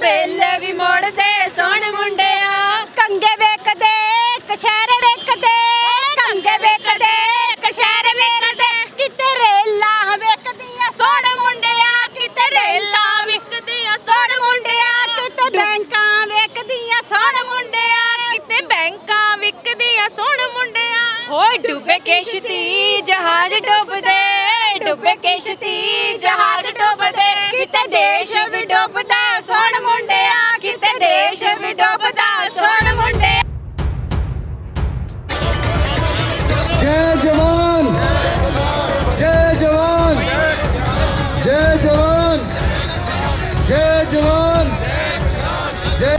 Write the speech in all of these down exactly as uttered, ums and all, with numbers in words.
बेले भी मोड़दे सोहण मुंडिया कंगे वेखदे कशहरे वेखदे कंगे वेखदे कशहरे वेखदे किते रेला वेखदियां सोहण मुंडिया किते रेला विकदियां सोहण मुंडिया किते बैंकां वेखदियां सोहण मुंडिया किते बैंकां विकदियां सोहण मुंडिया होए डुबे किश्ती जहाज डुबदे डुबे किश्ती जहाज डुबदे किते देश भी डुबदा सोहण मुंडिया किते देश भी डुबदा सोहण मुंडिया जय जवान जय जवान जय जवान जय जवान जय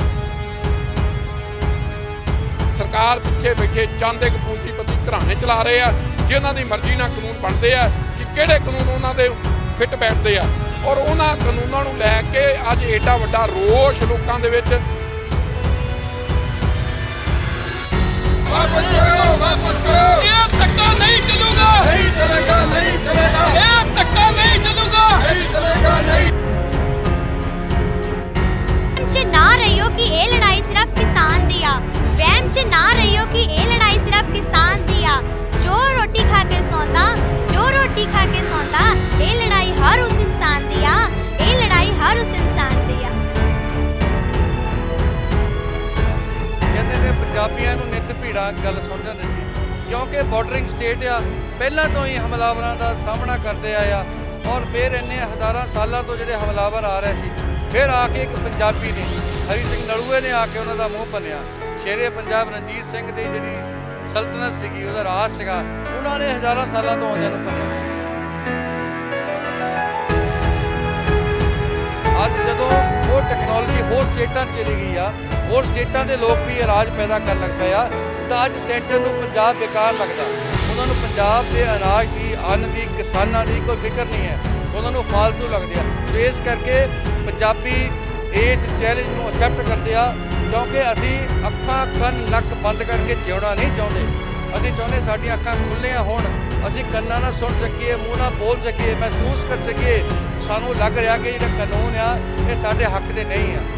सरकार पिछे बैठे चांदे पूंजीपति घराने चला रहे हैं जिन्हां दी मर्जी नाल कानून बनते हैं कि किहड़े कानून उन्हां दे फिट बैठते हैं और उन्हां कानूनां नूं लैके अज एडा वड्डा रोष लोकां दे विच वापस करो वापस करो ये धक्का नहीं चलूगा नहीं चलेगा नहीं चलेगा ये धक्का नहीं चलूगा नहीं चलेगा नहीं च ना रहियो कि ये लड़ाई सिर्फ किसान दी आ वहम च ना रहियो कि ये लड़ाई सिर्फ किसान दी आ जो रोटी खा के सौंदा जो रोटी खा के सौंदा ये लड़ाई हर उस इंसान दी आ ये लड़ाई हर उस इंसान दी आ कहते ने पंजाबियों नूं नित भीड़ा गल समझ नहीं सी क्योंकि बॉर्डरिंग स्टेट आ पहला तो ही हमलावरां दा सामना करते आया और फिर इन्ने हज़ारां सालों तो जिहड़े हमलावर आ रहे सी फिर आके एक पंजाबी ने हरी सिंह नलूए ने आके उन्हों का मूँह भनिया शेरे पंजाब रणजीत सिंह की जी सल्तनत सी उसका राज सगा उन्होंने हज़ारों सालों तो आउंदियां नूं भनिया अज जदों वो टैक्नोलॉजी होर स्टेटां चली गई आ होर स्टेटां के लोग भी राज पैदा कर लग पे आ तो अज सेंटर नूं पंजाब बेकार लगता उन्होंने पंजाब के अनाज की अन्न की किसानों की कोई फिक्र नहीं है उन्होंने फालतू लगते हैं सो इस करके पंजाबी इस चैलेंज को एक्सैप्ट करते हैं क्योंकि असी अखां कन नक बंद करके जिउना नहीं चाहते असी चाहते साडियां अखां खुल्लियां होण असी कन्नां नाल सुन सकीए मूँह नाल बोल सकीए महसूस कर सकीए सानू लग रहा कि जिहड़ा कानून आ ये साडे हक दे नहीं आ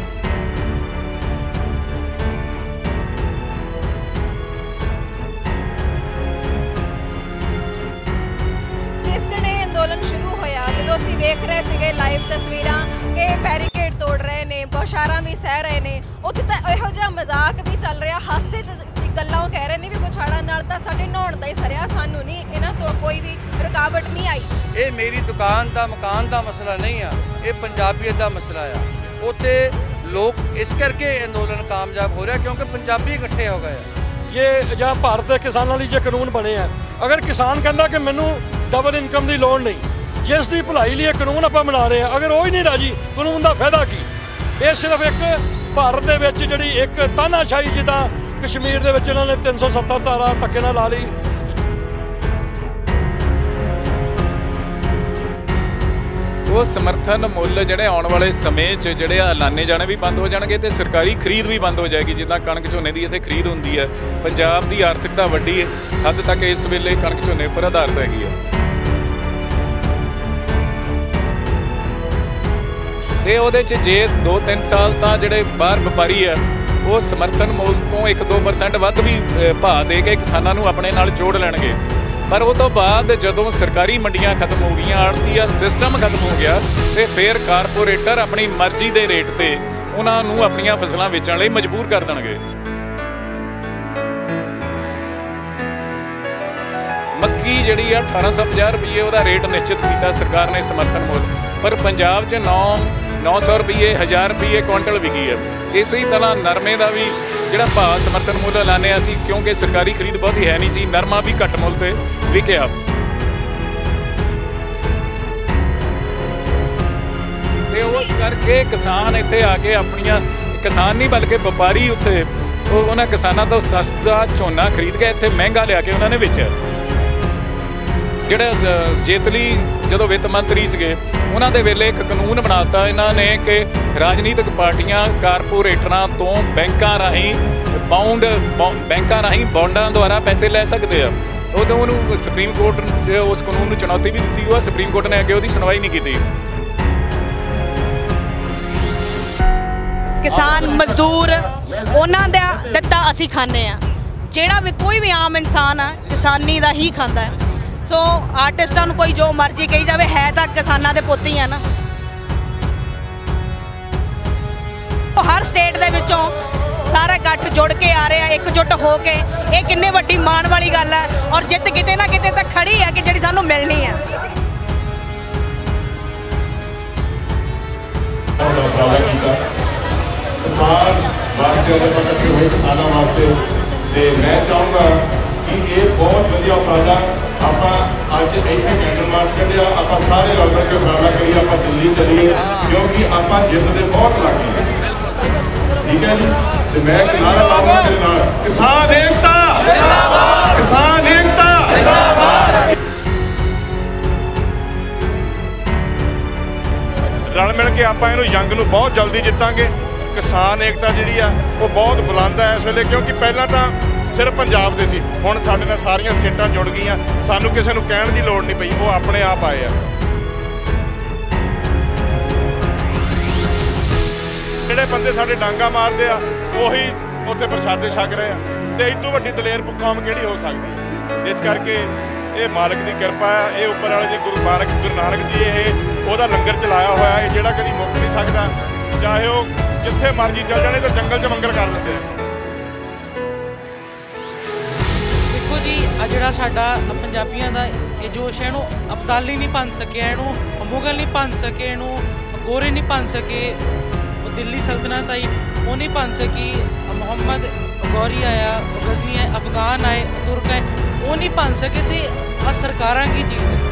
अंदोलन शुरू होया जो असीं वेख रहे सीगे लाइव तस्वीरां कि बैरीकेड तोड़ रहे ने बौछारां भी सह रहे ने उत्थे तां इहो जिहा मजाक भी चल रहा हासे च गल्लां कह रहे ने भी बौछारां नाल तां साडे नहाउण दा ही सरिया सानू नहीं इन्हां तो कोई भी रुकावट नहीं आई ये मेरी दुकान का मकान का मसला नहीं आ ये पंजाबीयत का मसला आ उत्थे लोग इस करके अंदोलन कामयाब हो रहा क्योंकि पंजाबी इकट्ठे हो गए ये जहाँ भारत के किसानों लिए जो कानून बने हैं अगर किसान कहता कि मैनू डबल इनकम की लोड़ नहीं जिस की भलाई लिए कानून आप बना रहे हैं अगर वो ही नहीं राजी कानून का फायदा की ये सिर्फ एक भारत के जी एक तानाशाही जिदा कश्मीर के इन्होंने तीन सौ सत्तर धारा धक्के नाल ला ली वो समर्थन मुल ਜਿਹੜੇ आने वाले समय च ਜਿਹੜੇ ਐਲਾਨੇ ਜਾਣੇ भी बंद हो जाएंगे तो सरकारी खरीद भी बंद हो जाएगी जिदा कणक झोने की इत्थे खरीद होंदी है पंजाब की आर्थिकता वड्डी हद तक इस वेले कणक झोने पर आधारित हैगी है ते ਉਹਦੇ ਚ जे दो तीन साल तो ਜਿਹੜੇ बाहर व्यापारी है वो समर्थन मुल तो एक दो परसेंट वध भी भाव दे के किसानों को अपने नाल जोड़ लैणगे पर वो तो बाद जदों सरकारी मंडियां खत्म हो गई आड़तीया सिस्टम खत्म हो गया तो फिर कारपोरेटर अपनी मर्जी के रेट पर उन्होंने अपनियां फसलां बेचण लई मजबूर कर देणगे मक्की जिहड़ी आ अठारह सौ पचास रुपये वह रेट निश्चित किया सरकार ने समर्थन मुल पर पंजाब च नौ नौ सौ रुपये हज़ार रुपये क्विंटल विकी है इस तरह नरमे का भी ਜਿਹੜਾ ਭਾਅ ਸਮਰਥਨ ਮੁੱਲ ਲਾਣੇ ਅਸੀਂ क्योंकि सरकारी खरीद बहुत ही है नहीं सी नरमा भी घट मुल ते विकिया ते उस करके किसान इत्थे आके अपनियां किसान नहीं बल्कि व्यापारी उत्थे उन्हां किसानां तो सस्ता झोना खरीद के इत्थे महंगा लिया के उन्होंने बेचा जिहड़ा जेतली जदों वित्त मंत्री सीगे उन्हां दे वेले एक कानून बनाता इन्हां ने कि राजनीतिक पार्टियां कारपोरेटरां तो बैंकां राहीं बाउंड बैंकां राहीं बॉन्डां द्वारा पैसे लै सकते हैं उदों उन्होंने सुप्रीम कोर्ट ने उस कानून नूं चुनौती भी दी हुआ सुप्रीम कोर्ट ने अगे उसकी सुनवाई नहीं की। किसान मजदूर उन्हां दा दित्ता असीं खाने आ। ਜਿਹੜਾ भी कोई भी आम इंसान है किसानी ਦਾ ही ਖਾਂਦਾ है। सो आर्टिस्टां ਨੂੰ कोई जो मर्जी कही जाए है तो किसानां दे पुੱਤ ही है ना। हर स्टेट दे विचों सारा इकट्ठ जुड़ के आ रहा है एकजुट हो के, ये किन्नी वड्डी माण वाली गल है और जित किते ना किते तक खड़ी है कि जिहड़ी सानू मिलनी है। किसान वास्ते किसानों वास्ते ते मैं चाहूँगा कि ये बहुत वधिया उपराला आप अज इतने कैंडल मार्च कढ़िया, आप सारे रल मिल के उपराला करिए, आप दिल्ली चलीए क्योंकि आप जित के बहुत लागे हैं। ठीक है जी, तो मैं एक नारा लाऊंगा तेरे नाल, किसान एकता, किसान एकता। रल मिल के आप इहनूं जंग नूं बहुत जल्दी जितांगे। किसान एकता जिहड़ी आ वो बहुत बुलंद है इस वेले, क्योंकि पहला तो सिर्फ पंजाब दे सी, हुण साडे नाल सारियां स्टेटां जुड़ गईयां, सानूं किसी नूं कहण दी लोड़ नहीं पई, वो अपने आप आए आ। ਜਿਹੜੇ ਬੰਦੇ ਸਾਡੇ ਡਾਂਗਾ ਮਾਰਦੇ ਆ ਉਹੀ ਉੱਥੇ ਪ੍ਰਸ਼ਾਦੇ ਛਕ ਰਹੇ ਆ, ਤੇ ਇਸ ਤੋਂ ਵੱਡੀ ਦਲੇਰ ਕੌਮ ਕਿਹੜੀ ਹੋ ਸਕਦੀ ਹੈ। ਇਸ ਕਰਕੇ ਇਹ ਮਾਲਕ ਦੀ ਕਿਰਪਾ ਆ, ਇਹ ਉੱਪਰ ਵਾਲੇ ਦੀ ਗੁਰੂ ਨਾਨਕ ਗੁਰੂ ਨਾਨਕ ਦੀ ਇਹ ਉਹਦਾ ਲੰਗਰ ਚਲਾਇਆ ਹੋਇਆ ਹੈ ਜਿਹੜਾ ਕਦੀ ਮੁੱਕ ਨਹੀਂ ਸਕਦਾ, ਚਾਹੇ ਉਹ ਜਿੱਥੇ ਮਰਜੀ ਚੱਲ ਜਾਣੇ ਤਾਂ ਜੰਗਲ 'ਚ ਮੰਗਲ ਕਰ ਦਿੰਦੇ ਆ। ਦੇਖੋ ਜੀ ਆ ਜਿਹੜਾ ਸਾਡਾ ਪੰਜਾਬੀਆਂ ਦਾ ਇਹ ਜੋਸ਼ ਹੈ ਇਹਨੂੰ ਅਬਦਾਲੀ ਨਹੀਂ ਭੰਨ ਸਕਿਆ, ਇਹਨੂੰ ਮੁਗਲ ਨਹੀਂ ਭੰਨ ਸਕੇ, ਇਹਨੂੰ ਗੋਰੇ ਨਹੀਂ ਭੰਨ ਸਕੇ, दिल्ली सल्तनत आई वो नहीं भन सकी, मोहम्मद गौरी आया, गजनी आए, अफगान आए, तुर्क आए, वो नहीं भन सके। तो आ सरकारां की चीज़ है।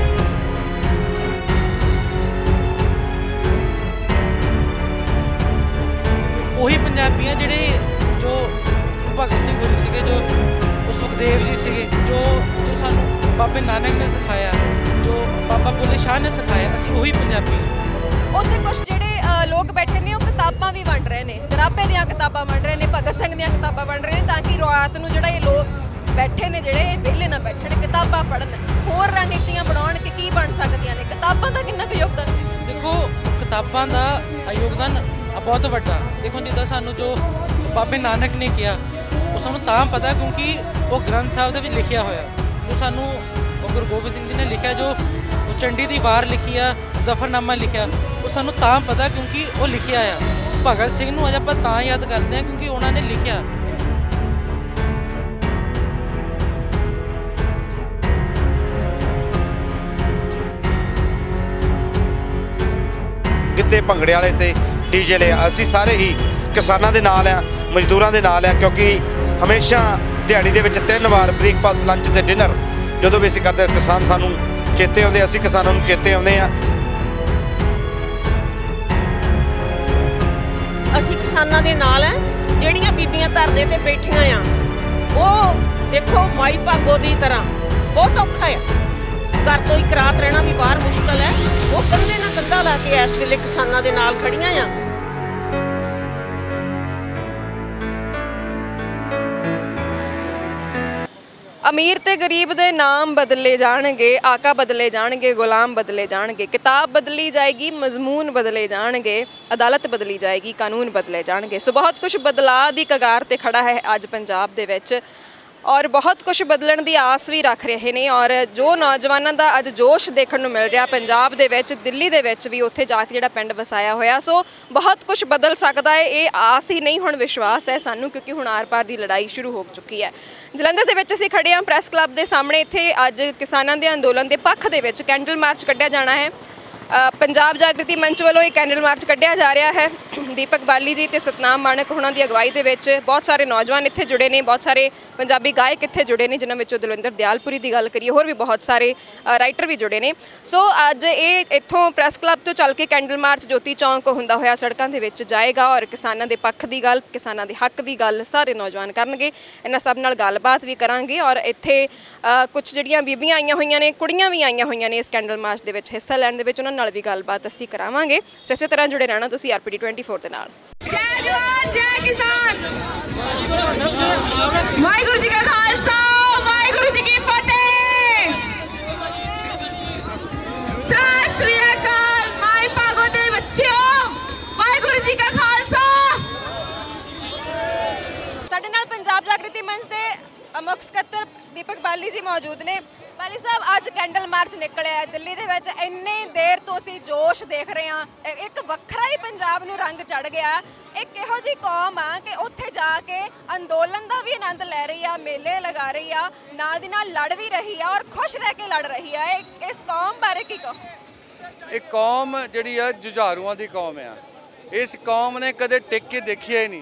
वही पंजाबियां जिहड़े जो भगत सिंह होरी सीगे, जो सुखदेव जी सीगे, जो जो सानू बाबे नानक ने सिखाया, जो बाबा बुल्ले शाह ने सिखाया, असीं वही पंजाबी। उत्थे कुछ जिहड़े लोग बैठे ने किताबां भी वंड रहे हैं, सरापे दियां किताबां वंड रहे हैं, भगत सिंह दियां किताबां वंड रहे हैं, ताकि रात नूं जिहड़ा ये लोग बैठे ने जिहड़े विहले ना बैठण, किताबां पढ़न, होर रणनीतियां बनाउण कि की बन सकदियां ने। किताबां दा किन्ना कुछ योगदान? देखो किताबां दा योगदान बहुत वड्डा। देखो जिद्दां सानू जो बाबे नानक ने किया वो सानू तां पता क्योंकि वो ग्रंथ साहिब दे विच लिखिया होया, जो सानू गुरु गोबिंद सिंह जी ने लिखिया, जो चंडी दी वार लिखी आ, जफरनामा लिखिया, वो सानू तां पता क्योंकि वो लिखिया आ। भगत सिंह नूं अज आपां तां याद करते हैं क्योंकि उन्होंने लिखिया। गिद्दे भंगड़े वाले ते डीजे ले असीं सारे ही किसानां दे नाल आ, मजदूरां दे नाल आ, क्योंकि हमेशा दिहाड़ी दे विच तीन वार ब्रेकफास्ट लंच ते डिनर जदों भी असीं करदे किसान सानूं चेते आउंदे, असीं किसानां नूं चेते आउंदे आ। ਅਸੀਂ ਕਿਸਾਨਾਂ ਦੇ ਨਾਲ ਹੈ, ਜਿਹੜੀਆਂ ਬੀਬੀਆਂ ਧਰਦੇ ਤੇ ਬੈਠੀਆਂ ਆ ਉਹ ਦੇਖੋ ਮਾਈ ਭਾਗੋ ਦੀ ਤਰ੍ਹਾਂ ਬਹੁਤ ਔਖਾ ਹੈ, ਘਰ ਤੋਂ ਇੱਕ ਰਾਤ ਰਹਿਣਾ ਵੀ ਬਾਹਰ ਮੁਸ਼ਕਲ ਹੈ, ਉਹ ਕੰਧੇ ਨਾਲ ਕੰਧਾ ਲਾ ਕੇ ਇਸ ਵੇਲੇ ਕਿਸਾਨਾਂ ਦੇ ਨਾਲ ਖੜੀਆਂ ਆ। अमीर ते गरीब दे नाम बदले जाणगे, आका बदले जाणगे, गुलाम बदले जाणगे, किताब बदली जाएगी, मजमून बदले जाणगे, अदालत बदली जाएगी, कानून बदले जाणगे। सो बहुत कुछ बदलाव की कगार ते खड़ा है अज पंजाब दे विच और बहुत कुछ बदलण की आस भी रख रहे हैं। और जो नौजवानों का अज जोश देखने को मिल रहा पंजाब दे विच, दिल्ली दे विच भी उत्थे जाके जिहड़ा पिंड वसाया होया, सो बहुत कुछ बदल सकता है। ये आस ही नहीं, हुण विश्वास है सानू, क्योंकि हुण आर पार की लड़ाई शुरू हो चुकी है। जलंधर दे विच असीं खड़े हां प्रैस क्लब के सामने, इत्थे अज किसानां दे अंदोलन के पक्ष दे विच कैंडल मार्च कढ़िया जाना है। पंजाब जागृति मंच वालों एक कैंडल मार्च कढ़िया जा रहा है। दीपक बाली जी ते सतनाम माणक हुणां दी अगवाई दे विच बहुत सारे नौजवान इत्थे जुड़े ने, बहुत सारे पंजाबी गायक इत्थे जुड़े ने, जिन्हां विचों दलविंदर दयालपुरी की गल करिए, होर भी बहुत सारे राइटर भी जुड़े ने। सो अज ये इत्थों प्रैस क्लब तो चल के कैंडल मार्च ज्योति चौंक हुंदा होया सड़कों के विच जाएगा और किसानां दे पक्ष की गल, किसानां दे हक की गल सारे नौजवान करनगे। इन्हां सब नाल गलबात भी करांगे और इत्थे कुछ जिहड़ियां बीबियां आईयां होईयां ने, कुड़ियां भी आईयां होईयां ने इस कैंडल मार्च दे विच हिस्सा लैण दे विच, उन्हां नाल भी गलबात असीं करावांगे। सो इसे तरह जुड़े रहना तुसीं R P D twenty four दे नाल। जय जवान जय किसान, वाहिगुरू जी का खालसा, वाहिगुरू जी की फतेह। सत श्री अकाल माई भागो दे बच्चों, वाहिगुरू जी का खालसा, ਜਾਗਰਤੀ ਮੰਚ ਦੇ ਮੁੱਖ ਸਕੱਤਰ ਦੀਪਕ ਬਾਲੀ ਜੀ ਮੌਜੂਦ ਨੇ। ਬਾਲੀ ਸਾਹਿਬ, ਅੱਜ ਕੈਂਡਲ ਮਾਰਚ ਨਿਕਲਿਆ ਦਿੱਲੀ ਦੇ ਵਿੱਚ, ਇੰਨੀ ਦੇਰ ਤੋਂ ਅਸੀਂ ਜੋਸ਼ ਦੇਖ ਰਹੇ ਹਾਂ, ਇੱਕ ਵੱਖਰਾ ਹੀ ਪੰਜਾਬ ਨੂੰ ਰੰਗ ਚੜ ਗਿਆ। ਇੱਕ ਇਹੋ ਜਿਹੀ ਕੌਮ ਆ ਕਿ ਉੱਥੇ ਜਾ ਕੇ ਅੰਦੋਲਨ ਦਾ ਵੀ ਆਨੰਦ ਲੈ ਰਹੀ ਆ, ਮੇਲੇ ਲਗਾ ਰਹੀ ਆ, ਨਾਲ ਦੀ ਨਾਲ ਲੜ ਵੀ ਰਹੀ ਆ ਔਰ ਖੁਸ਼ ਰਹਿ ਕੇ ਲੜ ਰਹੀ ਆ। ਇਸ ਕੌਮ ਬਾਰੇ ਕੀ ਕਹੋ? ਇਹ ਕੌਮ ਜਿਹੜੀ ਆ ਜੁਝਾਰੂਆਂ ਦੀ ਕੌਮ ਆ। ਇਸ ਕੌਮ ਨੇ ਕਦੇ ਟਿਕ ਕੇ ਦੇਖਿਆ ਹੀ ਨਹੀਂ।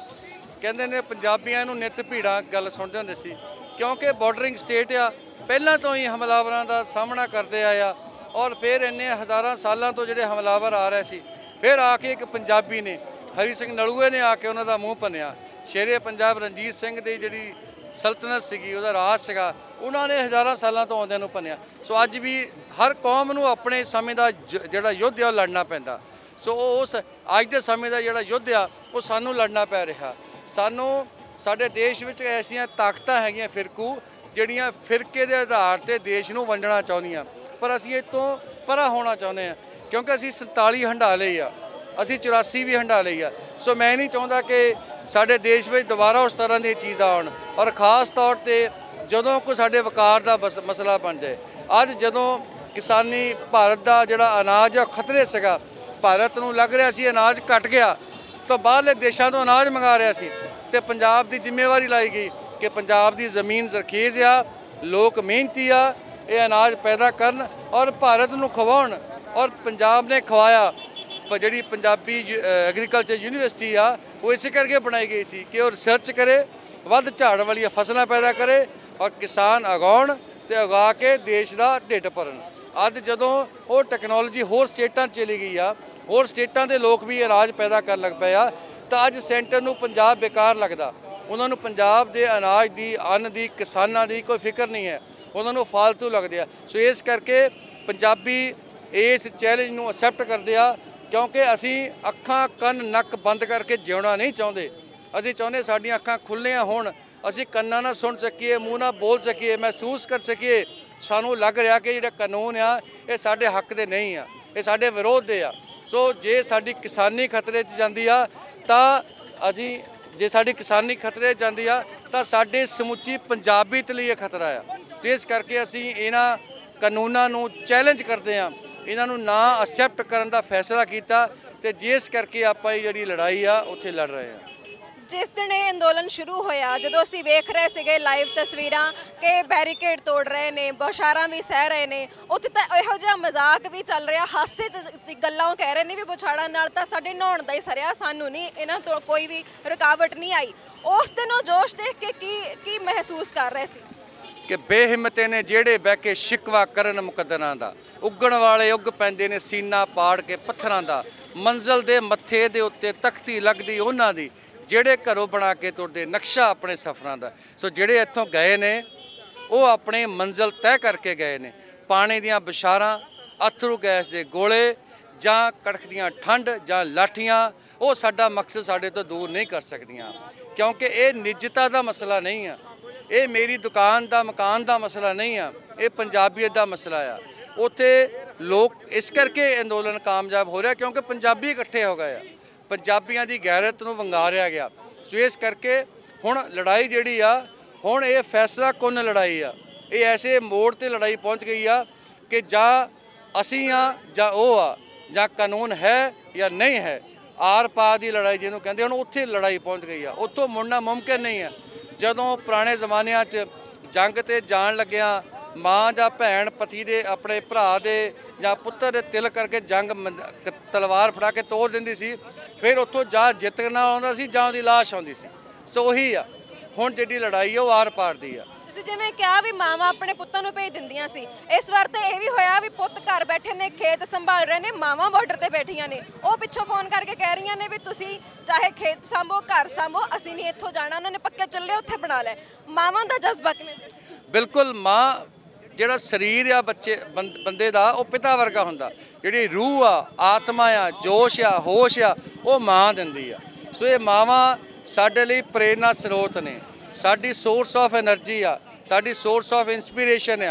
ਕਹਿੰਦੇ ਨੇ ਪੰਜਾਬੀਆਂ ਨੂੰ ਨਿੱਤ ਭੀੜਾਂ ਗੱਲ ਸੁਣਦੇ ਹੁੰਦੇ ਸੀ, ਕਿਉਂਕਿ ਬਾਰਡਰਿੰਗ ਸਟੇਟ ਆ, ਪਹਿਲਾਂ ਤੋਂ ਹੀ ਹਮਲਾਵਰਾਂ ਦਾ ਸਾਹਮਣਾ ਕਰਦੇ ਆਇਆ ਔਰ ਫਿਰ ਇੰਨੇ ਹਜ਼ਾਰਾਂ ਸਾਲਾਂ ਤੋਂ ਜਿਹੜੇ ਹਮਲਾਵਰ ਆ ਰਹੇ ਸੀ, ਫਿਰ ਆ ਕੇ ਇੱਕ ਪੰਜਾਬੀ ਨੇ, ਹਰੀ ਸਿੰਘ ਨਲੂਏ ਨੇ ਆ ਕੇ ਉਹਨਾਂ ਦਾ ਮੂੰਹ ਭੰਨਿਆ। ਸ਼ੇਰੇ ਪੰਜਾਬ ਰਣਜੀਤ ਸਿੰਘ ਦੀ ਜਿਹੜੀ ਸਲਤਨਤ ਸੀਗੀ, ਉਹਦਾ ਰਾਜ ਸੀਗਾ, ਉਹਨਾਂ ਨੇ ਹਜ਼ਾਰਾਂ ਸਾਲਾਂ ਤੋਂ ਆਉਂਦਿਆਂ ਨੂੰ ਭੰਨਿਆ। ਸੋ ਅੱਜ ਵੀ ਹਰ ਕੌਮ ਨੂੰ ਆਪਣੇ ਸਮੇਂ ਦਾ ਜਿਹੜਾ ਯੁੱਧ ਆ ਉਹ ਲੜਨਾ ਪੈਂਦਾ। ਸੋ ਉਸ ਅੱਜ ਦੇ ਸਮੇਂ ਦਾ ਜਿਹੜਾ ਯੁੱਧ ਆ ਉਹ ਸਾਨੂੰ ਲੜਨਾ ਪੈ ਰਿਹਾ। ਸਾਨੂੰ ਸਾਡੇ ਦੇਸ਼ ਵਿੱਚ ਐਸੀਆਂ ਤਾਕਤਾਂ ਹੈਗੀਆਂ ਫਿਰਕੂ, ਜਿਹੜੀਆਂ ਫਿਰਕੇ ਦੇ ਆਧਾਰ ਤੇ ਦੇਸ਼ ਨੂੰ ਵੰਡਣਾ ਚਾਹੁੰਦੀਆਂ, ਪਰ ਅਸੀਂ ਇਹ ਤੋਂ ਪਰਾਂ ਹੋਣਾ ਚਾਹੁੰਦੇ ਹਾਂ, ਕਿਉਂਕਿ ਅਸੀਂ ਸੰਤਾਲੀ ਹੰਢਾ ਲਈ ਆ, ਅਸੀਂ ਚੁਰਾਸੀ ਵੀ ਹੰਢਾ ਲਈ ਆ। ਸੋ ਮੈਂ ਨਹੀਂ ਚਾਹੁੰਦਾ ਕਿ ਸਾਡੇ ਦੇਸ਼ ਵਿੱਚ ਦੁਬਾਰਾ ਉਸ ਤਰ੍ਹਾਂ ਦੀਆਂ ਚੀਜ਼ਾਂ ਆਉਣ, ਔਰ ਖ਼ਾਸ ਤੌਰ ਤੇ ਜਦੋਂ ਕੋਈ ਸਾਡੇ ਵਕਾਰ ਦਾ ਮਸਲਾ ਬਣ ਜਾਏ। ਅੱਜ ਜਦੋਂ ਕਿਸਾਨੀ ਭਾਰਤ ਦਾ ਜਿਹੜਾ ਅਨਾਜ ਆ ਖਤਰੇ ਸੀਗਾ, ਭਾਰਤ ਨੂੰ ਲੱਗ ਰਿਹਾ ਸੀ ਅਨਾਜ ਘਟ ਗਿਆ, ਤਾਂ ਬਾਹਰਲੇ ਦੇਸ਼ਾਂ ਤੋਂ ਅਨਾਜ ਮੰਗਾ ਰਿਹਾ ਸੀ, ਤੇ ਪੰਜਾਬ ਦੀ ਜ਼ਿੰਮੇਵਾਰੀ ਲਾਈ ਗਈ ਕਿ ਪੰਜਾਬ ਦੀ ਜ਼ਮੀਨ ਜ਼ਰਖੇਜ਼ ਆ, ਲੋਕ ਮਿਹਨਤੀ ਆ, ਇਹ ਅਨਾਜ ਪੈਦਾ ਕਰਨ ਔਰ ਭਾਰਤ ਨੂੰ ਖਵਾਉਣ। ਔਰ ਪੰਜਾਬ ਨੇ ਖਵਾਇਆ। ਜਿਹੜੀ ਪੰਜਾਬੀ ਐਗਰੀਕਲਚਰ ਯੂਨੀਵਰਸਿਟੀ ਆ, ਉਹ ਇਸੇ ਕਰਕੇ ਬਣਾਈ ਗਈ ਸੀ ਕਿ ਉਹ ਰਿਸਰਚ ਕਰੇ, ਵੱਧ ਝਾੜ ਵਾਲੀਆਂ ਫਸਲਾਂ ਪੈਦਾ ਕਰੇ ਔਰ ਕਿਸਾਨ ਉਗਾਉਣ ਤੇ ਉਗਾ ਕੇ ਦੇਸ਼ ਦਾ ਢਿੱਡ ਭਰਨ। ਅੱਜ ਜਦੋਂ ਉਹ ਟੈਕਨੋਲੋਜੀ ਹੋਰ ਸਟੇਟਾਂ ਚਲੀ ਗਈ ਆ, ਹੋਰ ਸਟੇਟਾਂ ਦੇ ਲੋਕ ਵੀ ਅਨਾਜ ਪੈਦਾ ਕਰਨ ਲੱਗ ਪਏ ਆ, ਤਾਂ ਅੱਜ ਸੈਂਟਰ ਨੂੰ ਪੰਜਾਬ ਬੇਕਾਰ ਲੱਗਦਾ। ਉਹਨਾਂ ਨੂੰ ਪੰਜਾਬ ਦੇ ਅਨਾਜ ਦੀ, ਅੰਨ ਦੀ, ਕਿਸਾਨਾਂ ਦੀ ਕੋਈ ਫਿਕਰ ਨਹੀਂ ਹੈ, ਉਹਨਾਂ ਨੂੰ ਫਾਲਤੂ ਲੱਗਦੇ ਆ। ਸੋ ਇਸ ਕਰਕੇ ਪੰਜਾਬੀ ਇਸ ਚੈਲੰਜ ਨੂੰ ਅਸੈਪਟ ਕਰਦੇ ਆ, ਕਿਉਂਕਿ ਅਸੀਂ ਅੱਖਾਂ, ਕੰਨ, ਨੱਕ ਬੰਦ ਕਰਕੇ ਜਿਉਣਾ ਨਹੀਂ ਚਾਹੁੰਦੇ। ਅਸੀਂ ਚਾਹੁੰਦੇ ਸਾਡੀਆਂ ਅੱਖਾਂ ਖੁੱਲ੍ਹੀਆਂ ਹੋਣ, ਅਸੀਂ ਕੰਨਾਂ ਨਾਲ ਸੁਣ ਸਕੀਏ, ਮੂੰਹ ਨਾਲ ਬੋਲ ਸਕੀਏ, ਮਹਿਸੂਸ ਕਰ ਸਕੀਏ। ਸਾਨੂੰ ਲੱਗ ਰਿਹਾ ਕਿ ਜਿਹੜਾ ਕਾਨੂੰਨ ਆ ਇਹ ਸਾਡੇ ਹੱਕ ਦੇ ਨਹੀਂ ਆ, ਇਹ ਸਾਡੇ ਵਿਰੋਧ ਦੇ ਆ। ਸੋ ਜੇ ਸਾਡੀ ਕਿਸਾਨੀ ਖਤਰੇ 'ਚ ਜਾਂਦੀ ਆ ਤਾਂ ਅਸੀਂ ਜੇ ਸਾਡੀ ਕਿਸਾਨੀ ਖਤਰੇ 'ਚ ਜਾਂਦੀ ਆ ਤਾਂ ਸਾਡੇ ਸਮੁੱਚੀ ਪੰਜਾਬੀਅਤ ਲਈ ਇਹ ਖਤਰਾ ਆ। ਤੇ ਇਸ ਕਰਕੇ ਅਸੀਂ ਇਹਨਾਂ ਕਾਨੂੰਨਾਂ ਨੂੰ ਚੈਲੰਜ ਕਰਦੇ ਹਾਂ, ਇਹਨਾਂ ਨੂੰ ਨਾ ਅਸੈਪਟ ਕਰਨ ਦਾ ਫੈਸਲਾ ਕੀਤਾ, ਤੇ ਜਿਸ ਕਰਕੇ ਆਪਾਂ ਇਹ ਜਿਹੜੀ ਲੜਾਈ ਆ ਉੱਥੇ ਲੜ ਰਹੇ ਹਾਂ। ਜਿਸ ਦਿਨ ਇਹ ਅੰਦੋਲਨ ਸ਼ੁਰੂ ਹੋਇਆ, ਜਦੋਂ ਅਸੀਂ ਵੇਖ ਰਹੇ ਸੀਗੇ ਲਾਈਵ ਤਸਵੀਰਾਂ ਕਿ ਬੈਰੀਕੇਡ ਤੋੜ ਰਹੇ ਨੇ, ਬੌਛਾਰਾਂ ਵੀ ਸਹਿ ਰਹੇ ਨੇ, ਉੱਥੇ ਤਾਂ ਇਹੋ ਜਿਹਾ ਮਜ਼ਾਕ ਵੀ ਚੱਲ ਰਿਹਾ, ਹਾਸੇ 'ਚ ਗੱਲਾਂ ਉਹ ਕਹਿ ਰਹੇ ਨੇ ਵੀ ਬੌਛਾਰਾਂ ਨਾਲ ਤਾਂ ਸਾਡੇ ਨਹਾਉਣ ਦਾ ਹੀ ਸਰਿਆ, ਸਾਨੂੰ ਨਹੀਂ ਇਹਨਾਂ ਤੋਂ ਕੋਈ ਵੀ ਰੁਕਾਵਟ ਨਹੀਂ ਆਈ। ਉਸ ਦਿਨ ਉਹ ਜੋਸ਼ ਦੇਖ ਕੇ ਕੀ ਕੀ ਮਹਿਸੂਸ ਕਰ ਰਹੇ ਸੀ ਕਿ ਬੇਹਿੰਮਤੇ ਨੇ ਜਿਹੜੇ ਬਹਿ ਕੇ ਸ਼ਿਕਵਾ ਕਰਨ ਮੁਕੱਦਰਾਂ ਦਾ, ਉੱਗਣ ਵਾਲੇ ਉੱਗ ਪੈਂਦੇ ਨੇ ਸੀਨਾ ਪਾੜ ਕੇ ਪੱਥਰਾਂ ਦਾ, ਮੰਜ਼ਲ ਦੇ ਮੱਥੇ ਦੇ ਉੱਤੇ ਤਖਤੀ ਲੱਗਦੀ ਉਹਨਾਂ ਦੀ, ਜਿਹੜੇ ਘਰੋਂ ਬਣਾ ਕੇ ਤੁਰਦੇ ਨਕਸ਼ਾ ਆਪਣੇ ਸਫ਼ਰਾਂ ਦਾ। ਸੋ ਜਿਹੜੇ ਇੱਥੋਂ ਗਏ ਨੇ ਉਹ ਆਪਣੇ ਮੰਜ਼ਿਲ ਤੈਅ ਕਰਕੇ ਗਏ ਨੇ। ਪਾਣੀ ਦੀਆਂ ਬਸ਼ਾਰਾਂ, ਅਥਰੂ ਗੈਸ ਦੇ ਗੋਲੇ ਜਾਂ ਕੜਕਦੀਆਂ ਠੰਡ ਜਾਂ ਲਾਠੀਆਂ, ਉਹ ਸਾਡਾ ਮਕਸਦ ਸਾਡੇ ਤੋਂ ਦੂਰ ਨਹੀਂ ਕਰ ਸਕਦੀਆਂ, ਕਿਉਂਕਿ ਇਹ ਨਿੱਜਤਾ ਦਾ ਮਸਲਾ ਨਹੀਂ ਆ, ਇਹ ਮੇਰੀ ਦੁਕਾਨ ਦਾ, ਮਕਾਨ ਦਾ ਮਸਲਾ ਨਹੀਂ ਆ, ਇਹ ਪੰਜਾਬੀਅਤ ਦਾ ਮਸਲਾ ਆ। ਉੱਥੇ ਲੋਕ ਇਸ ਕਰਕੇ ਅੰਦੋਲਨ ਕਾਮਯਾਬ ਹੋ ਰਿਹਾ ਕਿਉਂਕਿ ਪੰਜਾਬੀ ਇਕੱਠੇ ਹੋ ਗਏ ਆ, ਪੰਜਾਬੀਆਂ ਦੀ ਗੈਰਤ ਨੂੰ ਵੰਗਾਰਿਆ ਗਿਆ। ਸੋ ਇਸ ਕਰਕੇ ਹੁਣ ਲੜਾਈ ਜਿਹੜੀ ਆ, ਹੁਣ ਇਹ ਫੈਸਲਾ ਕੁੰਨ ਲੜਾਈ ਆ, ਇਹ ਐਸੇ ਮੋੜ ਤੇ ਲੜਾਈ ਪਹੁੰਚ ਗਈ ਆ ਕਿ ਜਾਂ ਅਸੀਂ ਆ ਜਾਂ ਉਹ ਆ, ਜਾਂ ਕਾਨੂੰਨ ਹੈ ਜਾਂ ਨਹੀਂ ਹੈ। ਆਰ ਪਾਰ ਦੀ ਲੜਾਈ ਜਿਹਨੂੰ ਕਹਿੰਦੇ, ਹੁਣ ਉੱਥੇ ਲੜਾਈ ਪਹੁੰਚ ਗਈ ਆ, ਉੱਥੋਂ ਮੁੜਨਾ ਮੁਮਕਿਨ ਨਹੀਂ ਹੈ। ਜਦੋਂ ਪੁਰਾਣੇ ਜ਼ਮਾਨਿਆਂ 'ਚ ਜੰਗ ਤੇ ਜਾਣ ਲੱਗਿਆ, ਮਾਂ ਜਾਂ ਭੈਣ ਪਤੀ ਦੇ, ਆਪਣੇ ਭਰਾ ਦੇ ਜਾਂ ਪੁੱਤਰ ਦੇ ਤਿਲ ਕਰਕੇ ਜੰਗ ਤਲਵਾਰ ਫੜਾ ਕੇ ਤੋੜ ਦਿੰਦੀ ਸੀ, ਫਿਰ ਉੱਥੋਂ ਜਾਂ ਜਿੱਤਣਾ ਆਉਂਦਾ ਸੀ ਜਾਂ ਉਹਦੀ ਲਾਸ਼ ਆਉਂਦੀ ਸੀ। ਸੋ ਉਹੀ ਆ ਹੁਣ ਜਿਹੜੀ ਲੜਾਈ ਆ ਉਹ ਆਰ ਪਾਰ ਦੀ ਆ। ਤੁਸੀਂ ਜਿਵੇਂ ਕਿਹਾ ਵੀ ਮਾਵਾਂ ਆਪਣੇ ਪੁੱਤਾਂ ਨੂੰ ਭੇਜ ਦਿੰਦੀਆਂ ਸੀ, ਇਸ ਵਾਰ ਤਾਂ ਇਹ ਵੀ ਹੋਇਆ ਵੀ ਪੁੱਤ ਘਰ ਬੈਠੇ ਨੇ, ਖੇਤ ਸੰਭਾਲ ਰਹੇ ਨੇ, ਮਾਵਾਂ ਬਾਰਡਰ ਤੇ ਬੈਠੀਆਂ ਨੇ, ਉਹ ਪਿੱਛੋਂ ਫੋਨ ਕਰਕੇ ਕਹਿ ਰਹੀਆਂ ਨੇ ਵੀ ਤੁਸੀਂ ਚਾਹੇ ਖੇਤ ਸੰਭੋ, ਘਰ ਸੰਭੋ, ਅਸੀਂ ਨਹੀਂ ਇੱਥੋਂ ਜਾਣਾ। ਉਹਨਾਂ ਨੇ ਪੱਕੇ ਚੁੱਲ੍ਹੇ ਉੱਥੇ ਬਣਾ ਲਏ। ਮਾਵਾਂ ਦਾ ਜਜ਼ਬਾ ਕਿਵੇਂ? ਬਿਲਕੁਲ, ਮਾਂ ਜਿਹੜਾ ਸਰੀਰ ਆ ਬੱਚੇ ਬੰਦੇ ਦਾ, ਉਹ ਪਿਤਾ ਵਰਗਾ ਹੁੰਦਾ। ਜਿਹੜੀ ਰੂਹ ਆ, ਆਤਮਾ ਆ, ਜੋਸ਼ ਆ, ਹੋਸ਼ ਆ, ਉਹ ਮਾਂ ਦਿੰਦੀ ਆ। ਸੋ ਇਹ ਮਾਵਾਂ ਸਾਡੇ ਲਈ ਪ੍ਰੇਰਨਾ ਸਰੋਤ ਨੇ, ਸਾਡੀ ਸੋਰਸ ਆਫ ਐਨਰਜੀ ਆ, ਸਾਡੀ ਸੋਰਸ ਆਫ ਇੰਸਪੀਰੇਸ਼ਨ ਆ।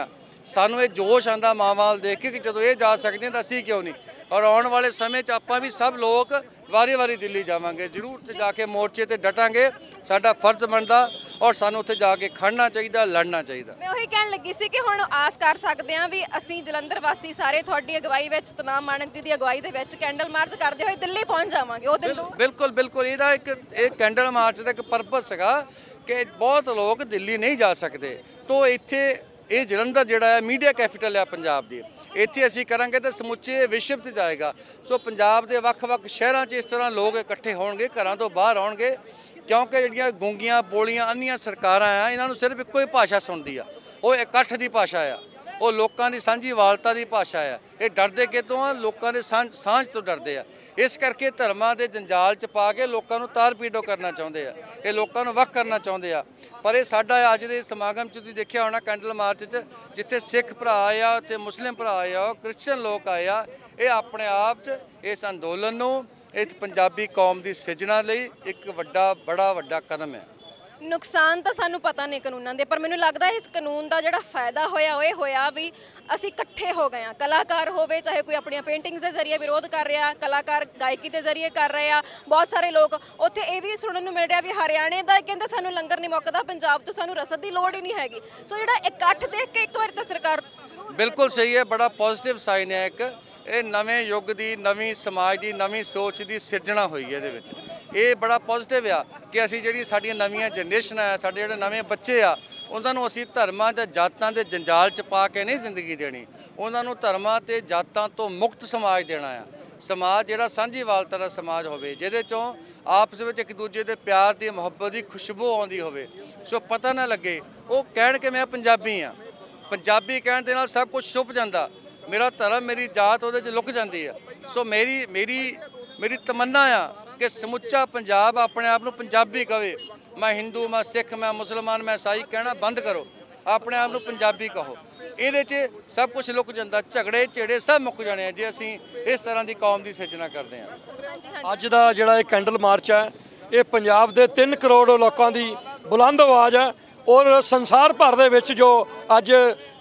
ਸਾਨੂੰ ਇਹ ਜੋਸ਼ ਆਂਦਾ ਮਾਂ ਵੱਲ ਦੇਖ ਕੇ ਕਿ ਜਦੋਂ ਇਹ ਜਾ ਸਕਦੇ ਤਾਂ ਅਸੀਂ ਕਿਉਂ नहीं। और आने वाले समय च आपां भी सब लोग वारी वारी दिल्ली जावांगे, जरूर उत्थे जाके मोर्चे ते डटांगे, साडा फर्ज बनदा और सानू उत्थे जाके खड़ना चाहिए, लड़ना चाहिए। मैं वही कहन लगी सी कि हुण आस कर सकते हैं भी असीं जलंधर वासी सारे तुहाडी अगवाई विच तनाम माणक जी दी अगवाई दे विच कैंडल मार्च करदे होए दिल्ली पहुंच जावांगे उह दिन। बिल्कुल बिल्कुल इहदा एक एक कैंडल मार्च दा एक पर्पस हैगा कि बहुत लोग दिल्ली नहीं जा सकते, तो इत्थे ਇਹ ਜਲੰਧਰ ਜਿਹੜਾ ਹੈ ਮੀਡੀਆ ਕੈਪੀਟਲ ਹੈ ਪੰਜਾਬ ਦੀ, ਇੱਥੇ ਅਸੀਂ ਕਰਾਂਗੇ ਤਾਂ ਸਮੁੱਚੇ ਵਿਸ਼ਵ 'ਤੇ ਜਾਏਗਾ। ਸੋ ਪੰਜਾਬ ਦੇ ਵੱਖ-ਵੱਖ ਸ਼ਹਿਰਾਂ 'ਚ ਇਸ ਤਰ੍ਹਾਂ ਲੋਕ ਇਕੱਠੇ ਹੋਣਗੇ, ਘਰਾਂ ਤੋਂ ਬਾਹਰ ਆਉਣਗੇ, ਕਿਉਂਕਿ ਜਿਹੜੀਆਂ ਗੂੰਗੀਆਂ ਬੋਲੀਆਂ ਅੰਨੀਆਂ ਸਰਕਾਰਾਂ ਆ ਇਹਨਾਂ ਨੂੰ ਸਿਰਫ ਇੱਕੋ ਹੀ ਭਾਸ਼ਾ ਸੁਣਦੀ ਆ, ਉਹ ਇਕੱਠ ਦੀ ਭਾਸ਼ਾ ਆ, ਉਹ ਲੋਕਾਂ ਦੀ ਸਾਂਝੀ ਵਾਲਤਾ ਦੀ ਭਾਸ਼ਾ ਆ। ਇਹ ਡਰਦੇ ਕਿਤੋਂ ਆ? ਲੋਕਾਂ ਦੇ ਸਾਂਝ ਸਾਂਝ ਤੋਂ ਡਰਦੇ ਆ। ਇਸ ਕਰਕੇ ਧਰਮਾਂ ਦੇ ਜੰਜਾਲ 'ਚ ਪਾ ਕੇ ਲੋਕਾਂ ਨੂੰ ਤਾਰ ਪੀੜੋ ਕਰਨਾ ਚਾਹੁੰਦੇ ਆ, ਇਹ ਲੋਕਾਂ ਨੂੰ ਵੱਖ ਕਰਨਾ ਚਾਹੁੰਦੇ ਆ। ਪਰ ਇਹ ਸਾਡਾ ਅੱਜ ਦੇ ਸਮਾਗਮ 'ਚ ਤੁਸੀਂ ਦੇਖਿਆ ਹੋਣਾ ਕੈਂਡਲ ਮਾਰਚ 'ਚ ਜਿੱਥੇ ਸਿੱਖ ਭਰਾ ਆ, ਉੱਥੇ ਮੁਸਲਿਮ ਭਰਾ ਆ, ਕ੍ਰਿਸਚਨ ਲੋਕ ਆਏ ਆ, ਇਹ ਆਪਣੇ ਆਪ 'ਚ ਇਸ ਅੰਦੋਲਨ ਨੂੰ, ਇਸ ਪੰਜਾਬੀ ਕੌਮ ਦੀ ਸਿਰਜਣਾ ਲਈ ਇੱਕ ਵੱਡਾ ਬੜਾ ਵੱਡਾ ਕਦਮ ਹੈ। नुकसान तो सानू पता नहीं कानूनों के, पर मैनू लगता है इस कानून का जोड़ा फायदा होया वो होया भी असी इकट्ठे हो गए हैं। कलाकार होवे चाहे कोई अपन पेंटिंग्स के जरिए विरोध कर रहा, कलाकार गायकी के जरिए कर रहे हैं, बहुत सारे लोग उत्थे ये भी सुनने को मिल रहा भी हरियाणे का कहते सानू लंगर नहीं मुकदा, पंजाब तो सानू रसद की लोड़ ही नहीं हैगी। सो जोड़ा इकट्ठ देख के एक बार तो सरकार बिल्कुल सही है, बड़ा पॉजिटिव साइन है। एक ਇਹ ਨਵੇਂ ਯੁੱਗ ਦੀ, ਨਵੀਂ ਸਮਾਜ ਦੀ, ਨਵੀਂ ਸੋਚ ਦੀ ਸਿਰਜਣਾ ਹੋਈ ਹੈ ਇਹਦੇ ਵਿੱਚ। ਇਹ ਬੜਾ ਪੋਜ਼ਿਟਿਵ ਆ ਕਿ ਅਸੀਂ ਜਿਹੜੀ ਸਾਡੀਆਂ ਨਵੀਆਂ ਜਨਰੇਸ਼ਨਾਂ ਆ, ਸਾਡੇ ਜਿਹੜੇ ਨਵੇਂ ਬੱਚੇ ਆ, ਉਹਨਾਂ ਨੂੰ ਅਸੀਂ ਧਰਮਾਂ ਤੇ ਜਾਤਾਂ ਦੇ ਜੰਜਾਲ 'ਚ ਪਾ ਕੇ ਨਹੀਂ ਜ਼ਿੰਦਗੀ ਦੇਣੀ, ਉਹਨਾਂ ਨੂੰ ਧਰਮਾਂ ਤੇ ਜਾਤਾਂ ਤੋਂ ਮੁਕਤ ਸਮਾਜ ਦੇਣਾ ਆ। ਸਮਾਜ ਜਿਹੜਾ ਸਾਂਝੀਵਾਲਤਾ ਦਾ ਸਮਾਜ ਹੋਵੇ, ਜਿਹਦੇ 'ਚੋਂ ਆਪਸ ਵਿੱਚ ਇੱਕ ਦੂਜੇ ਦੇ ਪਿਆਰ ਦੀ, ਮੁਹੱਬਤ ਦੀ ਖੁਸ਼ਬੂ ਆਉਂਦੀ ਹੋਵੇ। ਸੋ ਪਤਾ ਨਾ ਲੱਗੇ ਉਹ ਕਹਿਣ ਕਿ ਮੈਂ ਪੰਜਾਬੀ ਆ, ਪੰਜਾਬੀ ਕਹਿਣ ਦੇ ਨਾਲ ਸਭ ਕੁਝ ਛੁਪ ਜਾਂਦਾ, मेरा धर्म मेरी जात वो लुक जाती है। सो मेरी मेरी मेरी तमन्ना आ कि समुचा पंजाब अपने आप को पंजाबी कहे। मैं हिंदू, मैं सिख, मैं मुसलमान, मैं ईसाई कहना बंद करो, अपने आप को पंजाबी कहो। ये सब कुछ लुक जाता, झगड़े झेड़े सब मुक जाने जे असी इस तरह की कौम की सिरजना करते हैं। अज का जोड़ा कैंडल मार्च है ये पंजाब के तीन करोड़ लोगों की बुलंद आवाज़ है और संसार भर दे विच जो अज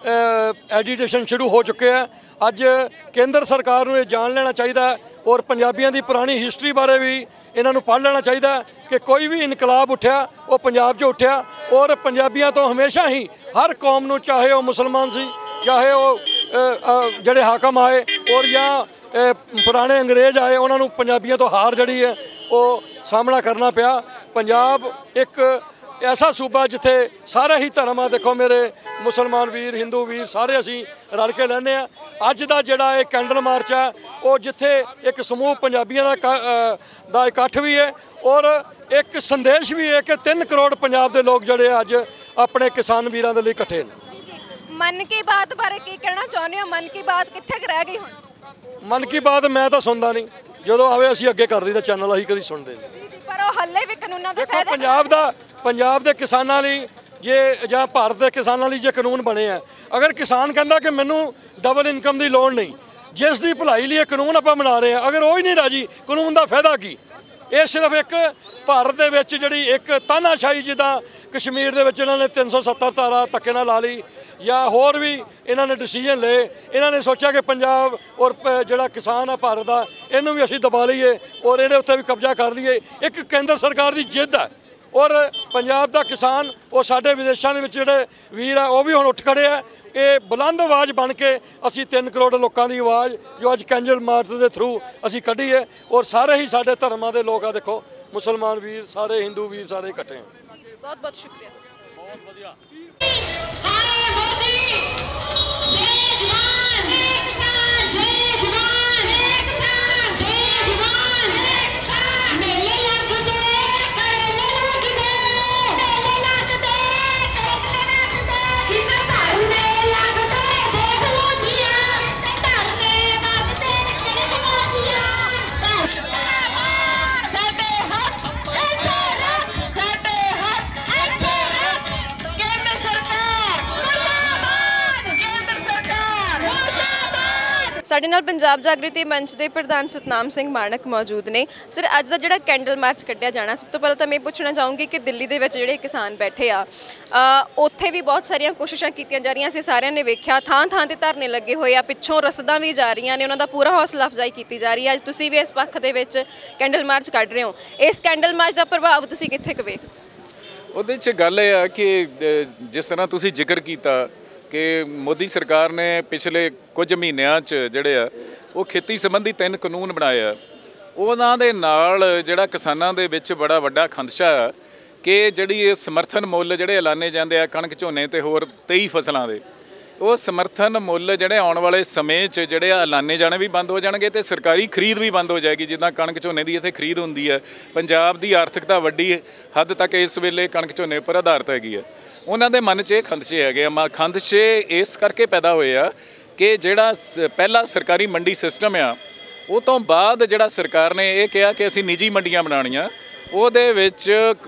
एजीटेशन शुरू हो चुके हैं। अज केंद्र सरकार को ये जान लेना चाहिए और पंजाबियों की पुरानी हिस्टरी बारे भी इन्हों पढ़ लेना चाहिए कि कोई भी इनकलाब उठा वो पंजाब च उठा और पंजाबियों तो हमेशा ही हर कौम को, चाहे वो मुसलमान सी, चाहे वो जड़े हाकम आए और या पुराने अंग्रेज आए, उन्होंने पंजाबियों तो हार जड़ी है वो सामना करना पिया। पंजाब एक ऐसा सूबा जिथे सारे ही धर्म आ, देखो मेरे मुसलमान वीर, हिंदू वीर सारे असी रल के लैने आ। अज का जोड़ा ये कैंडल मार्च है वो जिथे एक समूह पंजाबियों का इकट्ठ भी है और एक संदेश भी है कि तीन करोड़ पंजाब के लोग जोड़े अज अपने किसान वीरों के लिए इकट्ठे हैं। मन की बात बारे की कहना चाहते हो? मन की बात कित्थे रह गई हुण? मन की बात मैं तो सुनता नहीं, जो आवे असी अगे कर दी चैनल असी कभी सुनते नहीं। पर वो हल्ले भी कानूनों दे फायदे पंजाब दा पंजाब दे किसानां लई जे जां भारत दे किसानां लई जे कानून बने हैं, अगर किसान कहंदा कि मैनू डबल इनकम की लोड़ नहीं, जिस दी भलाई लिए कानून आपां बना रहे हैं, अगर वो ही नहीं राजी कानून का फायदा की? ये सिर्फ एक भारत दे विच जिहड़ी एक तानाशाही जिद्दां कश्मीर दे विच इन्होंने तीन सौ सत्तर धारा धक्के नाल ला ली या होर भी इन्होंने डिसीजन ले, इन्होंने सोचा कि पंजाब और जिहड़ा किसान है भारत का इनू भी असीं दबा लीए और इहदे उत्ते भी कब्जा कर लीए। एक केंद्र सरकार की जिद है और पंजाब का किसान और साडे विदेशों के जिहड़े वीर है वो भी हुण उठ खड़े है। ये बुलंद आवाज़ बन के असी तीन करोड़ लोगों की आवाज़ जो अज कैंडल मार्च के थ्रू असी कढ़ी है और सारे ही साडे धर्मां दे लोग आ, देखो मुसलमान वीर सारे, हिंदू वीर सारे इकट्ठे हैं। बहुत बहुत शुक्रिया। बहुत वधिया। ਸਾਡੇ ਨਾਲ ਪੰਜਾਬ ਜਾਗਰਤੀ ਮੰਚ ਦੇ ਪ੍ਰਧਾਨ ਸਤਨਾਮ ਸਿੰਘ ਮਾਣਕ ਮੌਜੂਦ ਨੇ। ਸਰ, ਅੱਜ ਦਾ ਜਿਹੜਾ ਕੈਂਡਲ ਮਾਰਚ ਕੱਢਿਆ ਜਾਣਾ, ਸਭ ਤੋਂ ਪਹਿਲਾਂ ਤਾਂ ਮੈਂ ਪੁੱਛਣਾ ਚਾਹੂੰਗੀ ਕਿ ਦਿੱਲੀ ਦੇ ਵਿੱਚ ਜਿਹੜੇ ਕਿਸਾਨ ਬੈਠੇ ਆ, ਉੱਥੇ ਵੀ ਬਹੁਤ ਸਾਰੀਆਂ ਕੋਸ਼ਿਸ਼ਾਂ ਕੀਤੀਆਂ ਜਾ ਰਹੀਆਂ ਸੀ, ਸਾਰਿਆਂ ਨੇ ਵੇਖਿਆ, ਥਾਂ ਥਾਂ ਤੇ ਧਰਨੇ ਲੱਗੇ ਹੋਏ ਆ, ਪਿੱਛੋਂ ਰਸਦਾਂ ਵੀ ਜਾ ਰਹੀਆਂ ਨੇ, ਉਹਨਾਂ ਦਾ ਪੂਰਾ ਹੌਸਲਾ ਅਫਜ਼ਾਈ ਕੀਤੀ ਜਾ ਰਹੀ ਹੈ। ਅੱਜ ਤੁਸੀਂ ਵੀ ਇਸ ਪੱਖ ਦੇ ਵਿੱਚ ਕੈਂਡਲ ਮਾਰਚ ਕੱਢ ਰਹੇ ਹੋ, ਇਸ ਕੈਂਡਲ ਮਾਰਚ ਦਾ ਪ੍ਰਭਾਵ ਤੁਸੀਂ ਕਿੱਥੇ ਕੁ ਵੇਖਦੇ? ਉਹਦੇ 'ਚ ਗੱਲ ਇਹ ਆ ਕਿ ਜਿਸ ਤਰ੍ਹਾਂ ਤੁਸੀਂ ਜ਼ਿਕਰ ਕੀਤਾ ਕਿ ਮੋਦੀ ਸਰਕਾਰ ਨੇ ਪਿਛਲੇ ਕੁਝ ਮਹੀਨਿਆਂ 'ਚ ਜਿਹੜੇ ਆ ਉਹ ਖੇਤੀ ਸੰਬੰਧੀ ਤਿੰਨ ਕਾਨੂੰਨ ਬਣਾਏ ਆ। ਉਹਨਾਂ ਦੇ ਨਾਲ ਜਿਹੜਾ ਕਿਸਾਨਾਂ ਦੇ ਵਿੱਚ ਬੜਾ ਵੱਡਾ ਖਦਸ਼ਾ ਆ ਕਿ ਜਿਹੜੀ ਇਹ ਸਮਰਥਨ ਮੁੱਲ ਜਿਹੜੇ ਐਲਾਨੇ ਜਾਂਦੇ ਆ ਕਣਕ, ਝੋਨੇ ਤੇ ਹੋਰ ਤੇਈ ਫਸਲਾਂ ਦੇ, ਉਹ ਸਮਰਥਨ ਮੁੱਲ ਜਿਹੜੇ ਆਉਣ ਵਾਲੇ ਸਮੇਂ 'ਚ ਜਿਹੜੇ ਆ ਐਲਾਨੇ ਜਾਣੇ ਵੀ ਬੰਦ ਹੋ ਜਾਣਗੇ ਤੇ ਸਰਕਾਰੀ ਖਰੀਦ ਵੀ ਬੰਦ ਹੋ ਜਾਏਗੀ। ਜਿੱਦਾਂ ਕਣਕ, ਝੋਨੇ ਦੀ ਇੱਥੇ ਖਰੀਦ ਹੁੰਦੀ ਹੈ, ਪੰਜਾਬ ਦੀ ਆਰਥਿਕਤਾ ਵੱਡੀ ਹੱਦ ਤੱਕ ਇਸ ਵੇਲੇ ਕਣਕ, ਝੋਨੇ ਉੱਪਰ ਆਧਾਰਿਤ ਹੈਗੀ ਹੈ। ਉਹਨਾਂ ਦੇ ਮਨ 'ਚ ਇਹ ਖਦਸ਼ੇ ਹੈਗੇ ਆ। ਖਦਸ਼ੇ ਇਸ ਕਰਕੇ ਪੈਦਾ ਹੋਏ ਆ ਕਿ ਜਿਹੜਾ ਪਹਿਲਾ ਸਰਕਾਰੀ ਮੰਡੀ ਸਿਸਟਮ ਆ, ਉਹ ਤੋਂ ਬਾਅਦ ਜਿਹੜਾ ਸਰਕਾਰ ਨੇ ਇਹ ਕਿਹਾ ਕਿ ਅਸੀਂ ਨਿੱਜੀ ਮੰਡੀਆਂ ਬਣਾਉਣੀਆਂ, ਉਹਦੇ ਵਿੱਚ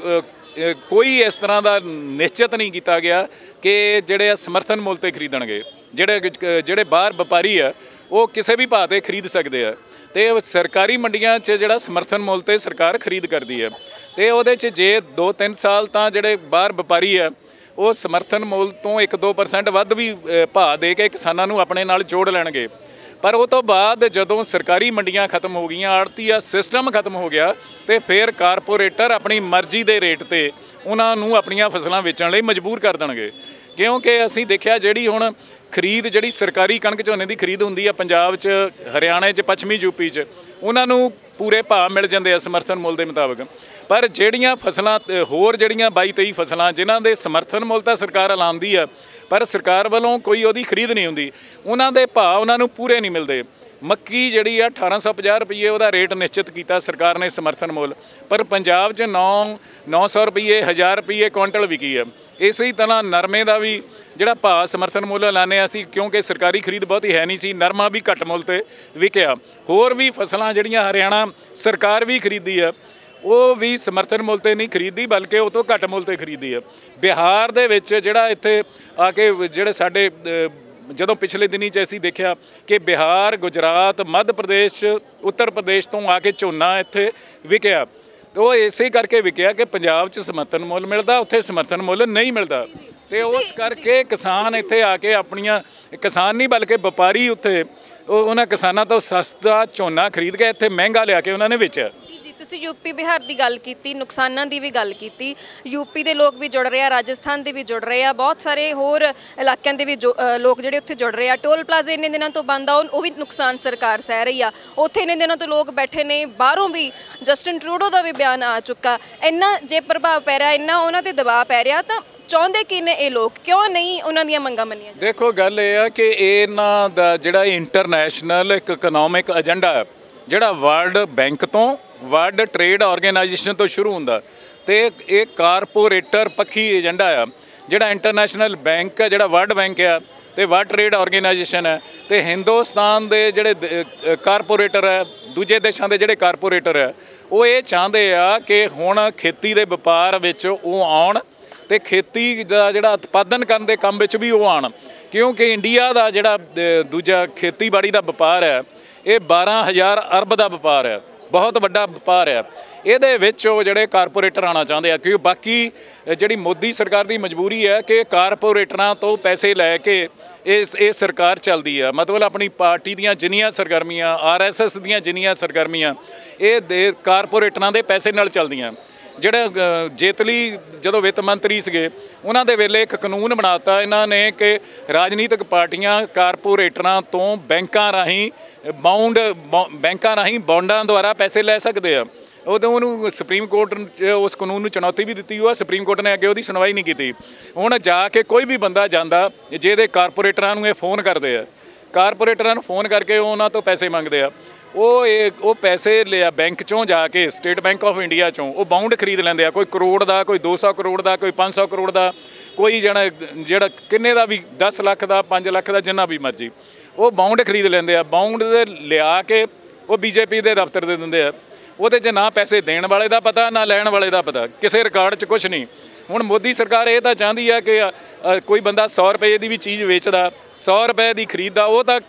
ਕੋਈ ਇਸ ਤਰ੍ਹਾਂ ਦਾ ਨਿਸ਼ਚਿਤ ਨਹੀਂ ਕੀਤਾ ਗਿਆ ਕਿ ਜਿਹੜੇ ਆ ਸਮਰਥਨ ਮੁੱਲ 'ਤੇ ਖਰੀਦਣਗੇ। ਜਿਹੜੇ ਜਿਹੜੇ ਬਾਹਰ ਵਪਾਰੀ ਆ ਉਹ ਕਿਸੇ ਵੀ ਭਾਅ 'ਤੇ ਖਰੀਦ ਸਕਦੇ ਆ ਅਤੇ ਸਰਕਾਰੀ ਮੰਡੀਆਂ 'ਚ ਜਿਹੜਾ ਸਮਰਥਨ ਮੁੱਲ 'ਤੇ ਸਰਕਾਰ ਖਰੀਦ ਕਰਦੀ ਹੈ। ਅਤੇ ਉਹਦੇ 'ਚ ਜੇ ਦੋ ਤਿੰਨ ਸਾਲ ਤਾਂ ਜਿਹੜੇ ਬਾਹਰ ਵਪਾਰੀ ਆ ਉਹ ਸਮਰਥਨ ਮੁੱਲ ਤੋਂ ਇੱਕ ਦੋ ਪਰਸੈਂਟ ਵੱਧ ਵੀ ਭਾਅ ਦੇ ਕੇ ਕਿਸਾਨਾਂ ਨੂੰ ਆਪਣੇ ਨਾਲ ਜੋੜ ਲੈਣਗੇ। ਪਰ ਉਹ ਤੋਂ ਬਾਅਦ ਜਦੋਂ ਸਰਕਾਰੀ ਮੰਡੀਆਂ ਖਤਮ ਹੋ ਗਈਆਂ, ਆੜਤੀਆ ਸਿਸਟਮ ਖਤਮ ਹੋ ਗਿਆ, ਅਤੇ ਫਿਰ ਕਾਰਪੋਰੇਟਰ ਆਪਣੀ ਮਰਜ਼ੀ ਦੇ ਰੇਟ 'ਤੇ ਉਹਨਾਂ ਨੂੰ ਆਪਣੀਆਂ ਫਸਲਾਂ ਵੇਚਣ ਲਈ ਮਜਬੂਰ ਕਰ ਦੇਣਗੇ। ਕਿਉਂਕਿ ਅਸੀਂ ਦੇਖਿਆ ਜਿਹੜੀ ਹੁਣ ਖਰੀਦ ਜਿਹੜੀ ਸਰਕਾਰੀ ਕਣਕ, ਝੋਨੇ ਦੀ ਖਰੀਦ ਹੁੰਦੀ ਆ ਪੰਜਾਬ 'ਚ, ਹਰਿਆਣੇ 'ਚ, ਪੱਛਮੀ ਯੂਪੀ 'ਚ, ਉਹਨਾਂ ਨੂੰ ਪੂਰੇ ਭਾਅ ਮਿਲ ਜਾਂਦੇ ਆ ਸਮਰਥਨ ਮੁੱਲ ਦੇ ਮੁਤਾਬਕ। ਪਰ ਜਿਹੜੀਆਂ ਫਸਲਾਂ ਹੋਰ ਜਿਹੜੀਆਂ ਬਾਈ ਤੇਈ ਫਸਲਾਂ ਜਿਨ੍ਹਾਂ ਦੇ ਸਮਰਥਨ ਮੁੱਲ ਤਾਂ ਸਰਕਾਰ ਐਲਾਨਦੀ ਆ ਪਰ ਸਰਕਾਰ ਵੱਲੋਂ ਕੋਈ ਉਹਦੀ ਖਰੀਦ ਨਹੀਂ ਹੁੰਦੀ, ਉਹਨਾਂ ਦੇ ਭਾਅ ਉਹਨਾਂ ਨੂੰ ਪੂਰੇ ਨਹੀਂ ਮਿਲਦੇ। ਮੱਕੀ ਜਿਹੜੀ ਆ ਅਠਾਰਾਂ ਸੌ ਪੰਜਾਹ ਰੁਪਈਏ ਉਹਦਾ ਰੇਟ ਨਿਸ਼ਚਿਤ ਕੀਤਾ ਸਰਕਾਰ ਨੇ ਸਮਰਥਨ ਮੁੱਲ, ਪਰ ਪੰਜਾਬ 'ਚ ਨੌ ਨੌ ਸੌ ਰੁਪਈਏ ਹਜ਼ਾਰ ਰੁਪਈਏ ਕੁਇੰਟਲ ਵਿਕੀ ਆ। ਇਸੇ ਤਰ੍ਹਾਂ ਨਰਮੇ ਦਾ ਵੀ ਜਿਹੜਾ ਭਾਅ ਸਮਰਥਨ ਮੁੱਲ ਐਲਾਨਿਆ ਸੀ, ਕਿਉਂਕਿ ਸਰਕਾਰੀ ਖਰੀਦ ਬਹੁਤੀ ਹੈ ਨਹੀਂ ਸੀ, ਨਰਮਾ ਵੀ ਘੱਟ ਮੁੱਲ 'ਤੇ ਵਿਕਿਆ। ਹੋਰ ਵੀ ਫਸਲਾਂ ਜਿਹੜੀਆਂ ਹਰਿਆਣਾ ਸਰਕਾਰ ਵੀ ਖਰੀਦੀ ਆ, ਉਹ ਵੀ ਸਮਰਥਨ ਮੁੱਲ 'ਤੇ ਨਹੀਂ ਖਰੀਦੀ ਬਲਕਿ ਉਹ ਤੋਂ ਘੱਟ ਮੁੱਲ 'ਤੇ ਖਰੀਦੀ ਆ। ਬਿਹਾਰ ਦੇ ਵਿੱਚ ਜਿਹੜਾ ਇੱਥੇ ਆ ਕੇ ਜਿਹੜੇ ਸਾਡੇ ਜਦੋਂ ਪਿਛਲੇ ਦਿਨੀ 'ਚ ਅਸੀਂ ਦੇਖਿਆ ਕਿ ਬਿਹਾਰ, ਗੁਜਰਾਤ, ਮੱਧ ਪ੍ਰਦੇਸ਼, ਉੱਤਰ ਪ੍ਰਦੇਸ਼ ਤੋਂ ਆ ਕੇ ਝੋਨਾ ਇੱਥੇ ਵਿਕਿਆ, ਅਤੇ ਉਹ ਇਸੇ ਕਰਕੇ ਵਿਕਿਆ ਕਿ ਪੰਜਾਬ 'ਚ ਸਮਰਥਨ ਮੁੱਲ ਮਿਲਦਾ, ਉੱਥੇ ਸਮਰਥਨ ਮੁੱਲ ਨਹੀਂ ਮਿਲਦਾ। ਅਤੇ ਉਸ ਕਰਕੇ ਕਿਸਾਨ ਇੱਥੇ ਆ ਕੇ ਆਪਣੀਆਂ, ਕਿਸਾਨ ਨਹੀਂ ਬਲਕਿ ਵਪਾਰੀ ਉੱਥੇ ਉਹ ਉਹਨਾਂ ਕਿਸਾਨਾਂ ਤੋਂ ਸਸਤਾ ਝੋਨਾ ਖਰੀਦ ਕੇ ਇੱਥੇ ਮਹਿੰਗਾ ਲਿਆ ਕੇ ਉਹਨਾਂ ਨੇ ਵੇਚਿਆ। ਜੀ, ਤੁਸੀਂ ਯੂਪੀ ਬਿਹਾਰ ਦੀ ਗੱਲ ਕੀਤੀ, ਨੁਕਸਾਨਾਂ ਦੀ ਵੀ ਗੱਲ ਕੀਤੀ। ਯੂਪੀ ਦੇ ਲੋਕ ਵੀ ਜੁੜ ਰਹੇ ਆ, ਰਾਜਸਥਾਨ ਦੇ ਵੀ ਜੁੜ ਰਹੇ ਆ, ਬਹੁਤ ਸਾਰੇ ਹੋਰ ਇਲਾਕਿਆਂ ਦੇ ਵੀ ਜੋ ਲੋਕ ਜਿਹੜੇ ਉੱਥੇ ਜੁੜ ਰਹੇ ਆ। ਟੋਲ ਪਲਾਜ਼ੇ ਇੰਨੇ ਦਿਨਾਂ ਤੋਂ ਬੰਦ ਆ, ਉਹ ਵੀ ਨੁਕਸਾਨ ਸਰਕਾਰ ਸਹਿ ਰਹੀ ਆ। ਉੱਥੇ ਇੰਨੇ ਦਿਨਾਂ ਤੋਂ ਲੋਕ ਬੈਠੇ ਨੇ, ਬਾਹਰੋਂ ਵੀ ਜਸਟਿਨ ਟਰੂਡੋ ਦਾ ਵੀ ਬਿਆਨ ਆ ਚੁੱਕਾ। ਇੰਨਾ ਜੇ ਪ੍ਰਭਾਵ ਪੈ ਰਿਹਾ, ਇੰਨਾ ਉਹਨਾਂ 'ਤੇ ਦਬਾਅ ਪੈ ਰਿਹਾ, ਤਾਂ ਚਾਹੁੰਦੇ ਕੀ ਨੇ ਇਹ ਲੋਕ, ਕਿਉਂ ਨਹੀਂ ਉਹਨਾਂ ਦੀਆਂ ਮੰਗਾਂ ਮੰਨੀਆਂ? ਦੇਖੋ, ਗੱਲ ਇਹ ਆ ਕਿ ਇਹਨਾਂ ਦਾ ਜਿਹੜਾ ਇੰਟਰਨੈਸ਼ਨਲ ਇੱਕ ਇਕਨੋਮਿਕ ਏਜੰਡਾ ਹੈ, ਜਿਹੜਾ ਵਰਲਡ ਬੈਂਕ ਤੋਂ, ਵਰਲਡ ਟ੍ਰੇਡ ਆਰਗੇਨਾਈਜੇਸ਼ਨ ਤੋਂ ਸ਼ੁਰੂ ਹੁੰਦਾ, ਅਤੇ ਇਹ ਕਾਰਪੋਰੇਟਰ ਪੱਖੀ ਏਜੰਡਾ ਆ। ਜਿਹੜਾ ਇੰਟਰਨੈਸ਼ਨਲ ਬੈਂਕ ਹੈ, ਜਿਹੜਾ ਵਰਲਡ ਬੈਂਕ ਆ ਅਤੇ ਵਰਲਡ ਟ੍ਰੇਡ ਆਰਗੇਨਾਈਜੇਸ਼ਨ ਹੈ, ਅਤੇ ਹਿੰਦੁਸਤਾਨ ਦੇ ਜਿਹੜੇ ਕਾਰਪੋਰੇਟਰ ਹੈ, ਦੂਜੇ ਦੇਸ਼ਾਂ ਦੇ ਜਿਹੜੇ ਕਾਰਪੋਰੇਟਰ ਹੈ, ਉਹ ਇਹ ਚਾਹੁੰਦੇ ਆ ਕਿ ਹੁਣ ਖੇਤੀ ਦੇ ਵਪਾਰ ਵਿੱਚ ਉਹ ਆਉਣ ਅਤੇ ਖੇਤੀ ਦਾ ਜਿਹੜਾ ਉਤਪਾਦਨ ਕਰਨ ਦੇ ਕੰਮ ਵਿੱਚ ਵੀ ਉਹ ਆਉਣ। ਕਿਉਂਕਿ ਇੰਡੀਆ ਦਾ ਜਿਹੜਾ ਦੂਜਾ ਖੇਤੀਬਾੜੀ ਦਾ ਵਪਾਰ ਹੈ, ਇਹ ਬਾਰਾਂ ਹਜ਼ਾਰ ਅਰਬ ਦਾ ਵਪਾਰ ਹੈ, ਬਹੁਤ ਵੱਡਾ ਵਪਾਰ ਹੈ। ਇਹਦੇ ਵਿੱਚ ਉਹ ਜਿਹੜੇ ਕਾਰਪੋਰੇਟਰ ਆਉਣਾ ਚਾਹੁੰਦੇ ਆ, ਕਿਉਂਕਿ ਬਾਕੀ ਜਿਹੜੀ ਮੋਦੀ ਸਰਕਾਰ ਦੀ ਮਜਬੂਰੀ ਹੈ ਕਿ ਕਾਰਪੋਰੇਟਰਾਂ ਤੋਂ ਪੈਸੇ ਲੈ ਕੇ ਇਸ ਇਹ ਸਰਕਾਰ ਚੱਲਦੀ ਆ। ਮਤਲਬ ਆਪਣੀ ਪਾਰਟੀ ਦੀਆਂ ਜਿੰਨੀਆਂ ਸਰਗਰਮੀਆਂ, ਆਰ ਐਸ ਐਸ ਦੀਆਂ ਜਿੰਨੀਆਂ ਸਰਗਰਮੀਆਂ, ਇਹ ਦੇ ਕਾਰਪੋਰੇਟਰਾਂ ਦੇ ਪੈਸੇ ਨਾਲ ਚੱਲਦੀਆਂ। ਜਿਹੜੇ ਜੇਤਲੀ ਜਦੋਂ ਵਿੱਤ ਮੰਤਰੀ ਸੀਗੇ, ਉਹਨਾਂ ਦੇ ਵੇਲੇ ਇੱਕ ਕਾਨੂੰਨ ਬਣਾਤਾ ਇਹਨਾਂ ਨੇ ਕਿ ਰਾਜਨੀਤਿਕ ਪਾਰਟੀਆਂ ਕਾਰਪੋਰੇਟਰਾਂ ਤੋਂ ਬੈਂਕਾਂ ਰਾਹੀਂ ਬਾਉਂਡ ਬੈਂਕਾਂ ਰਾਹੀਂ ਬੌਂਡਾਂ ਦੁਆਰਾ ਪੈਸੇ ਲੈ ਸਕਦੇ ਆ। ਉਦੋਂ ਉਹਨੂੰ ਸੁਪਰੀਮ ਕੋਰਟ ਉਸ ਕਾਨੂੰਨ ਨੂੰ ਚੁਣੌਤੀ ਵੀ ਦਿੱਤੀ ਹੋਆ, ਸੁਪਰੀਮ ਕੋਰਟ ਨੇ ਅੱਗੇ ਉਹਦੀ ਸੁਣਵਾਈ ਨਹੀਂ ਕੀਤੀ। ਹੁਣ ਜਾ ਕੇ ਕੋਈ ਵੀ ਬੰਦਾ ਜਾਂਦਾ ਜਿਹਦੇ ਕਾਰਪੋਰੇਟਰਾਂ ਨੂੰ ਇਹ ਫੋਨ ਕਰਦੇ ਆ, ਕਾਰਪੋਰੇਟਰਾਂ ਨੂੰ ਫੋਨ ਕਰਕੇ ਉਹਨਾਂ ਤੋਂ ਪੈਸੇ ਮੰਗਦੇ ਆ, ਉਹ ਇਹ ਉਹ ਪੈਸੇ ਲਿਆ ਬੈਂਕ 'ਚੋਂ ਜਾ ਕੇ, ਸਟੇਟ ਬੈਂਕ ਆਫ ਇੰਡੀਆ 'ਚੋਂ ਉਹ ਬਾਉਂਡ ਖਰੀਦ ਲੈਂਦੇ ਆ। ਕੋਈ ਕਰੋੜ ਦਾ, ਕੋਈ ਦੋ ਸੌ ਕਰੋੜ ਦਾ, ਕੋਈ ਪੰਜ ਸੌ ਕਰੋੜ ਦਾ, ਕੋਈ ਜਣਾ ਜਿਹੜਾ ਕਿੰਨੇ ਦਾ ਵੀ, ਦਸ ਲੱਖ ਦਾ, ਪੰਜ ਲੱਖ ਦਾ, ਜਿੰਨਾ ਵੀ ਮਰਜ਼ੀ, ਉਹ ਬਾਉਂਡ ਖਰੀਦ ਲੈਂਦੇ ਆ। ਬਾਉਂਡ ਦੇ ਲਿਆ ਕੇ ਉਹ ਬੀਜੇਪੀ ਦੇ ਦਫ਼ਤਰ ਦੇ ਦਿੰਦੇ ਆ। ਉਹਦੇ 'ਚ ਨਾ ਪੈਸੇ ਦੇਣ ਵਾਲੇ ਦਾ ਪਤਾ, ਨਾ ਲੈਣ ਵਾਲੇ ਦਾ ਪਤਾ, ਕਿਸੇ ਰਿਕਾਰਡ 'ਚ ਕੁਛ ਨਹੀਂ। ਹੁਣ ਮੋਦੀ ਸਰਕਾਰ ਇਹ ਤਾਂ ਚਾਹੁੰਦੀ ਆ ਕਿ ਕੋਈ ਬੰਦਾ ਸੌ ਰੁਪਏ ਦੀ ਵੀ ਚੀਜ਼ ਵੇਚਦਾ, ਸੌ ਰੁਪਏ ਦੀ ਖਰੀਦਦਾ, ਉਹ ਤਾਂ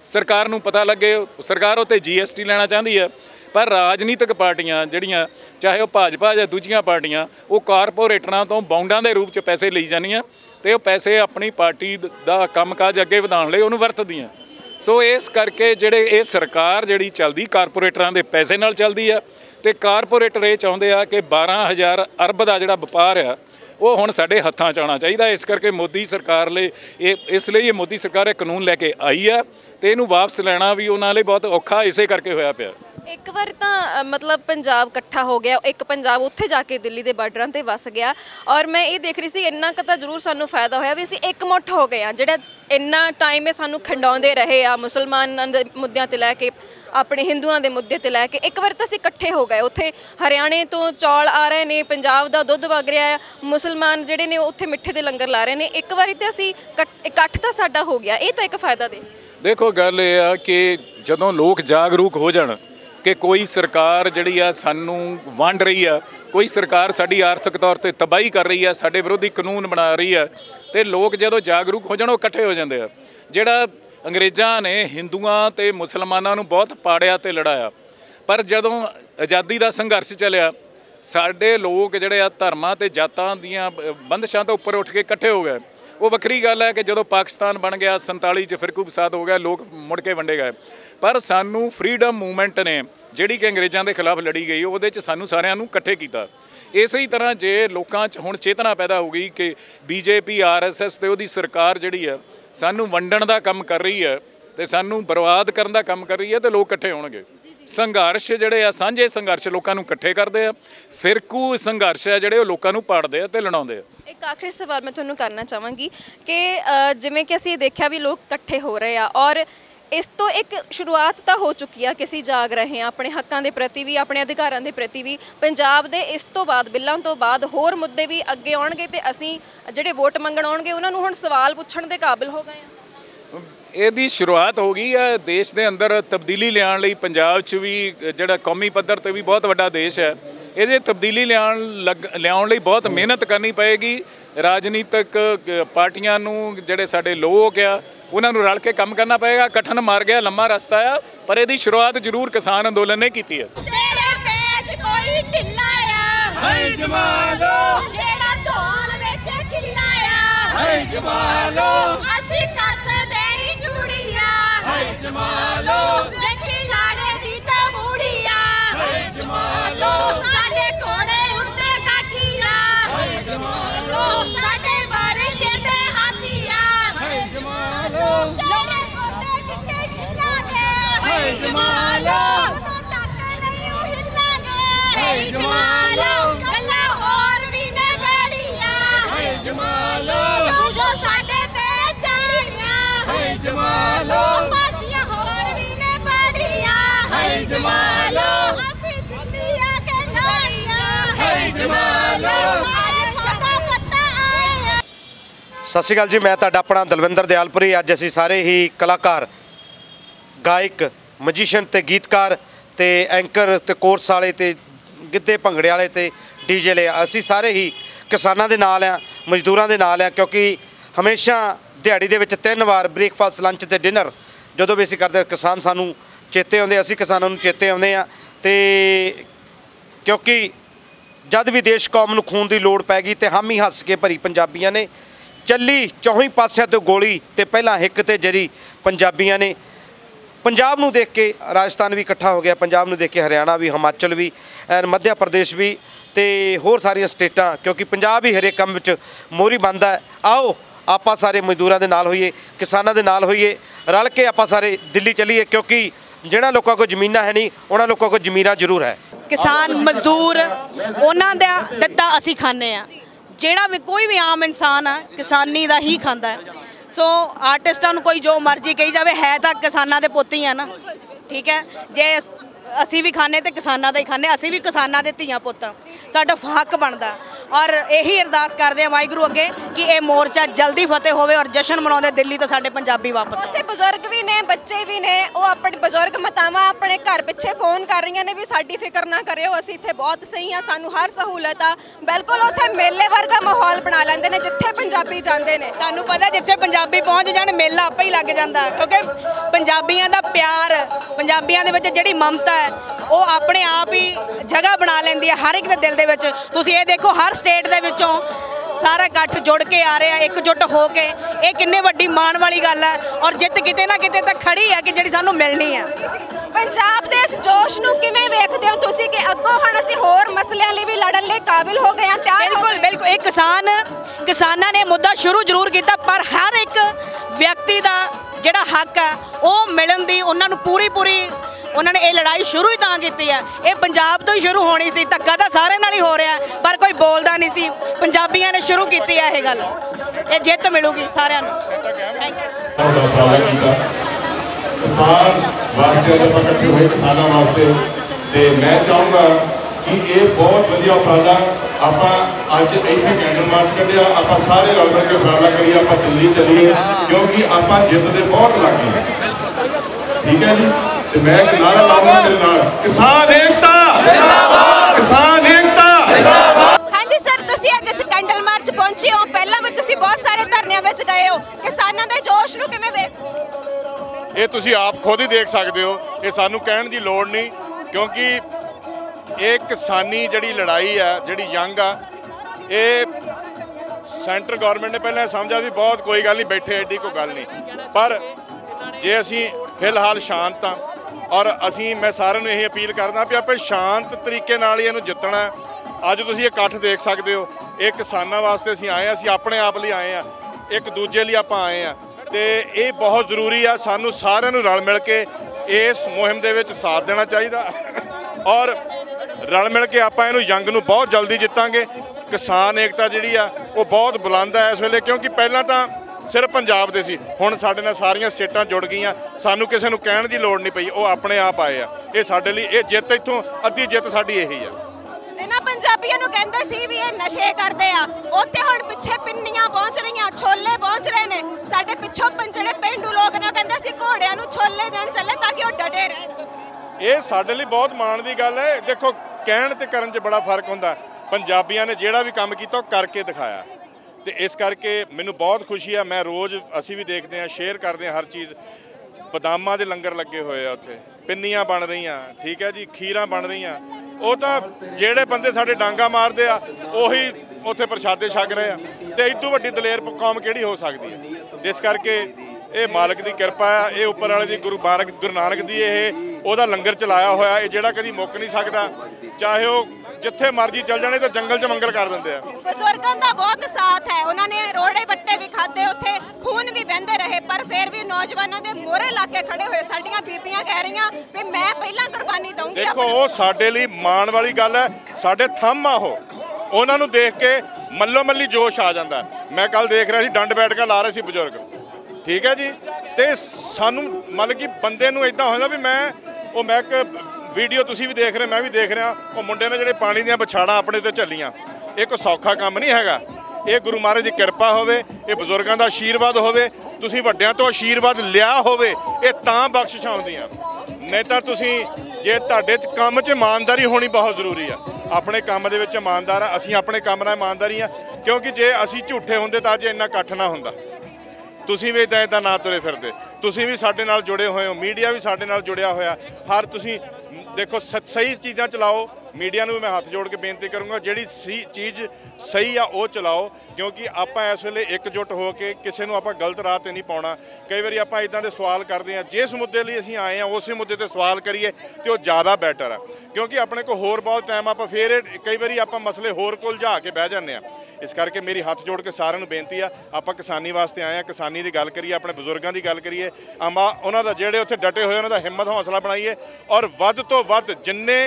ਸਰਕਾਰ ਨੂੰ ਪਤਾ ਲੱਗੇ। ਸਰਕਾਰ ਉੱਤੇ ਜੀ ਐਸ ਟੀ ਲੈਣਾ ਚਾਹੁੰਦੀ ਹੈ, ਪਰ ਰਾਜਨੀਤਿਕ ਪਾਰਟੀਆਂ ਜਿਹੜੀਆਂ ਚਾਹੇ ਉਹ ਭਾਜਪਾ ਜਾਂ ਦੂਜੀਆਂ ਪਾਰਟੀਆਂ ਉਹ ਕਾਰਪੋਰੇਟਰਾਂ ਤੋਂ ਬੌਂਡਾਂ ਦੇ ਰੂਪ 'ਚ ਪੈਸੇ ਲਈ ਜਾਂਦੀਆਂ ਤੇ ਉਹ ਪੈਸੇ ਆਪਣੀ ਪਾਰਟੀ ਦਾ ਕੰਮਕਾਜ ਅੱਗੇ ਵਧਾਉਣ ਲਈ ਉਹਨੂੰ ਵਰਤਦੀਆਂ। ਸੋ ਇਸ ਕਰਕੇ ਜਿਹੜੇ ਇਹ ਸਰਕਾਰ ਜਿਹੜੀ ਚੱਲਦੀ ਕਾਰਪੋਰੇਟਰਾਂ ਦੇ ਪੈਸੇ ਨਾਲ ਚੱਲਦੀ ਆ ਤੇ ਕਾਰਪੋਰੇਟਰ ਇਹ ਚਾਹੁੰਦੇ ਆ ਕਿ ਬਾਰਾਂ ਹਜ਼ਾਰ ਅਰਬ ਦਾ ਜਿਹੜਾ ਵਪਾਰ ਆ ਉਹ ਹੁਣ ਸਾਡੇ ਹੱਥਾਂ 'ਚ ਆਉਣਾ ਚਾਹੀਦਾ। ਇਸ ਕਰਕੇ ਮੋਦੀ ਸਰਕਾਰ ਲਈ ਇਹ ਇਸ ਲਈ ਇਹ ਮੋਦੀ ਸਰਕਾਰ ਇਹ ਕਾਨੂੰਨ ਲੈ ਕੇ ਆਈ ਆ ਤੇ ਇਹਨੂੰ ਵਾਪਸ ਲੈਣਾ ਵੀ ਉਹਨਾਂ ਲਈ ਬਹੁਤ ਔਖਾ ਇਸੇ ਕਰਕੇ ਹੋਇਆ ਪਿਆ। ਇੱਕ ਵਾਰ ਤਾਂ ਮਤਲਬ ਪੰਜਾਬ ਇਕੱਠਾ ਹੋ ਗਿਆ, ਇੱਕ ਪੰਜਾਬ ਉੱਥੇ ਜਾ ਕੇ ਦਿੱਲੀ ਦੇ ਬਾਰਡਰਾਂ ਤੇ ਵਸ ਗਿਆ ਔਰ ਮੈਂ ਇਹ ਦੇਖ ਰਹੀ ਸੀ ਇੰਨਾ ਕੁ ਤਾਂ ਜ਼ਰੂਰ ਸਾਨੂੰ ਫਾਇਦਾ ਹੋਇਆ ਵੀ ਅਸੀਂ ਇੱਕਮੁੱਠ ਹੋ ਗਏ ਹਾਂ। ਜਿਹੜਾ ਇੰਨਾ ਟਾਈਮ ਇਹ ਸਾਨੂੰ ਖੰਡਾਉਂਦੇ ਰਹੇ ਆ ਮੁਸਲਮਾਨਾਂ ਦੇ ਮੁੱਦਿਆਂ ਤੇ ਲੈ ਕੇ ਆਪਣੇ ਹਿੰਦੂਆਂ ਦੇ ਮੁੱਦੇ ਤੇ ਲੈ ਕੇ, ਇੱਕ ਵਾਰ ਤਾਂ ਅਸੀਂ ਇਕੱਠੇ ਹੋ ਗਏ। ਉੱਥੇ ਹਰਿਆਣੇ ਤੋਂ ਚੌਲ ਆ ਰਹੇ ਨੇ, ਪੰਜਾਬ ਦਾ ਦੁੱਧ ਵਗ ਰਿਹਾ ਹੈ, ਮੁਸਲਮਾਨ ਜਿਹੜੇ ਨੇ ਉੱਥੇ ਮਿੱਠੇ ਦੇ ਲੰਗਰ ਲਾ ਰਹੇ ਨੇ। ਇੱਕ ਵਾਰੀ ਤਾਂ ਅਸੀਂ ਇਕੱਠ ਤਾਂ ਸਾਡਾ ਹੋ ਗਿਆ, ਇਹ ਤਾਂ ਇੱਕ ਫਾਇਦਾ ਦੇ। ਦੇਖੋ ਗੱਲ ਇਹ ਆ ਕਿ ਜਦੋਂ ਲੋਕ ਜਾਗਰੂਕ ਹੋ ਜਾਣ ਕਿ ਕੋਈ ਸਰਕਾਰ ਜਿਹੜੀ ਆ ਸਾਨੂੰ ਵੰਡ ਰਹੀ ਆ, ਕੋਈ ਸਰਕਾਰ ਸਾਡੀ ਆਰਥਿਕ ਤੌਰ ਤੇ ਤਬਾਹੀ ਕਰ ਰਹੀ ਆ, ਸਾਡੇ ਵਿਰੋਧੀ ਕਾਨੂੰਨ ਬਣਾ ਰਹੀ ਆ, ਤੇ ਲੋਕ ਜਦੋਂ ਜਾਗਰੂਕ ਹੋ ਜਾਣ ਉਹ ਇਕੱਠੇ ਹੋ ਜਾਂਦੇ ਆ। ਜਿਹੜਾ ਅੰਗਰੇਜ਼ਾਂ ਨੇ ਹਿੰਦੂਆਂ ਤੇ ਮੁਸਲਮਾਨਾਂ ਨੂੰ ਬਹੁਤ ਪਾੜਿਆ ਤੇ ਲੜਾਇਆ, ਪਰ ਜਦੋਂ ਆਜ਼ਾਦੀ ਦਾ ਸੰਘਰਸ਼ ਚੱਲਿਆ ਸਾਡੇ ਲੋਕ ਜਿਹੜੇ ਆ ਧਰਮਾਂ ਤੇ ਜਾਤਾਂ ਦੀਆਂ ਬੰਦਸ਼ਾਂ ਤੋਂ ਉੱਪਰ ਉੱਠ ਕੇ ਇਕੱਠੇ ਹੋ ਗਏ। ਉਹ ਵੱਖਰੀ ਗੱਲ ਹੈ ਕਿ ਜਦੋਂ ਪਾਕਿਸਤਾਨ ਬਣ ਗਿਆ ਸੰਤਾਲੀ 'ਚ ਫਿਰਕੂ ਫਸਾਦ ਹੋ ਗਿਆ, ਲੋਕ ਮੁੜ ਕੇ ਵੰਡੇ ਗਏ, ਪਰ ਸਾਨੂੰ ਫਰੀडम ਮੂਵਮੈਂਟ ਨੇ ਜਿਹੜੀ ਕਿ ਅੰਗਰੇਜ਼ਾਂ ਦੇ ਖਿਲਾਫ ਲੜੀ ਗਈ ਉਹਦੇ 'ਚ ਸਾਨੂੰ ਸਾਰਿਆਂ ਨੂੰ ਇਕੱਠੇ ਕੀਤਾ। ਇਸੇ ਹੀ ਤਰ੍ਹਾਂ ਜੇ ਲੋਕਾਂ 'ਚ ਹੁਣ ਚੇਤਨਾ ਪੈਦਾ ਹੋ ਗਈ ਕਿ ਬੀਜੇਪੀ ਆਰ ਐਸ ਐਸ ਤੇ ਉਹਦੀ ਸਰਕਾਰ ਜਿਹੜੀ ਹੈ ਸਾਨੂੰ ਵੰਡਣ ਦਾ ਕੰਮ ਕਰ ਰਹੀ ਹੈ ਤੇ ਸਾਨੂੰ ਬਰਬਾਦ ਕਰਨ ਦਾ ਕੰਮ ਕਰ ਰਹੀ ਹੈ ਤੇ ਲੋਕ ਇਕੱਠੇ ਹੋਣਗੇ। ਸੰਘਰਸ਼ ਜਿਹੜੇ ਆ ਸਾਂਝੇ ਸੰਘਰਸ਼ ਲੋਕਾਂ ਨੂੰ ਇਕੱਠੇ ਕਰਦੇ ਆ, ਫਿਰਕੂ ਸੰਘਰਸ਼ ਆ ਜਿਹੜੇ ਉਹ ਲੋਕਾਂ ਨੂੰ ਪਾੜਦੇ ਆ ਤੇ ਲੜਾਉਂਦੇ ਆ। ਇੱਕ ਆਖਰੀ ਸਵਾਲ ਮੈਂ ਤੁਹਾਨੂੰ ਕਰਨਾ ਚਾਹਾਂਗੀ ਕਿ ਜਿਵੇਂ ਕਿ ਅਸੀਂ ਦੇਖਿਆ ਵੀ ਲੋਕ ਇਕੱਠੇ ਹੋ ਰਹੇ ਆ ਔਰ ਇਸ ਤੋਂ ਇੱਕ ਸ਼ੁਰੂਆਤ ਤਾਂ ਹੋ ਚੁੱਕੀ ਆ ਕਿ ਅਸੀਂ ਜਾਗ ਰਹੇ ਹਾਂ ਆਪਣੇ ਹੱਕਾਂ ਦੇ ਪ੍ਰਤੀ ਵੀ, ਆਪਣੇ ਅਧਿਕਾਰਾਂ ਦੇ ਪ੍ਰਤੀ ਵੀ। ਪੰਜਾਬ ਦੇ ਇਸ ਤੋਂ ਬਾਅਦ ਬਿੱਲਾਂ ਤੋਂ ਬਾਅਦ ਹੋਰ ਮੁੱਦੇ ਵੀ ਅੱਗੇ ਆਉਣਗੇ ਤੇ ਅਸੀਂ ਜਿਹੜੇ ਵੋਟ ਮੰਗਣ ਆਉਣਗੇ ਉਹਨਾਂ ਨੂੰ ਹੁਣ ਸਵਾਲ ਪੁੱਛਣ ਦੇ ਕਾਬਿਲ ਹੋ ਗਏ ਆ। ਇਹਦੀ ਸ਼ੁਰੂਆਤ ਹੋ ਗਈ ਹੈ। ਦੇਸ਼ ਦੇ ਅੰਦਰ ਤਬਦੀਲੀ ਲਿਆਉਣ ਲਈ ਪੰਜਾਬ 'ਚ ਵੀ ਜਿਹੜਾ ਕੌਮੀ ਪੱਧਰ 'ਤੇ ਵੀ ਬਹੁਤ ਵੱਡਾ ਦੇਸ਼ ਹੈ, ਇਹਦੇ ਤਬਦੀਲੀ ਲਿਆਉਣ ਲੱਗ ਲਿਆਉਣ ਲਈ ਬਹੁਤ ਮਿਹਨਤ ਕਰਨੀ ਪਏਗੀ। ਰਾਜਨੀਤਿਕ ਪਾਰਟੀਆਂ ਨੂੰ ਜਿਹੜੇ ਸਾਡੇ ਲੋਕ ਆ ਉਹਨਾਂ ਨੂੰ ਰਲ ਕੇ ਕੰਮ ਕਰਨਾ ਪਏਗਾ। ਕਠਨ ਮਾਰ ਗਿਆ, ਲੰਮਾ ਰਸਤਾ ਆ, ਪਰ ਇਹਦੀ ਸ਼ੁਰੂਆਤ ਜ਼ਰੂਰ ਕਿਸਾਨ ਅੰਦੋਲਨ ਨੇ ਕੀਤੀ ਹੈ। ਤੇਰੇ ਪੇਚ ਕੋਈ ਢਿੱਲਾ ਆ, ਹਾਏ ਜਮਾਲੋ, ਜਿਹੜਾ ਧੋਣ ਵਿੱਚ ਕਿੱਲਾ ਆ, ਹਾਏ ਜਮਾਲੋ, ਅਸੀਂ ਕੱਸ ਦੇਣੀ ਚੂੜੀ ਆ, ਹਾਏ ਜਮਾਲੋ, ਦੇਖੀ ਲਾੜੇ ਦੀ ਤਾਂ ਮੂੜੀ ਆ, ਹਾਏ ਜਮਾਲੋ, ਸਾਡੇ ਕੋੜੇ ਉੱਤੇ ਕਾਠੀ ਆ, ਹਾਏ ਜਮਾਲੋ, ਸਾਡੇ ਬਾਰਿਸ਼ ਦੇ ਹਾਥੀ ਆ, ਹਾਏ ਜਮਾਲੋ, ਤੇਰੇ ਕੋਟੇ ਕਿੱਡੇ ਛਿੱਲਾਂਗੇ, ਹਾਏ ਜਮਾਲੋ, ਉਦੋਂ ਤੱਕ ਨਹੀਂ ਉਹ ਹਿੱਲਾਂਗੇ, ਹਾਏ ਜਮਾਲੋ, ਗੱਲਾਂ ਹੋਰ ਵੀ ਨੇ ਬੜੀਆਂ, ਹਾਏ ਜਮਾਲੋ, ਜੋ ਜੋ ਸਾਡੇ ਤੇ ਜਾਣੀਆਂ, ਹਾਏ ਜਮਾਲੋ, ਬਾਜੀਆਂ ਹੋਰ ਵੀ ਨੇ ਬੜੀਆਂ, ਹਾਏ ਜਮਾਲੋ, ਅਸੀਂ ਦਿੱਲੀ ਆ ਕੇ ਲਾਣੀਆਂ, ਹਾਏ ਜਮਾਲੋ, ਸਾਰੇ ਸਦਾ ਪਤਾ ਆਏ। ਸਤਿ ਸ਼੍ਰੀ ਅਕਾਲ ਜੀ, ਮੈਂ ਤੁਹਾਡਾ ਆਪਣਾ ਦਲਵਿੰਦਰ ਦਿਆਲਪੁਰੀ। ਅੱਜ ਅਸੀਂ ਸਾਰੇ ਹੀ ਕਲਾਕਾਰ, ਗਾਇਕ, ਮਜੀਸ਼ੀਅਨ ਤੇ ਗੀਤਕਾਰ ਤੇ ਐਂਕਰ ਤੇ ਕੋਰਸ ਵਾਲੇ ਤੇ ਗਿੱਧੇ ਭੰਗੜੇ ਵਾਲੇ ਤੇ ਡੀਜੇ ਵਾਲੇ, ਅਸੀਂ ਸਾਰੇ ਹੀ ਕਿਸਾਨਾਂ ਦੇ ਨਾਲ ਆ, ਮਜ਼ਦੂਰਾਂ ਦੇ ਨਾਲ ਆ, ਕਿਉਂਕਿ ਹਮੇਸ਼ਾ ਦਿਹਾੜੀ ਦੇ ਵਿੱਚ ਤਿੰਨ ਵਾਰ ਬ੍ਰੇਕਫਾਸਟ, ਲੰਚ ਤੇ ਡਿਨਰ ਜਦੋਂ ਵੀ ਅਸੀਂ ਕਰਦੇ ਕਿਸਾਨ ਸਾਨੂੰ ਚੇਤੇ ਆਉਂਦੇ, ਅਸੀਂ ਕਿਸਾਨਾਂ ਨੂੰ ਚੇਤੇ ਆਉਂਦੇ ਆ। ਤੇ ਕਿਉਂਕਿ ਜਦ ਵੀ ਦੇਸ਼ ਕੌਮ ਨੂੰ ਖੂਨ ਦੀ ਲੋੜ ਪੈ ਗਈ ਤੇ ਹਾਮੀ ਹੱਸ ਕੇ ਭਰੀ ਪੰਜਾਬੀਆਂ ਨੇ, ਚੱਲੀ ਚੌਹੀਂ ਪਾਸਿਆਂ ਤੋਂ ਗੋਲੀ ਤੇ ਪਹਿਲਾਂ ਹਿੱਕ ਤੇ ਜਰੀ ਪੰਜਾਬੀਆਂ ਨੇ। ਪੰਜਾਬ ਨੂੰ ਦੇਖ ਕੇ ਰਾਜਸਥਾਨ ਵੀ ਇਕੱਠਾ ਹੋ ਗਿਆ, ਪੰਜਾਬ ਨੂੰ ਦੇਖ ਕੇ ਹਰਿਆਣਾ ਵੀ, ਹਿਮਾਚਲ ਵੀ, ਐਨ ਮੱਧ ਪ੍ਰਦੇਸ਼ ਵੀ ਤੇ ਹੋਰ ਸਾਰੀਆਂ ਸਟੇਟਾਂ, ਕਿਉਂਕਿ ਪੰਜਾਬ ਹੀ ਹਰੇਕ ਕੰਮ ਵਿੱਚ ਮੋਹਰੀ ਬਣਦਾ ਹੈ। ਆਓ ਆਪਾਂ ਸਾਰੇ ਮਜ਼ਦੂਰਾਂ ਦੇ ਨਾਲ ਹੋਈਏ, ਕਿਸਾਨਾਂ ਦੇ ਨਾਲ ਹੋਈਏ, ਰਲ ਕੇ ਆਪਾਂ ਸਾਰੇ ਦਿੱਲੀ ਚੱਲੀਏ, ਕਿਉਂਕਿ ਜਿਹੜਾ ਲੋਕਾਂ ਕੋਲ ਜ਼ਮੀਨਾਂ ਹੈ ਨਹੀਂ ਉਹਨਾਂ ਲੋਕਾਂ ਕੋਲ ਜ਼ਮੀਰਾਂ ਜ਼ਰੂਰ ਹੈ। ਕਿਸਾਨ ਮਜ਼ਦੂਰ ਉਹਨਾਂ ਦਾ ਦਿੱਤਾ ਅਸੀਂ ਖਾਂਦੇ ਆ, ਜਿਹੜਾ ਵੀ ਕੋਈ ਵੀ ਆਮ ਇਨਸਾਨ ਆ ਕਿਸਾਨੀ ਦਾ ਹੀ ਖਾਂਦਾ ਹੈ। ਸੋ ਆਰਟਿਸਟਾਂ ਨੂੰ ਕੋਈ ਜੋ ਮਰਜ਼ੀ ਕਹੀ ਜਾਵੇ, ਹੈ ਤਾਂ ਕਿਸਾਨਾਂ ਦੇ ਪੁੱਤ ਹੀ ਆ ਨਾ, ਠੀਕ ਹੈ। ਜੇ ਅਸੀਂ ਵੀ ਖਾਂਦੇ ਤੇ ਕਿਸਾਨਾਂ ਦਾ ਹੀ ਖਾਂਦੇ, ਅਸੀਂ ਵੀ ਕਿਸਾਨਾਂ ਦੇ ਧੀਆਂ ਪੁੱਤ, ਸਾਡਾ ਹੱਕ ਬਣਦਾ। ਔਰ ਇਹੀ ਅਰਦਾਸ ਕਰਦੇ ਆ ਵਾਹਿਗੁਰੂ ਅੱਗੇ ਕਿ ਇਹ ਮੋਰਚਾ ਜਲਦੀ ਫਤਿਹ ਹੋਵੇ ਔਰ ਜਸ਼ਨ ਮਨਾਉਂਦੇ ਦਿੱਲੀ ਤੋਂ ਸਾਡੇ ਪੰਜਾਬੀ ਵਾਪਸ ਉੱਥੇ ਬਜ਼ੁਰਗ ਵੀ ਨੇ, ਬੱਚੇ ਵੀ ਨੇ, ਉਹ ਆਪਣੇ ਬਜ਼ੁਰਗ ਮਾਤਾਵਾਂ ਆਪਣੇ ਘਰ ਪਿੱਛੇ ਫੋਨ ਕਰ ਰਹੀਆਂ ਨੇ ਵੀ ਸਾਡੀ ਫਿਕਰ ਨਾ ਕਰਿਓ, ਅਸੀਂ ਇੱਥੇ ਬਹੁਤ ਸਹੀ ਆ, ਸਾਨੂੰ ਹਰ ਸਹੂਲਤ ਆ। ਬਿਲਕੁਲ ਉੱਥੇ ਮੇਲੇ ਵਰਗਾ ਮਾਹੌਲ ਬਣਾ ਲੈਂਦੇ ਨੇ ਜਿੱਥੇ ਪੰਜਾਬੀ ਜਾਂਦੇ ਨੇ। ਤੁਹਾਨੂੰ ਪਤਾ ਜਿੱਥੇ ਪੰਜਾਬੀ ਪਹੁੰਚ ਜਾਣ ਮੇਲਾ ਆਪੇ ਹੀ ਲੱਗ ਜਾਂਦਾ, ਕਿਉਂਕਿ ਪੰਜਾਬੀਆਂ ਦਾ ਪਿਆਰ, ਪੰਜਾਬੀਆਂ ਦੇ ਵਿੱਚ ਜਿਹੜੀ ਮਮਤਾ ਹੈ ਉਹ ਆਪਣੇ ਆਪ ਹੀ ਜਗ੍ਹਾ ਬਣਾ ਲੈਂਦੀ ਹੈ ਹਰ ਇੱਕ ਦੇ ਦਿਲ ਦੇ ਵਿੱਚ। ਤੁਸੀਂ ਇਹ ਦੇਖੋ ਹਰ ਸਟੇਟ ਦੇ ਵਿੱਚੋਂ ਸਾਰਾ ਇਕੱਠ ਜੁੜ ਕੇ ਆ ਰਿਹਾ, ਇਕਜੁੱਟ ਹੋ ਕੇ, ਇਹ ਕਿੰਨੇ ਵੱਡੀ ਮਾਣ ਵਾਲੀ ਗੱਲ ਹੈ। ਔਰ ਜਿੱਤ ਕਿਤੇ ਨਾ ਕਿਤੇ ਤਾਂ ਖੜੀ ਹੈ ਕਿ ਜਿਹੜੀ ਸਾਨੂੰ ਮਿਲਣੀ ਹੈ। ਪੰਜਾਬ ਦੇ ਇਸ ਜੋਸ਼ ਨੂੰ ਕਿਵੇਂ ਵੇਖਦੇ ਹੋ ਤੁਸੀਂ ਕਿ ਅੱਗੋਂ ਹੁਣ ਅਸੀਂ ਹੋਰ ਮਸਲਿਆਂ ਲਈ ਵੀ ਲੜਨ ਲਈ ਕਾਬਿਲ ਹੋ ਗਏ ਹਾਂ, ਤਿਆਰ ਹੋ ਬਿਲਕੁਲ ਬਿਲਕੁਲ ਇਹ ਕਿਸਾਨ ਕਿਸਾਨਾਂ ਨੇ ਮੁੱਦਾ ਸ਼ੁਰੂ ਜ਼ਰੂਰ ਕੀਤਾ, ਪਰ ਹਰ ਇੱਕ ਵਿਅਕਤੀ ਦਾ ਜਿਹੜਾ ਹੱਕ ਹੈ ਉਹ ਮਿਲਣ ਦੀ ਉਹਨਾਂ ਨੂੰ ਪੂਰੀ ਪੂਰੀ ਉਹਨਾਂ ਨੇ ਇਹ ਲੜਾਈ ਸ਼ੁਰੂ ਹੀ ਤਾਂ ਕੀਤੀ ਹੈ। ਇਹ ਪੰਜਾਬ ਤੋਂ ਹੀ ਸ਼ੁਰੂ ਹੋਣੀ ਸੀ, ਧੱਕਾ ਤਾਂ ਸਾਰੇ ਨਾਲ ਹੀ ਹੋ ਰਿਹਾ ਪਰ ਕੋਈ ਬੋਲਦਾ ਨਹੀਂ ਸੀ। ਪੰਜਾਬੀਆਂ ਨੇ ਸ਼ੁਰੂ ਕੀਤੀ ਹੈ ਇਹ ਗੱਲ, ਇਹ ਜਿੱਤ ਮਿਲੂਗੀ ਸਾਰਿਆਂ ਨੂੰ। ਕਿਸਾਨ ਵਾਸਤੇ ਆਪਾਂ ਇਕੱਠੇ ਹੋਏ ਕਿਸਾਨਾਂ ਵਾਸਤੇ, ਤੇ ਮੈਂ ਚਾਹੂੰਗਾ ਕਿ ਇਹ ਬਹੁਤ ਵਧੀਆ ਉਪਰਾਲਾ ਆਪਾਂ ਅੱਜ ਇੱਥੇ ਕੈਂਡਲ ਮਾਰਚ ਕੱਢਿਆ, ਆਪਾਂ ਸਾਰੇ ਰਲ ਮਿਲ ਕੇ ਉਪਰਾਲਾ ਕਰੀਏ, ਆਪਾਂ ਦਿੱਲੀ ਚੱਲੀਏ ਕਿਉਂਕਿ ਆਪਾਂ ਜਿੱਤ ਦੇ ਬਹੁਤ ਲੱਗੇ। ਠੀਕ ਹੈ ਜੀ, ਤੇ ਮੈਂ ਇੱਕ ਨਾਰਾ ਲਾਉਂਗਾ ਤੇਰੇ ਨਾਲ, ਕਿਸਾਨ ਏਕਤਾ ਜ਼ਿੰਦਾਬਾਦ, ਕਿਸਾਨ ਏਕਤਾ ਜ਼ਿੰਦਾਬਾਦ। ਹਾਂਜੀ ਸਰ, ਤੁਸੀਂ ਅੱਜ ਇਸ ਕੈਂਡਲ ਮਾਰਚ ਪਹੁੰਚੇ ਹੋ, ਪਹਿਲਾਂ ਵੀ ਤੁਸੀਂ ਬਹੁਤ ਸਾਰੇ ਧਰਨਿਆਂ ਵਿੱਚ ਗਏ ਹੋ, ਕਿਸਾਨਾਂ ਦੇ ਜੋਸ਼ ਨੂੰ ਕਿਵੇਂ ਵੇਖਦੇ ਹੋ? ਇਹ ਤੁਸੀਂ ਆਪ ਖੁਦ ਹੀ ਦੇਖ ਸਕਦੇ ਹੋ, ਇਹ ਸਾਨੂੰ ਕਹਿਣ ਦੀ ਲੋੜ ਨਹੀਂ ਕਿਉਂਕਿ ਇਹ ਕਿਸਾਨੀ ਜਿਹੜੀ ਲੜਾਈ ਆ, ਜਿਹੜੀ ਜੰਗ ਆ, ਇਹ ਸੈਂਟਰ ਗਵਰਨਮੈਂਟ ਨੇ ਪਹਿਲਾਂ ਸਮਝਿਆ ਵੀ ਬਹੁਤ ਕੋਈ ਗੱਲ ਨਹੀਂ, ਬੈਠੇ ਐਡੀ ਕੋਈ ਗੱਲ ਨਹੀਂ, ਪਰ ਜੇ ਅਸੀਂ ਫਿਲਹਾਲ ਸ਼ਾਂਤ ਹਾਂ ਔਰ ਅਸੀਂ ਮੈਂ ਸਾਰਿਆਂ ਨੂੰ ਇਹ ਅਪੀਲ ਕਰਦਾ ਵੀ ਆਪਾਂ ਸ਼ਾਂਤ ਤਰੀਕੇ ਨਾਲ ਹੀ ਇਹਨੂੰ ਜਿੱਤਣਾ। ਅੱਜ ਤੁਸੀਂ ਇਹ ਇਕੱਠ ਦੇਖ ਸਕਦੇ ਹੋ, ਇਹ ਕਿਸਾਨਾਂ ਵਾਸਤੇ ਅਸੀਂ ਆਏ ਹਾਂ, ਅਸੀਂ ਆਪਣੇ ਆਪ ਲਈ ਆਏ ਹਾਂ, ਇੱਕ ਦੂਜੇ ਲਈ ਆਪਾਂ ਆਏ ਹਾਂ, ਤੇ ਇਹ ਬਹੁਤ ਜ਼ਰੂਰੀ ਆ। ਸਾਨੂੰ ਸਾਰਿਆਂ ਨੂੰ ਰਲ ਮਿਲ ਕੇ ਇਸ ਮੁਹਿੰਮ ਦੇ ਵਿੱਚ ਸਾਥ ਦੇਣਾ ਚਾਹੀਦਾ ਔਰ ਰਲ ਮਿਲ ਕੇ ਆਪਾਂ ਇਹਨੂੰ ਜੰਗ ਨੂੰ ਬਹੁਤ ਜਲਦੀ ਜਿੱਤਾਂਗੇ। ਕਿਸਾਨ ਏਕਤਾ ਜਿਹੜੀ ਆ ਉਹ ਬਹੁਤ ਬੁਲੰਦ ਹੈ ਇਸ ਵੇਲੇ, ਕਿਉਂਕਿ ਪਹਿਲਾਂ ਤਾਂ ਸਿਰਫ ਪੰਜਾਬ ਦੇ ਸੀ, ਹੁਣ ਸਾਡੇ ਨਾਲ ਸਾਰੀਆਂ ਸਟੇਟਾਂ ਜੁੜ ਗਈਆਂ, ਸਾਨੂੰ ਕਿਸੇ ਨੂੰ ਕਹਿਣ ਦੀ ਲੋੜ ਨਹੀਂ ਪਈ, ਉਹ ਆਪਣੇ ਆਪ ਆਏ ਆ। ਇਹ ਸਾਡੇ ਲਈ ਇਹ ਜਿੱਤ, ਇੱਥੋਂ ਅੱਧੀ ਜਿੱਤ ਸਾਡੀ ਇਹੀ ਆ। ਜਿਨ੍ਹਾਂ ਪੰਜਾਬੀਆਂ ਨੂੰ ਕਹਿੰਦੇ ਸੀ ਵੀ ਇਹ ਨਸ਼ੇ ਕਰਦੇ ਆ, ਉੱਥੇ ਹੁਣ ਪਿੱਛੇ ਪਿੰਨੀਆਂ ਪਹੁੰਚ ਰਹੀਆਂ, ਛੋਲੇ ਪਹੁੰਚ ਰਹੇ ਨੇ। ਸਾਡੇ ਪਿੱਛੋਂ ਜਿਹੜੇ ਪਿੰਡੂ ਲੋਕ ਨੇ ਉਹ ਕਹਿੰਦੇ ਸੀ ਘੋੜਿਆਂ ਨੂੰ ਛੋਲੇ ਦੇਣ ਚੱਲੇ ਤਾਂ ਕਿ ਉਹ ਡਟੇ ਰਹਿਣ। ਇਹ ਸਾਡੇ ਲਈ ਬਹੁਤ ਮਾਣ ਦੀ ਗੱਲ ਹੈ। ਦੇਖੋ ਕਹਿਣ ਤੇ ਕਰਨ 'ਚ ਬੜਾ ਫਰਕ ਹੁੰਦਾ। ਪੰਜਾਬੀਆਂ ਨੇ ਜਿਹੜਾ ਵੀ ਕੰਮ ਕੀਤਾ ਉਹ ਕਰਕੇ ਦਿਖਾਇਆ, ਤੇ ਇਸ ਕਰਕੇ ਮੈਨੂੰ ਬਹੁਤ ਖੁਸ਼ੀ ਆ। ਮੈਂ ਰੋਜ਼ ਅਸੀਂ ਵੀ ਦੇਖਦੇ ਹਾਂ, ਸ਼ੇਅਰ ਕਰਦੇ ਹਾਂ ਹਰ ਚੀਜ਼। ਬਦਾਮਾਂ ਦੇ ਲੰਗਰ ਲੱਗੇ ਹੋਏ ਆ, ਉੱਥੇ ਪਿੰਨੀਆਂ ਬਣ ਰਹੀਆਂ, ਠੀਕ ਹੈ ਜੀ, ਖੀਰਾਂ ਬਣ ਰਹੀਆਂ। ਉਹ ਤਾਂ ਜਿਹੜੇ ਬੰਦੇ ਸਾਡੇ ਡਾਂਗਾ ਮਾਰਦੇ ਆ ਉਹੀ ਉੱਥੇ ਪ੍ਰਸ਼ਾਦੇ ਛਕ ਰਹੇ ਆ, ਤੇ ਇਦੋਂ ਵੱਡੀ ਦਲੇਰ ਕੌਮ ਕਿਹੜੀ ਹੋ ਸਕਦੀ ਹੈ। ਇਸ ਕਰਕੇ ਇਹ ਮਾਲਕ ਦੀ ਕਿਰਪਾ ਆ, ਇਹ ਉੱਪਰ ਵਾਲੇ ਦੀ ਗੁਰੂ ਬਾਰਕ ਗੁਰੂ ਨਾਨਕ ਦੀ ਇਹ ਉਹਦਾ ਲੰਗਰ ਚਲਾਇਆ ਹੋਇਆ, ਇਹ ਜਿਹੜਾ ਕਦੀ ਮੁੱਕ ਨਹੀਂ ਸਕਦਾ। ਚਾਹੇ ਉਹ ਜਿੱਥੇ ਮਰਜ਼ੀ ਚੱਲ ਜਾਣੇ ਤਾਂ ਜੰਗਲ 'ਚ ਮੰਗਲ ਕਰ ਦਿੰਦੇ ਆ। ਬਜ਼ੁਰਗਾਂ ਦਾ ਬਹੁਤ ਸਾਥ ਹੈ, ਉਹਨਾਂ ਨੇ ਰੋੜੇ ਬੱਟੇ ਵੀ ਖਾਦੇ, ਉੱਥੇ ਖੂਨ ਵੀ ਵਹਿੰਦੇ ਰਹੇ, ਪਰ ਫਿਰ ਵੀ ਨੌਜਵਾਨਾਂ ਦੇ ਮੋਹਰੇ ਲਾ ਕੇ ਖੜੇ ਹੋਏ। ਸਾਡੀਆਂ ਬੀਬੀਆਂ ਕਹਿ ਰਹੀਆਂ ਵੀ ਮੈਂ ਪਹਿਲਾਂ ਕੁਰਬਾਨੀ ਦਊਂਗੀ। ਦੇਖੋ ਉਹ ਸਾਡੇ ਲਈ ਮਾਣ ਵਾਲੀ ਗੱਲ ਹੈ, ਸਾਡੇ ਥੰਮ ਆ ਉਹ, ਉਹਨਾਂ ਨੂੰ ਦੇਖ ਕੇ ਮੱਲੋ ਮੱਲੀ ਜੋਸ਼ ਆ ਜਾਂਦਾ। ਮੈਂ ਕੱਲ ਦੇਖ ਰਿਹਾ ਸੀ ਡੰਡ ਬੈਠਕਾਂ ਲਾ ਰਹੇ ਸੀ ਬਜ਼ੁਰਗ, ਠੀਕ ਹੈ ਜੀ, ਤੇ ਸਾਨੂੰ ਮਤਲਬ ਕਿ ਬੰਦੇ ਨੂੰ ਇਦਾਂ ਹੋ ਜਾਂਦਾ ਵੀ ਮੈਂ ਉਹ ਮੈਂ ਇੱਕ ਵੀਡੀਓ ਤੁਸੀਂ ਵੀ ਦੇਖ ਰਹੇ, ਮੈਂ ਵੀ ਦੇਖ ਰਿਹਾ, ਉਹ ਮੁੰਡੇ ਨੇ ਜਿਹੜੇ ਪਾਣੀ ਦੀਆਂ ਵਿਛਾੜਾਂ ਆਪਣੇ ਤੇ ਝੱਲੀਆਂ, ਇਹ ਕੋਈ ਸੌਖਾ ਕੰਮ ਨਹੀਂ ਹੈਗਾ। ਇਹ ਗੁਰੂ ਮਹਾਰਾਜ ਦੀ ਕਿਰਪਾ ਹੋਵੇ, ਇਹ ਬਜ਼ੁਰਗਾਂ ਦਾ ਆਸ਼ੀਰਵਾਦ ਹੋਵੇ, ਤੁਸੀਂ ਵੱਡਿਆਂ ਤੋਂ ਆਸ਼ੀਰਵਾਦ ਲਿਆ ਹੋਵੇ, ਇਹ ਤਾਂ ਬਖਸ਼ਿਸ਼ਾਂ ਆਉਂਦੀਆਂ। ਨਹੀਂ ਤਾਂ ਤੁਸੀਂ ਜੇ ਤੁਹਾਡੇ 'ਚ ਕੰਮ 'ਚ ਇਮਾਨਦਾਰੀ ਹੋਣੀ ਬਹੁਤ ਜ਼ਰੂਰੀ ਆ। ਆਪਣੇ ਕੰਮ ਦੇ ਵਿੱਚ ਇਮਾਨਦਾਰ ਆ, ਅਸੀਂ ਆਪਣੇ ਕੰਮ ਨਾਲ ਇਮਾਨਦਾਰੀ ਆ, ਕਿਉਂਕਿ ਜੇ ਅਸੀਂ ਝੂਠੇ ਹੁੰਦੇ ਤਾਂ ਅੱਜ ਇੰਨਾ ਇਕੱਠ ਨਾ ਹੁੰਦਾ। ਤੁਸੀਂ ਵੀ ਇੱਦਾਂ ਇੱਦਾਂ ਨਾ ਤੁਰੇ ਫਿਰਦੇ, ਤੁਸੀਂ ਵੀ ਸਾਡੇ ਨਾਲ ਜੁੜੇ ਹੋਏ ਹੋ, ਮੀਡੀਆ ਵੀ ਸਾਡੇ ਨਾਲ ਜੁੜਿਆ ਹੋਇਆ। ਹਰ ਤੁਸੀਂ ਦੇਖੋ ਸਹੀ ਚੀਜ਼ਾਂ ਚਲਾਓ। ਮੀਡੀਆ ਨੂੰ ਵੀ ਮੈਂ ਹੱਥ ਜੋੜ ਕੇ ਬੇਨਤੀ ਕਰੂੰਗਾ, ਜਿਹੜੀ ਸਹੀ ਚੀਜ਼ ਸਹੀ ਆ ਉਹ ਚਲਾਓ, ਕਿਉਂਕਿ ਆਪਾਂ ਇਸ ਵੇਲੇ ਇਕਜੁੱਟ ਹੋ ਕੇ ਕਿਸੇ ਨੂੰ ਆਪਾਂ ਗਲਤ ਰਾਹ 'ਤੇ ਨਹੀਂ ਪਾਉਣਾ। ਕਈ ਵਾਰੀ ਆਪਾਂ ਇੱਦਾਂ ਦੇ ਸਵਾਲ ਕਰਦੇ ਹਾਂ, ਜਿਸ ਮੁੱਦੇ ਲਈ ਅਸੀਂ ਆਏ ਹਾਂ ਉਸੇ ਮੁੱਦੇ 'ਤੇ ਸਵਾਲ ਕਰੀਏ ਤੇ ਉਹ ਜ਼ਿਆਦਾ ਬੈਟਰ ਆ, ਕਿਉਂਕਿ ਆਪਣੇ ਕੋਲ ਹੋਰ ਬਹੁਤ ਟਾਈਮ, ਆਪਾਂ ਫਿਰ ਕਈ ਵਾਰੀ ਆਪਾਂ ਮਸਲੇ ਹੋਰ ਉਲਝਾ ਕੇ ਬਹਿ ਜਾਂਦੇ ਹਾਂ। ਇਸ ਕਰਕੇ ਮੇਰੀ ਹੱਥ ਜੋੜ ਕੇ ਸਾਰਿਆਂ ਨੂੰ ਬੇਨਤੀ ਆ, ਆਪਾਂ ਕਿਸਾਨੀ ਵਾਸਤੇ ਆਏ ਹਾਂ, ਕਿਸਾਨੀ ਦੀ ਗੱਲ ਕਰੀਏ, ਆਪਣੇ ਬਜ਼ੁਰਗਾਂ ਦੀ ਗੱਲ ਕਰੀਏ, ਆਮਾ ਉਹਨਾਂ ਦਾ ਜਿਹੜੇ ਉੱਥੇ ਡਟੇ ਹੋਏ ਉਹਨਾਂ ਦਾ ਹਿੰਮਤ ਹੌਸਲਾ ਬਣਾਈਏ, ਔਰ ਵੱਧ ਤੋਂ ਵੱਧ ਜਿੰਨੇ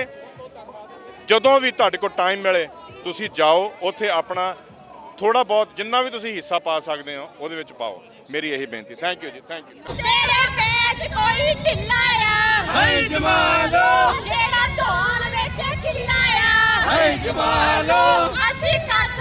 ਜਦੋਂ ਵੀ ਤੁਹਾਡੇ ਕੋਲ ਟਾਈਮ ਮਿਲੇ ਤੁਸੀਂ ਜਾਓ ਉੱਥੇ, ਆਪਣਾ ਥੋੜਾ ਬਹੁਤ ਜਿੰਨਾ ਵੀ ਤੁਸੀਂ ਹਿੱਸਾ ਪਾ ਸਕਦੇ ਹੋ ਉਹਦੇ ਵਿੱਚ ਪਾਓ। ਮੇਰੀ ਇਹੀ ਬੇਨਤੀ। Thank you ji, thank you. ਤੇਰੇ ਪੇਚ ਕੋਈ ਢਿੱਲਾ ਆ, ਹਾਏ ਜਮਾਲੋ, ਜਿਹੜਾ ਧੋਣ ਵਿੱਚ ਕਿੱਲਾ ਆ, ਹਾਏ ਜਮਾਲੋ, ਅਸੀਂ ਕੱਸ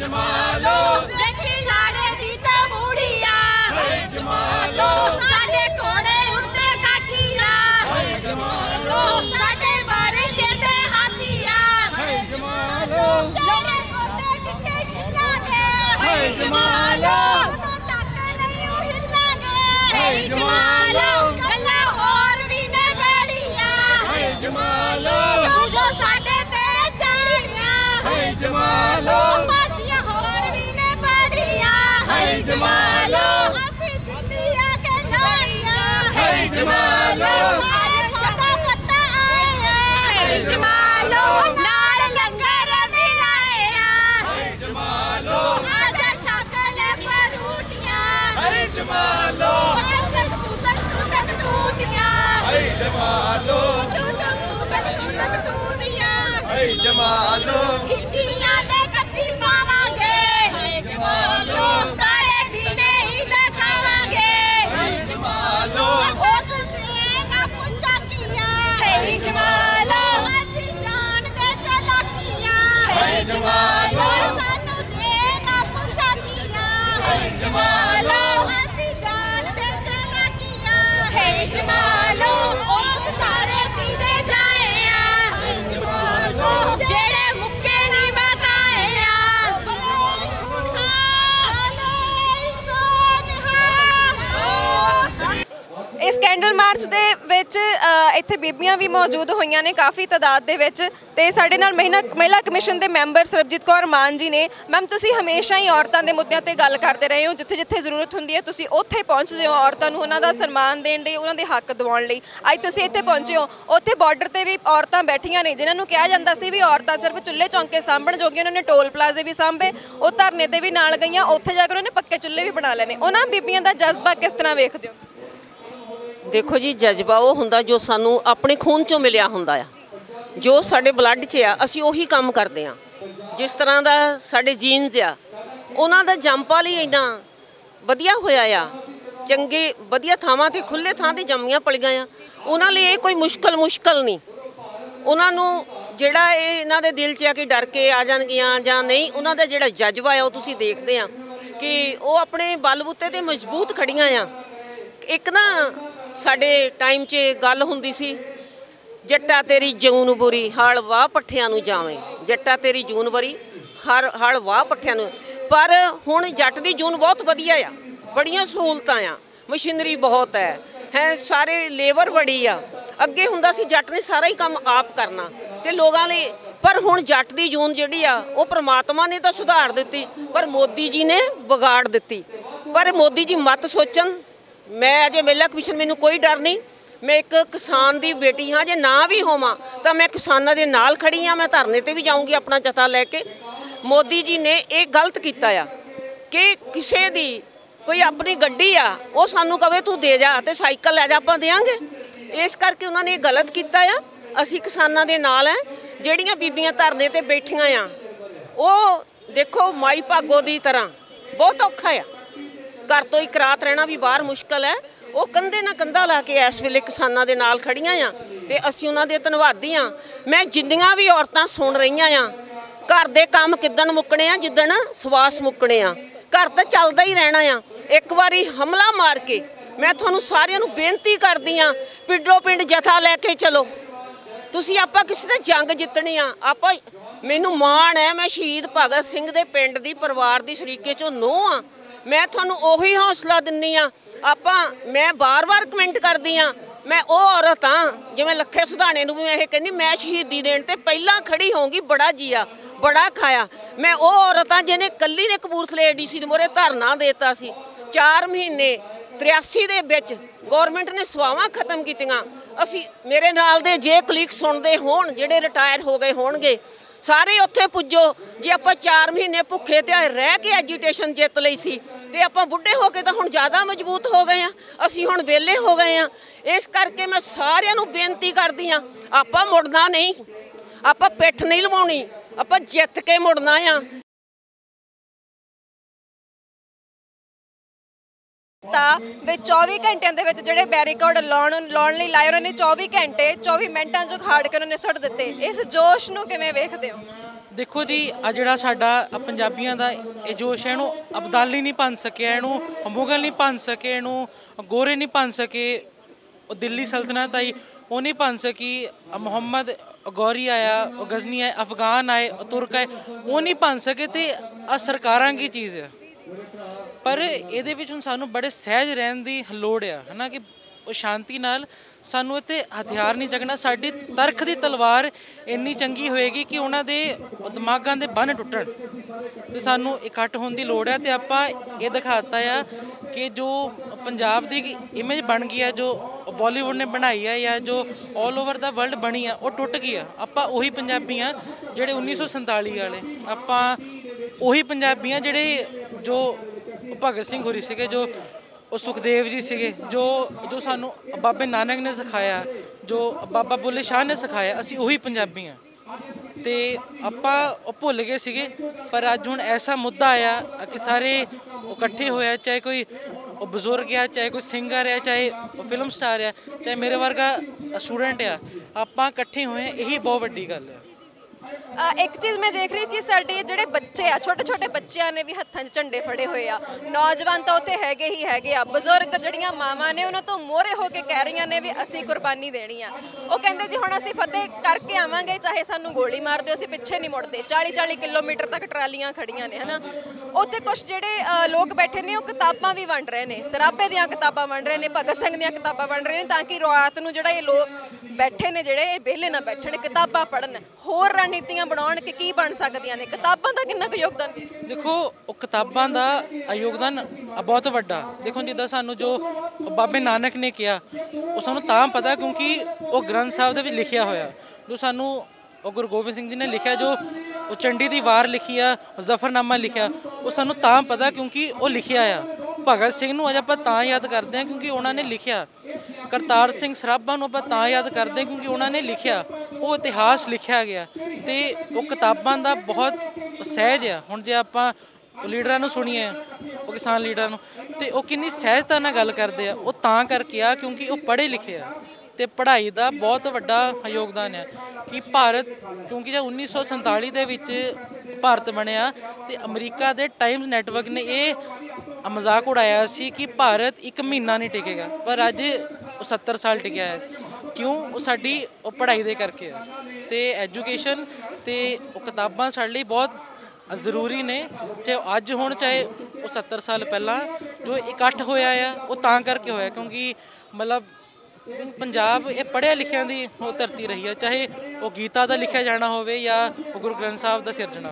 ਜਮਾਲੋ ਦੇਖੀ ਲਾੜੇ ਦੀ ਤਾਂ ਮੂੜੀਆ ਹਾਏ ਜਮਾਲੋ ਸਾਡੇ ਕੋੜੇ ਉੱਤੇ ਕਾਠੀਆ ਹਾਏ ਜਮਾਲੋ ਸਾਡੇ ਬਾਰਿਸ਼ੇ ਦੇ ਹਾਥੀਆ ਹਾਏ ਜਮਾਲੋ ਲੜੇ ਕੋਟੇ ਕਿੱਟੇ ਛਿਲਾਂਗੇ ਹਾਏ ਜਮਾਲੋ ਉਦੋਂ ਤੱਕ ਨਹੀਂ ਉਹ ਹਿੱਲਾਂਗੇ ਹਾਏ ਜਮਾਲੋ ਗੱਲਾਂ ਹੋਰ ਵੀ ਨੇ ਬੜੀਆਂ ਹਾਏ ਜਮਾਲੋ ਜੋ ਜੋ ਸਾਡੇ ਤੇ ਜਾਣੀਆਂ ਹਾਏ ਜਮਾਲੋ ਪਾਚੀਆਂ ਹੋਰ ਵੀ ਨੇ ਬੜੀਆਂ ਹਾਏ ਜਮਾਲੋ ਅਸੀਂ ਦਿੱਲੀ ਆ ਕੇ ਲਾਣੀਆਂ ਹਾਏ ਜਮਾਲੋ ਸਾਰੇ ਸਦਾ ਪੱਤਾ ਆਇਆ ਹਾਏ ਜਮਾਲੋ ਨਾਲ ਲੰਗਰ ਵੀ ਲਾਇਆ ਹਾਏ ਜਮਾਲੋ ਆਜਾ ਸ਼ਕਲ ਫਰੂਟੀਆਂ ਹਾਏ ਜਮਾਲੋ ਤੱਕ ਤੂੰ ਤੱਕ ਤੂੰ ਤੱਕ ਤੂਤੀਆਂ ਹਾਏ ਜਮਾਲੋ ਤੂੰ ਤੱਕ ਤੂੰ ਤੱਕ ਤੂੰ ਤੱਕ ਤੂਤੀਆਂ ਹਾਏ ਜਮਾਲੋ ਇੱਕੀਆਂ ਦੇ ਕੱਤੀ ਪਾਵਾਂਗੇ ਹਾਏ ਜਮਾਲੋ ਤਾਰੇ ਦੀਨੇ ਹੀ ਦਿਖਾਵਾਂਗੇ ਹਾਏ ਜਮਾਲੋ ਉਸ ਦੇ ਨਾ ਪੁੱਛਾ ਕੀਆ ਹਾਏ ਜਮਾਲੋ ਅਸੀਂ ਜਾਣਦੇ ਚਲਾਕੀਆਂ ਹਾਏ ਜਮਾਲੋ ਸਾਨੂੰ ਦੇ ਨਾ ਪੁੱਛਾ ਕੀਆ ਹਾਏ ਜਮਾਲੋ ਅਸੀਂ ਜਾਣਦੇ ਚਲਾਕੀਆਂ ਹਾਏ ਜਮਾਲੋ ਉਸ ਤਾਰੇ ਦੀ ਦੇ ਜਾਏ ਆ ਹਾਏ ਜਮਾਲੋ ਜਿਹੜੇ ਮੁੱਕੇ ਨਹੀਂ ਮਕਾਏ ਆ ਇਸ ਕੈਂਡਲ ਮਾਰਚ ਦੇ ਵਿੱਚ ਅ, ਇੱਥੇ ਬੀਬੀਆਂ ਵੀ ਮੌਜੂਦ ਹੋਈਆਂ ਨੇ ਕਾਫੀ ਤਾਦਾਦ ਦੇ ਵਿੱਚ ਤੇ ਸਾਡੇ ਨਾਲ ਮਹਿਲਾ ਮਹਿਲਾ ਕਮਿਸ਼ਨ ਦੇ ਮੈਂਬਰ ਸਰਬਜੀਤ ਕੌਰ ਮਾਨ ਜੀ ਨੇ। ਮੈਮ ਤੁਸੀਂ ਹਮੇਸ਼ਾ ਹੀ ਔਰਤਾਂ ਦੇ ਮੁੱਦਿਆਂ ਤੇ ਗੱਲ ਕਰਦੇ ਰਹੇ ਹੋ, ਜਿੱਥੇ ਜਿੱਥੇ ਜ਼ਰੂਰਤ ਹੁੰਦੀ ਹੈ ਤੁਸੀਂ ਉੱਥੇ ਪਹੁੰਚਦੇ ਹੋ ਔਰਤਾਂ ਨੂੰ ਉਹਨਾਂ ਦਾ ਸਨਮਾਨ ਦੇਣ ਲਈ, ਉਹਨਾਂ ਦੇ ਹੱਕ ਦਿਵਾਉਣ ਲਈ। ਅੱਜ ਤੁਸੀਂ ਇੱਥੇ ਪਹੁੰਚੇ ਹੋ, ਉੱਥੇ ਬਾਰਡਰ ਤੇ ਵੀ ਔਰਤਾਂ ਬੈਠੀਆਂ ਨੇ ਜਿਨ੍ਹਾਂ ਨੂੰ ਕਿਹਾ ਜਾਂਦਾ ਸੀ ਵੀ ਔਰਤਾਂ ਸਿਰਫ ਚੁੱਲ੍ਹੇ ਚੌਂਕੇ ਸਾਂਭਣ ਜੋਗੀਆਂ, ਉਹਨਾਂ ਨੇ ਟੋਲ ਪਲਾਜ਼ੇ ਵੀ ਸਾਂਭੇ, ਉਹ ਧਰਨੇ ਤੇ ਵੀ ਨਾਲ ਗਈਆਂ, ਉੱਥੇ ਜਾ ਕੇ ਉਹਨਾਂ ਨੇ ਪੱਕੇ ਚੁੱਲ੍ਹੇ ਵੀ ਬਣਾ ਲਏ ਨੇ। ਉਹਨਾਂ ਬੀਬੀਆਂ ਦਾ ਜਜ਼ਬਾ ਕਿਸ ਤਰ੍ਹਾਂ ਵੇਖਦੇ ਹੋ? ਦੇਖੋ ਜੀ, ਜਜ਼ਬਾ ਉਹ ਹੁੰਦਾ ਜੋ ਸਾਨੂੰ ਆਪਣੇ ਖੂਨ ਚੋਂ ਮਿਲਿਆ ਹੁੰਦਾ ਆ, ਜੋ ਸਾਡੇ ਬਲੱਡ 'ਚ ਆ, ਅਸੀਂ ਉਹੀ ਕੰਮ ਕਰਦੇ ਆ। ਜਿਸ ਤਰ੍ਹਾਂ ਦਾ ਸਾਡੇ ਜੀਨਸ ਆ, ਉਹਨਾਂ ਦਾ ਜੰਪਲ ਹੀ ਇੰਨਾ ਵਧੀਆ ਹੋਇਆ ਆ, ਚੰਗੇ ਵਧੀਆ ਥਾਵਾਂ ਤੇ ਖੁੱਲੇ ਥਾਂ ਤੇ ਜੰਮੀਆਂ ਪਲੀਆਂ ਆ, ਉਹਨਾਂ ਲਈ ਇਹ ਕੋਈ ਮੁਸ਼ਕਲ ਮੁਸ਼ਕਲ ਨਹੀਂ। ਉਹਨਾਂ ਨੂੰ ਜਿਹੜਾ ਇਹ ਇਹਨਾਂ ਦੇ ਦਿਲ 'ਚ ਆ ਕਿ ਡਰ ਕੇ ਆ ਜਾਣਗੀਆਂ ਜਾਂ ਨਹੀਂ, ਉਹਨਾਂ ਦਾ ਜਿਹੜਾ ਜਜ਼ਬਾ ਆ ਉਹ ਤੁਸੀਂ ਦੇਖਦੇ ਆ ਕਿ ਉਹ ਆਪਣੇ ਬਲਬੂਤੇ ਤੇ ਮਜ਼ਬੂਤ ਖੜੀਆਂ ਆ। ਇੱਕ ਨਾ ਸਾਡੇ ਟਾਈਮ 'ਚ ਗੱਲ ਹੁੰਦੀ ਸੀ, ਜੱਟਾ ਤੇਰੀ ਜੂਨ ਬੁਰੀ ਹਲ ਵਾਹ ਪੱਠਿਆਂ ਨੂੰ ਜਾਵੇਂ, ਜੱਟਾ ਤੇਰੀ ਜੂਨ ਬੁਰੀ ਹਰ ਹਲ ਵਾਹ ਪੱਠਿਆਂ ਨੂੰ। ਪਰ ਹੁਣ ਜੱਟ ਦੀ ਜੂਨ ਬਹੁਤ ਵਧੀਆ ਆ, ਬੜੀਆਂ ਸਹੂਲਤਾਂ ਆ, ਮਸ਼ੀਨਰੀ ਬਹੁਤ ਹੈ ਹੈ ਸਾਰੇ ਲੇਬਰ ਬੜੀ ਆ। ਅੱਗੇ ਹੁੰਦਾ ਸੀ ਜੱਟ ਨੇ ਸਾਰਾ ਹੀ ਕੰਮ ਆਪ ਕਰਨਾ ਤੇ ਲੋਕਾਂ ਲਈ, ਪਰ ਹੁਣ ਜੱਟ ਦੀ ਜੂਨ ਜਿਹੜੀ ਆ ਉਹ ਪ੍ਰਮਾਤਮਾ ਨੇ ਤਾਂ ਸੁਧਾਰ ਦਿੱਤੀ ਪਰ ਮੋਦੀ ਜੀ ਨੇ ਵਿਗਾੜ ਦਿੱਤੀ। ਪਰ ਮੋਦੀ ਜੀ ਮਤ ਸੋਚਣ, ਮੈਂ ਅਜੇ ਮਹਿਲਾ ਕਮਿਸ਼ਨ, ਮੈਨੂੰ ਕੋਈ ਡਰ ਨਹੀਂ, ਮੈਂ ਇੱਕ ਕਿਸਾਨ ਦੀ ਬੇਟੀ ਹਾਂ, ਜੇ ਨਾ ਵੀ ਹੋਵਾਂ ਤਾਂ ਮੈਂ ਕਿਸਾਨਾਂ ਦੇ ਨਾਲ ਖੜੀ ਹਾਂ, ਮੈਂ ਧਰਨੇ ਤੇ ਵੀ ਜਾਊਂਗੀ ਆਪਣਾ ਜਥਾ ਲੈ ਕੇ। ਮੋਦੀ ਜੀ ਨੇ ਇਹ ਗਲਤ ਕੀਤਾ ਆ ਕਿ ਕਿਸੇ ਦੀ ਕੋਈ ਆਪਣੀ ਗੱਡੀ ਆ ਉਹ ਸਾਨੂੰ ਕਵੇ ਤੂੰ ਦੇ ਜਾ ਤੇ ਸਾਈਕਲ ਲੈ ਜਾ, ਆਪਾਂ ਦੇਵਾਂਗੇ? ਇਸ ਕਰਕੇ ਉਹਨਾਂ ਨੇ ਇਹ ਗਲਤ ਕੀਤਾ ਆ। ਅਸੀਂ ਕਿਸਾਨਾਂ ਦੇ ਨਾਲ ਹੈ, ਜਿਹੜੀਆਂ ਬੀਬੀਆਂ ਧਰਨੇ ਤੇ ਬੈਠੀਆਂ ਆ ਉਹ ਦੇਖੋ ਮਾਈ ਭਾਗੋ ਦੀ ਤਰ੍ਹਾਂ ਬਹੁਤ ਔਖਾ ਆ, ਘਰ ਤੋਂ ਇੱਕ ਰਾਤ ਰਹਿਣਾ ਵੀ ਬਾਹਰ ਮੁਸ਼ਕਲ ਹੈ। ਉਹ ਕੰਧੇ ਨਾਲ ਕੰਧਾ ਲਾ ਕੇ ਇਸ ਵੇਲੇ ਕਿਸਾਨਾਂ ਦੇ ਨਾਲ ਖੜੀਆਂ ਆ ਤੇ ਅਸੀਂ ਉਹਨਾਂ ਦੇ ਧੰਨਵਾਦੀ ਆ। ਮੈਂ ਜਿੰਨੀਆਂ ਵੀ ਔਰਤਾਂ ਸੁਣ ਰਹੀਆਂ ਆ, ਘਰ ਦੇ ਕੰਮ ਕਿੱਦਣ ਮੁੱਕਣੇ ਆ? ਜਿੱਦਣ ਸਵਾਸ ਮੁੱਕਣੇ ਆ। ਘਰ ਤਾਂ ਚੱਲਦਾ ਹੀ ਰਹਿਣਾ ਆ। ਇੱਕ ਵਾਰੀ ਹਮਲਾ ਮਾਰ ਕੇ ਮੈਂ ਤੁਹਾਨੂੰ ਸਾਰਿਆਂ ਨੂੰ ਬੇਨਤੀ ਕਰਦੀ ਆ, ਪਿੰਡੋਂ ਪਿੰਡ ਜਥਾ ਲੈ ਕੇ ਚਲੋ। ਤੁਸੀਂ ਆਪਾਂ ਕਿਸੇ ਤੇ ਜੰਗ ਜਿੱਤਣੀ ਆ। ਆਪਾਂ ਮੈਨੂੰ ਮਾਣ ਹੈ, ਮੈਂ ਸ਼ਹੀਦ ਭਗਤ ਸਿੰਘ ਦੇ ਪਿੰਡ ਦੀ ਪਰਿਵਾਰ ਦੀ ਸ਼ਰੀਕੇ ਚੋਂ ਨੂੰਹ ਆ। ਮੈਂ ਤੁਹਾਨੂੰ ਉਹੀ ਹੌਸਲਾ ਦਿੰਨੀ ਆ। ਆਪਾਂ ਮੈਂ ਬਾਰ-ਬਾਰ ਕਮੈਂਟ ਕਰਦੀ ਆ, ਮੈਂ ਉਹ ਔਰਤ ਆ ਜਿਵੇਂ ਲੱਖੇ ਸੁਧਾਣੇ ਨੂੰ ਵੀ ਮੈਂ ਇਹ ਕਹਿੰਦੀ, ਮੈਂ ਸ਼ਹੀਦੀ ਦੇਣ ਤੇ ਪਹਿਲਾਂ ਖੜੀ ਹੋਊਂਗੀ, ਬੜਾ ਜੀਆ ਬੜਾ ਖਾਇਆ। ਮੈਂ ਉਹ ਔਰਤ ਆ ਜਿਹਨੇ ਕੱਲੀ ਨੇ ਕਪੂਰਥਲੇ ਏਡੀਸੀ ਦੇ ਮੂਹਰੇ ਧਰਨਾ ਦੇਤਾ ਸੀ। ਚਾਰ ਮਹੀਨੇ ਤਰਿਆਸੀ ਦੇ ਵਿੱਚ ਗੌਰਮੈਂਟ ਨੇ ਸਵਾਵਾਂ ਖਤਮ ਕੀਤੀਆਂ। ਅਸੀਂ ਮੇਰੇ ਨਾਲ ਦੇ ਜੇ ਕਲੀਗ ਸੁਣਦੇ ਹੋਣ, ਜਿਹੜੇ ਰਿਟਾਇਰ ਹੋ ਗਏ ਹੋਣਗੇ, ਸਾਰੇ ਉੱਥੇ ਪੁੱਜੋ। ਜੇ ਆਪਾਂ ਚਾਰ ਮਹੀਨੇ ਭੁੱਖੇ ਤੇ ਰਹਿ ਕੇ ਐਜੀਟੇਸ਼ਨ ਜਿੱਤ ਲਈ ਸੀ ਤੇ ਆਪਾਂ ਬੁੱਢੇ ਹੋ ਕੇ ਤਾਂ ਹੁਣ ਜ਼ਿਆਦਾ ਮਜ਼ਬੂਤ ਹੋ ਗਏ ਆ, ਅਸੀਂ ਹੁਣ ਵਿਹਲੇ ਹੋ ਗਏ ਆ। ਇਸ ਕਰਕੇ ਮੈਂ ਸਾਰਿਆਂ ਨੂੰ ਬੇਨਤੀ ਕਰਦੀ ਆ, ਆਪਾਂ ਮੁੜਨਾ ਨਹੀਂ, ਆਪਾਂ ਪਿੱਠ ਨਹੀਂ ਲਵਾਉਣੀ, ਆਪਾਂ ਜਿੱਤ ਕੇ ਮੁੜਨਾ ਆ। ਤਾਂ ਵਿੱਚ ਚੌਵੀ ਘੰਟਿਆਂ ਦੇ ਵਿੱਚ ਜਿਹੜੇ ਬੈਰੀਕੇਡ ਲਾਉਣ ਲਾਉਣ ਲਈ ਲਾਏ, ਉਹਨਾਂ ਨੇ ਚੌਵੀ ਘੰਟੇ ਚੌਵੀ ਮਿੰਟਾਂ 'ਚ ਖਾੜ ਕੇ ਉਹਨਾਂ ਨੇ ਸੁੱਟ ਦਿੱਤੇ। ਇਸ ਜੋਸ਼ ਨੂੰ ਕਿਵੇਂ ਵੇਖਦੇ ਹੋ? ਦੇਖੋ ਜੀ ਆ ਜਿਹੜਾ ਸਾਡਾ ਆ ਪੰਜਾਬੀਆਂ ਦਾ ਇਹ ਜੋਸ਼ ਹੈ ਇਹਨੂੰ ਅਬਦਾਲੀ ਨਹੀਂ ਭੰਨ ਸਕਿਆ, ਇਹਨੂੰ ਮੁਗਲ ਨਹੀਂ ਭੰਨ ਸਕੇ, ਇਹਨੂੰ ਗੋਰੇ ਨਹੀਂ ਭੰਨ ਸਕੇ, ਉਹ ਦਿੱਲੀ ਸਲਤਨਤ ਆਈ ਉਹ ਨਹੀਂ ਭੰਨ ਸਕੀ, ਮੁਹੰਮਦ ਗੌਰੀ ਆਇਆ, ਉਹ ਗਜ਼ਨੀ ਆਏ, ਅਫਗਾਨ ਆਏ, ਤੁਰਕ ਆਏ, ਉਹ ਨਹੀਂ ਭੰਨ ਸਕੇ। ਤੇ ਆ ਸਰਕਾਰਾਂ ਕੀ ਚੀਜ਼ ਆ, ਪਰ ਇਹਦੇ ਵਿੱਚ ਹੁਣ ਸਾਨੂੰ ਬੜੇ ਸਹਿਜ ਰਹਿਣ ਦੀ ਲੋੜ ਆ ਹੈ ਨਾ, ਕਿ ਉਹ ਸ਼ਾਂਤੀ ਨਾਲ ਸਾਨੂੰ ਇੱਥੇ ਹਥਿਆਰ ਨਹੀਂ ਚੱਕਣਾ। ਸਾਡੀ ਤਰਖ ਦੀ ਤਲਵਾਰ ਇੰਨੀ ਚੰਗੀ ਹੋਏਗੀ ਕਿ ਉਹਨਾਂ ਦੇ ਦਿਮਾਗਾਂ ਦੇ ਬੰਨ ਟੁੱਟਣ, ਤੇ ਸਾਨੂੰ ਇਕੱਠ ਹੋਣ ਦੀ ਲੋੜ ਹੈ। ਤੇ ਆਪਾਂ ਇਹ ਦਿਖਾਤਾ ਆ ਕਿ ਜੋ ਪੰਜਾਬ ਦੀ ਇਮੇਜ ਬਣ ਗਈ ਹੈ, ਜੋ ਬਾਲੀਵੁੱਡ ਨੇ ਬਣਾਈ ਹੈ ਜਾਂ ਜੋ ਆਲ ਓਵਰ ਦਾ ਵਰਲਡ ਬਣੀ ਆ, ਉਹ ਟੁੱਟ ਗਈ ਆ। ਆਪਾਂ ਉਹੀ ਪੰਜਾਬੀ ਆ ਜਿਹੜੇ ਉੱਨੀ ਸੌ ਸੰਤਾਲੀ ਵਾਲੇ, ਆਪਾਂ ਉਹੀ ਪੰਜਾਬੀ ਆ ਜਿਹੜੇ ਜੋ ਭਗਤ ਸਿੰਘ ਹੋਰੀ ਸੀਗੇ, ਜੋ ਉਹ ਸੁਖਦੇਵ ਜੀ ਸੀਗੇ, ਜੋ ਜੋ ਸਾਨੂੰ ਬਾਬੇ ਨਾਨਕ ਨੇ ਸਿਖਾਇਆ, ਜੋ ਬਾਬਾ ਬੁੱਲੇ ਸ਼ਾਹ ਨੇ ਸਿਖਾਇਆ, ਅਸੀਂ ਉਹੀ ਪੰਜਾਬੀ ਹਾਂ। ਤੇ ਆਪਾਂ ਉਹ ਭੁੱਲ ਗਏ ਸੀਗੇ, ਪਰ ਅੱਜ ਹੁਣ ਐਸਾ ਮੁੱਦਾ ਆਇਆ ਕਿ ਸਾਰੇ ਇਕੱਠੇ ਹੋਇਆ, ਚਾਹੇ ਕੋਈ ਉਹ ਬਜ਼ੁਰਗ ਆ, ਚਾਹੇ ਕੋਈ ਸਿੰਗਰ ਹੈ, ਚਾਹੇ ਫਿਲਮ ਸਟਾਰ ਆ, ਚਾਹੇ ਮੇਰੇ ਵਰਗਾ ਸਟੂਡੈਂਟ ਆ, ਆਪਾਂ ਇਕੱਠੇ ਹੋਏ, ਇਹੀ ਬਹੁਤ ਵੱਡੀ ਗੱਲ ਹੈ। ਇੱਕ ਚੀਜ਼ ਮੈਂ ਦੇਖ ਰਹੀ ਕਿ ਸਾਡੇ ਜਿਹੜੇ ਬੱਚੇ ਆ, ਛੋਟੇ ਛੋਟੇ ਬੱਚਿਆਂ ਨੇ ਵੀ ਹੱਥਾਂ 'ਚ ਝੰਡੇ ਫੜੇ ਹੋਏ ਆ, ਨੌਜਵਾਨ ਤਾਂ ਉੱਥੇ ਹੈਗੇ ਹੀ ਹੈਗੇ ਆ, ਬਜ਼ੁਰਗ ਜਿਹੜੀਆਂ ਮਾਵਾਂ ਨੇ ਉਹਨਾਂ ਤੋਂ ਮੋਹਰੇ ਹੋ ਕੇ ਕਹਿ ਰਹੀਆਂ ਨੇ ਵੀ ਅਸੀਂ ਕੁਰਬਾਨੀ ਦੇਣੀ ਆ। ਉਹ ਕਹਿੰਦੇ ਜੀ ਹੁਣ ਅਸੀਂ ਫਤਿਹ ਕਰਕੇ ਆਵਾਂਗੇ, ਚਾਹੇ ਸਾਨੂੰ ਗੋਲੀ ਮਾਰ ਦਿਓ, ਅਸੀਂ ਪਿੱਛੇ ਨਹੀਂ ਮੁੜਦੇ। ਚਾਲੀ ਚਾਲੀ ਕਿਲੋਮੀਟਰ ਤੱਕ ਟਰਾਲੀਆਂ ਖੜੀਆਂ ਨੇ ਹਨਾ। ਉੱਥੇ ਕੁਝ ਜਿਹੜੇ ਲੋਕ ਬੈਠੇ ਨੇ ਉਹ ਕਿਤਾਬਾਂ ਵੀ ਵੰਡ ਰਹੇ ਨੇ, ਸਰਾਬੇ ਦੀਆਂ ਕਿਤਾਬਾਂ ਵੰਡ ਰਹੇ ਨੇ, ਭਗਤ ਸਿੰਘ ਦੀਆਂ ਕਿਤਾਬਾਂ ਵੰਡ ਰਹੇ ਨੇ, ਤਾਂ ਕਿ ਰਾਤ ਨੂੰ ਜਿਹੜਾ ਇਹ ਲੋਕ ਬੈਠੇ ਨੇ ਜਿਹੜੇ ਇਹ ਵਿਹਲੇ ਨਾ ਬੈਠਣ, ਕਿਤਾਬਾਂ ਪੜ੍ਹਨ, ਹੋਰ ਰਣਨੀਤੀਆਂ ਬਣਾਉਣ ਕਿ ਕੀ ਬਣ ਸਕਦੀਆਂ ਨੇ। ਕਿਤਾਬਾਂ ਦਾ ਕਿੰਨਾ ਕੁ ਯੋਗਦਾਨ ਵੀ ਦੇਖੋ, ਉਹ ਕਿਤਾਬਾਂ ਦਾ ਯੋਗਦਾਨ ਬਹੁਤ ਵੱਡਾ। ਦੇਖੋ ਜਿੱਦਾਂ ਸਾਨੂੰ ਜੋ ਬਾਬੇ ਨਾਨਕ ਨੇ ਕਿਹਾ ਉਹ ਸਾਨੂੰ ਤਾਂ ਪਤਾ ਕਿਉਂਕਿ ਉਹ ਗ੍ਰੰਥ ਸਾਹਿਬ ਦੇ ਵਿੱਚ ਲਿਖਿਆ ਹੋਇਆ, ਜੋ ਸਾਨੂੰ ਉਹ ਗੁਰੂ ਗੋਬਿੰਦ ਸਿੰਘ ਜੀ ਨੇ ਲਿਖਿਆ, ਜੋ ਉਹ ਚੰਡੀ ਦੀ ਵਾਰ ਲਿਖੀ ਆ, ਜ਼ਫਰਨਾਮਾ ਲਿਖਿਆ, ਉਹ ਸਾਨੂੰ ਤਾਂ ਪਤਾ ਕਿਉਂਕਿ ਉਹ ਲਿਖਿਆ ਆ। ਭਗਤ ਸਿੰਘ ਨੂੰ ਅੱਜ ਆਪਾਂ ਤਾਂ ਯਾਦ ਕਰਦੇ ਹਾਂ ਕਿਉਂਕਿ ਉਹਨਾਂ ਨੇ ਲਿਖਿਆ। ਕਰਤਾਰ ਸਿੰਘ ਸਰਾਭਾ ਨੂੰ ਆਪਾਂ ਤਾਂ ਯਾਦ ਕਰਦੇ ਹਾਂ ਕਿਉਂਕਿ ਉਹਨਾਂ ਨੇ ਲਿਖਿਆ, ਉਹ ਇਤਿਹਾਸ ਲਿਖਿਆ ਗਿਆ। ਤੇ ਉਹ ਕਿਤਾਬਾਂ ਦਾ ਬਹੁਤ ਸਹਿਜ ਆ। ਹੁਣ ਜੇ ਆਪਾਂ ਲੀਡਰਾਂ ਨੂੰ ਸੁਣੀਏ, ਉਹ ਕਿਸਾਨ ਲੀਡਰਾਂ ਨੂੰ, ਤੇ ਉਹ ਕਿੰਨੀ ਸਹਿਜਤਾ ਨਾਲ ਗੱਲ ਕਰਦੇ ਆ, ਉਹ ਤਾਂ ਕਰਕੇ ਆ ਕਿਉਂਕਿ ਉਹ ਪੜ੍ਹੇ ਲਿਖੇ ਆ। ਤੇ ਪੜ੍ਹਾਈ ਦਾ ਬਹੁਤ ਵੱਡਾ ਯੋਗਦਾਨ ਹੈ ਕਿ ਭਾਰਤ, ਕਿਉਂਕਿ ਜੇ ਉੱਨੀ ਸੌ ਸੰਤਾਲੀ ਦੇ ਵਿੱਚ ਭਾਰਤ ਬਣਿਆ ਤੇ ਅਮਰੀਕਾ ਦੇ ਟਾਈਮਸ ਨੈਟਵਰਕ ਨੇ ਇਹ ਮਜ਼ਾਕ ਉਡਾਇਆ ਸੀ ਕਿ ਭਾਰਤ ਇੱਕ ਮਹੀਨਾ ਨਹੀਂ ਟਿਕੇਗਾ, ਪਰ ਅੱਜ ਉਹ ਸੱਤਰ ਸਾਲ ਟਿਕਿਆ ਹੈ। ਕਿਉਂ? ਉਹ ਸਾਡੀ ਉਹ ਪੜ੍ਹਾਈ ਦੇ ਕਰਕੇ ਹੈ। ਤੇ ਐਜੂਕੇਸ਼ਨ ਤੇ ਉਹ ਕਿਤਾਬਾਂ ਸਾਡੇ ਲਈ ਬਹੁਤ ਜ਼ਰੂਰੀ ਨੇ, ਚਾਹੇ ਅੱਜ ਹੋਣ ਚਾਹੇ ਉਹ ਸੱਤਰ ਸਾਲ ਪਹਿਲਾਂ ਜੋ ਇਕੱਠ ਹੋਇਆ ਆ, ਉਹ ਤਾਂ ਕਰਕੇ ਹੋਇਆ ਕਿਉਂਕਿ ਮਤਲਬ ਪੰਜਾਬ ਇਹ ਪੜ੍ਹਿਆ ਲਿਖਿਆਂ ਦੀ ਉਹ ਧਰਤੀ ਰਹੀ ਹੈ, ਚਾਹੇ ਉਹ ਗੀਤਾ ਦਾ ਲਿਖਿਆ ਜਾਣਾ ਹੋਵੇ ਜਾਂ ਉਹ ਗੁਰੂ ਗ੍ਰੰਥ ਸਾਹਿਬ ਦਾ ਸਿਰਜਣਾ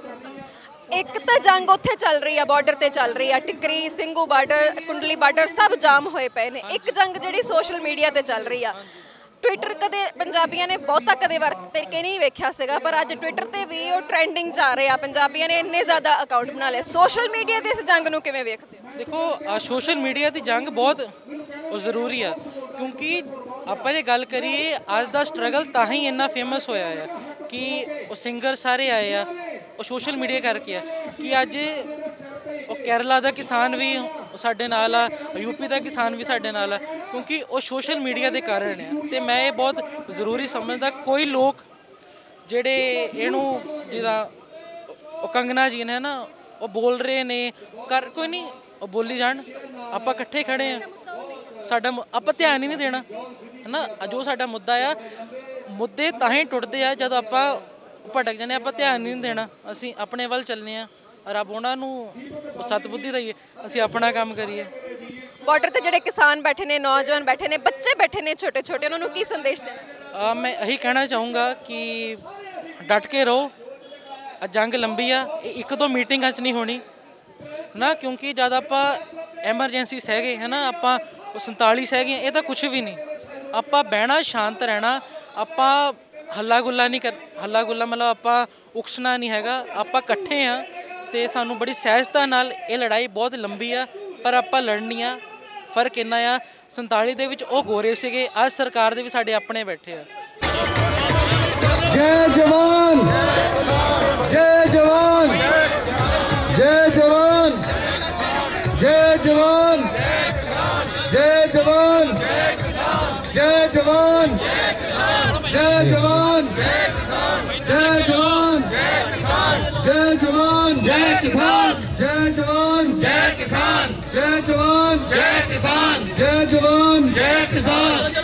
ਹੋਵੇ। ਇੱਕ ਤਾਂ ਜੰਗ ਉੱਥੇ ਚੱਲ ਰਹੀ ਆ, ਬਾਰਡਰ ਤੇ ਚੱਲ ਰਹੀ ਆ, ਟਿਕਰੀ ਸਿੰਘੂ ਬਾਰਡਰ, ਕੁੰਡਲੀ ਬਾਰਡਰ ਸਭ ਜਾਮ ਹੋਏ ਪਏ ਨੇ। ਇੱਕ ਜੰਗ ਜਿਹੜੀ ਸੋਸ਼ਲ ਮੀਡੀਆ ਤੇ ਚੱਲ ਰਹੀ ਆ। ਟਵਿੱਟਰ ਕਦੇ ਪੰਜਾਬੀਆਂ ਨੇ ਬਹੁਤਾ ਕਦੇ ਵਰਤ ਕੇ ਨਹੀਂ ਵੇਖਿਆ ਸੀਗਾ, ਪਰ ਅੱਜ ਟਵਿੱਟਰ ਤੇ ਵੀ ਉਹ ਟ੍ਰੈਂਡਿੰਗ 'ਚ ਆ ਰਹੇ ਆ। ਪੰਜਾਬੀਆਂ ਨੇ ਇੰਨੇ ਜ਼ਿਆਦਾ ਅਕਾਊਂਟ ਬਣਾ ਲਏ। ਸੋਸ਼ਲ ਮੀਡੀਆ ਦੇ ਇਸ ਜੰਗ ਨੂੰ ਕਿਵੇਂ ਵੇਖਦੇ ਹੋ? ਦੇਖੋ, ਸੋਸ਼ਲ ਮੀਡੀਆ ਦੀ ਜੰਗ ਬਹੁਤ ਉਹ ਜ਼ਰੂਰੀ ਆ ਕਿਉਂਕਿ ਆਪਾਂ ਜੇ ਗੱਲ ਕਰੀਏ ਅੱਜ ਦਾ ਸਟਰਗਲ ਤਾਂ ਹੀ ਇੰਨਾ ਫੇਮਸ ਹੋਇਆ ਹੈ ਕਿ ਉਹ ਸਿੰਗਰ ਸਾਰੇ ਆਏ ਆ, ਉਹ ਸੋਸ਼ਲ ਮੀਡੀਆ ਕਰਕੇ ਆ ਕਿ ਅੱਜ ਉਹ ਕੇਰਲਾ ਦਾ ਕਿਸਾਨ ਵੀ ਸਾਡੇ ਨਾਲ ਆ, ਯੂਪੀ ਦਾ ਕਿਸਾਨ ਵੀ ਸਾਡੇ ਨਾਲ ਆ, ਕਿਉਂਕਿ ਉਹ ਸੋਸ਼ਲ ਮੀਡੀਆ ਦੇ ਕਾਰਨ ਆ। ਤੇ ਮੈਂ ਇਹ ਬਹੁਤ ਜ਼ਰੂਰੀ ਸਮਝਦਾ, ਕੋਈ ਲੋਕ ਜਿਹੜੇ ਇਹਨੂੰ ਜਿਹਦਾ ਉਹ ਕੰਗਨਾ ਜੀ ਨੇ ਨਾ ਉਹ ਬੋਲ ਰਹੇ ਨੇ, ਕਰ ਕੋਈ ਨਹੀਂ, ਉਹ ਬੋਲੀ ਜਾਣ, ਆਪਾਂ ਇਕੱਠੇ ਖੜੇ ਆ। ਸਾਡਾ ਆਪਾਂ ਧਿਆਨ ਹੀ ਨਹੀਂ ਦੇਣਾ ਹੈ ਨਾ। ਜੋ ਸਾਡਾ ਮੁੱਦਾ ਆ, ਮੁੱਦੇ ਤਾਂ ਹੀ ਟੁੱਟਦੇ ਆ ਜਦੋਂ ਆਪਾਂ ਭਟਕ ਜਾਂਦੇ, ਆਪਾਂ ਧਿਆਨ ਨਹੀਂ ਦੇਣਾ, ਅਸੀਂ ਆਪਣੇ ਵੱਲ ਚੱਲਦੇ ਆ। ਰੱਬ ਉਹਨਾਂ ਨੂੰ ਸਤਬੁੱਧੀ ਦਈਏ, ਅਸੀਂ ਆਪਣਾ ਕੰਮ ਕਰੀਏ। ਬਾਰਡਰ ਤੇ ਜਿਹੜੇ ਕਿਸਾਨ ਬੈਠੇ ਨੇ, ਨੌਜਵਾਨ ਬੈਠੇ ਨੇ, ਬੱਚੇ ਬੈਠੇ ਨੇ ਛੋਟੇ ਛੋਟੇ, ਉਹਨਾਂ ਨੂੰ ਕੀ ਸੰਦੇਸ਼ ਦੇਣਾ? ਮੈਂ ਇਹੀ ਕਹਿਣਾ ਚਾਹੂੰਗਾ ਕਿ ਡਟ ਕੇ ਰਹੋ। ਜੰਗ ਲੰਬੀ ਆ, ਇਹ ਇੱਕ ਦੋ ਮੀਟਿੰਗਾਂ 'ਚ ਨਹੀਂ ਹੋਣੀ ਨਾ, ਕਿਉਂਕਿ ਜਦ ਆਪਾਂ ਐਮਰਜੈਂਸੀ ਸਹਿ ਗਏ ਹੈ ਨਾ, ਆਪਾਂ ਉਹ ਸੰਤਾਲੀ ਸਹਿ ਗਏ, ਇਹ ਤਾਂ ਕੁਛ ਵੀ ਨਹੀਂ। ਆਪਾਂ ਬਹਿਣਾ, ਸ਼ਾਂਤ ਰਹਿਣਾ, ਆਪਾਂ ਹੱਲਾ ਗੁੱਲਾ ਨਹੀਂ ਕਰ ਹੱਲਾ ਗੁੱਲਾ ਮਤਲਬ ਆਪਾਂ ਉਕਸਣਾ ਨਹੀਂ ਹੈਗਾ। ਆਪਾਂ ਇਕੱਠੇ ਆ ਤੇ ਸਾਨੂੰ ਬੜੀ ਸਹਿਜਤਾ ਨਾਲ, ਇਹ ਲੜਾਈ ਬਹੁਤ ਲੰਬੀ ਆ ਪਰ ਆਪਾਂ ਲੜਨੀ ਆ। ਫਰਕ ਇੰਨਾ ਆ, ਸੰਤਾਲੀ ਦੇ ਵਿੱਚ ਉਹ ਗੋਰੇ ਸੀਗੇ, ਅੱਜ ਸਰਕਾਰ ਦੇ ਵੀ ਸਾਡੇ ਆਪਣੇ ਬੈਠੇ ਆ। ਜੈ ਜਵਾਨ, ਜੈ ਜਵਾਨ, ਜੈ ਜਵਾਨ, ਜੈ ਜਵਾਨ, ਜੈ ਜਵਾਨ, ਜੈ ਜਵਾਨ, ਜੈ ਜਵਾਨ, ਜੈ ਜਵਾਨ, ਜੈ ਜਵਾਨ। किसान जय जवान जय किसान जय जवान जय किसान जय जवान जय किसान।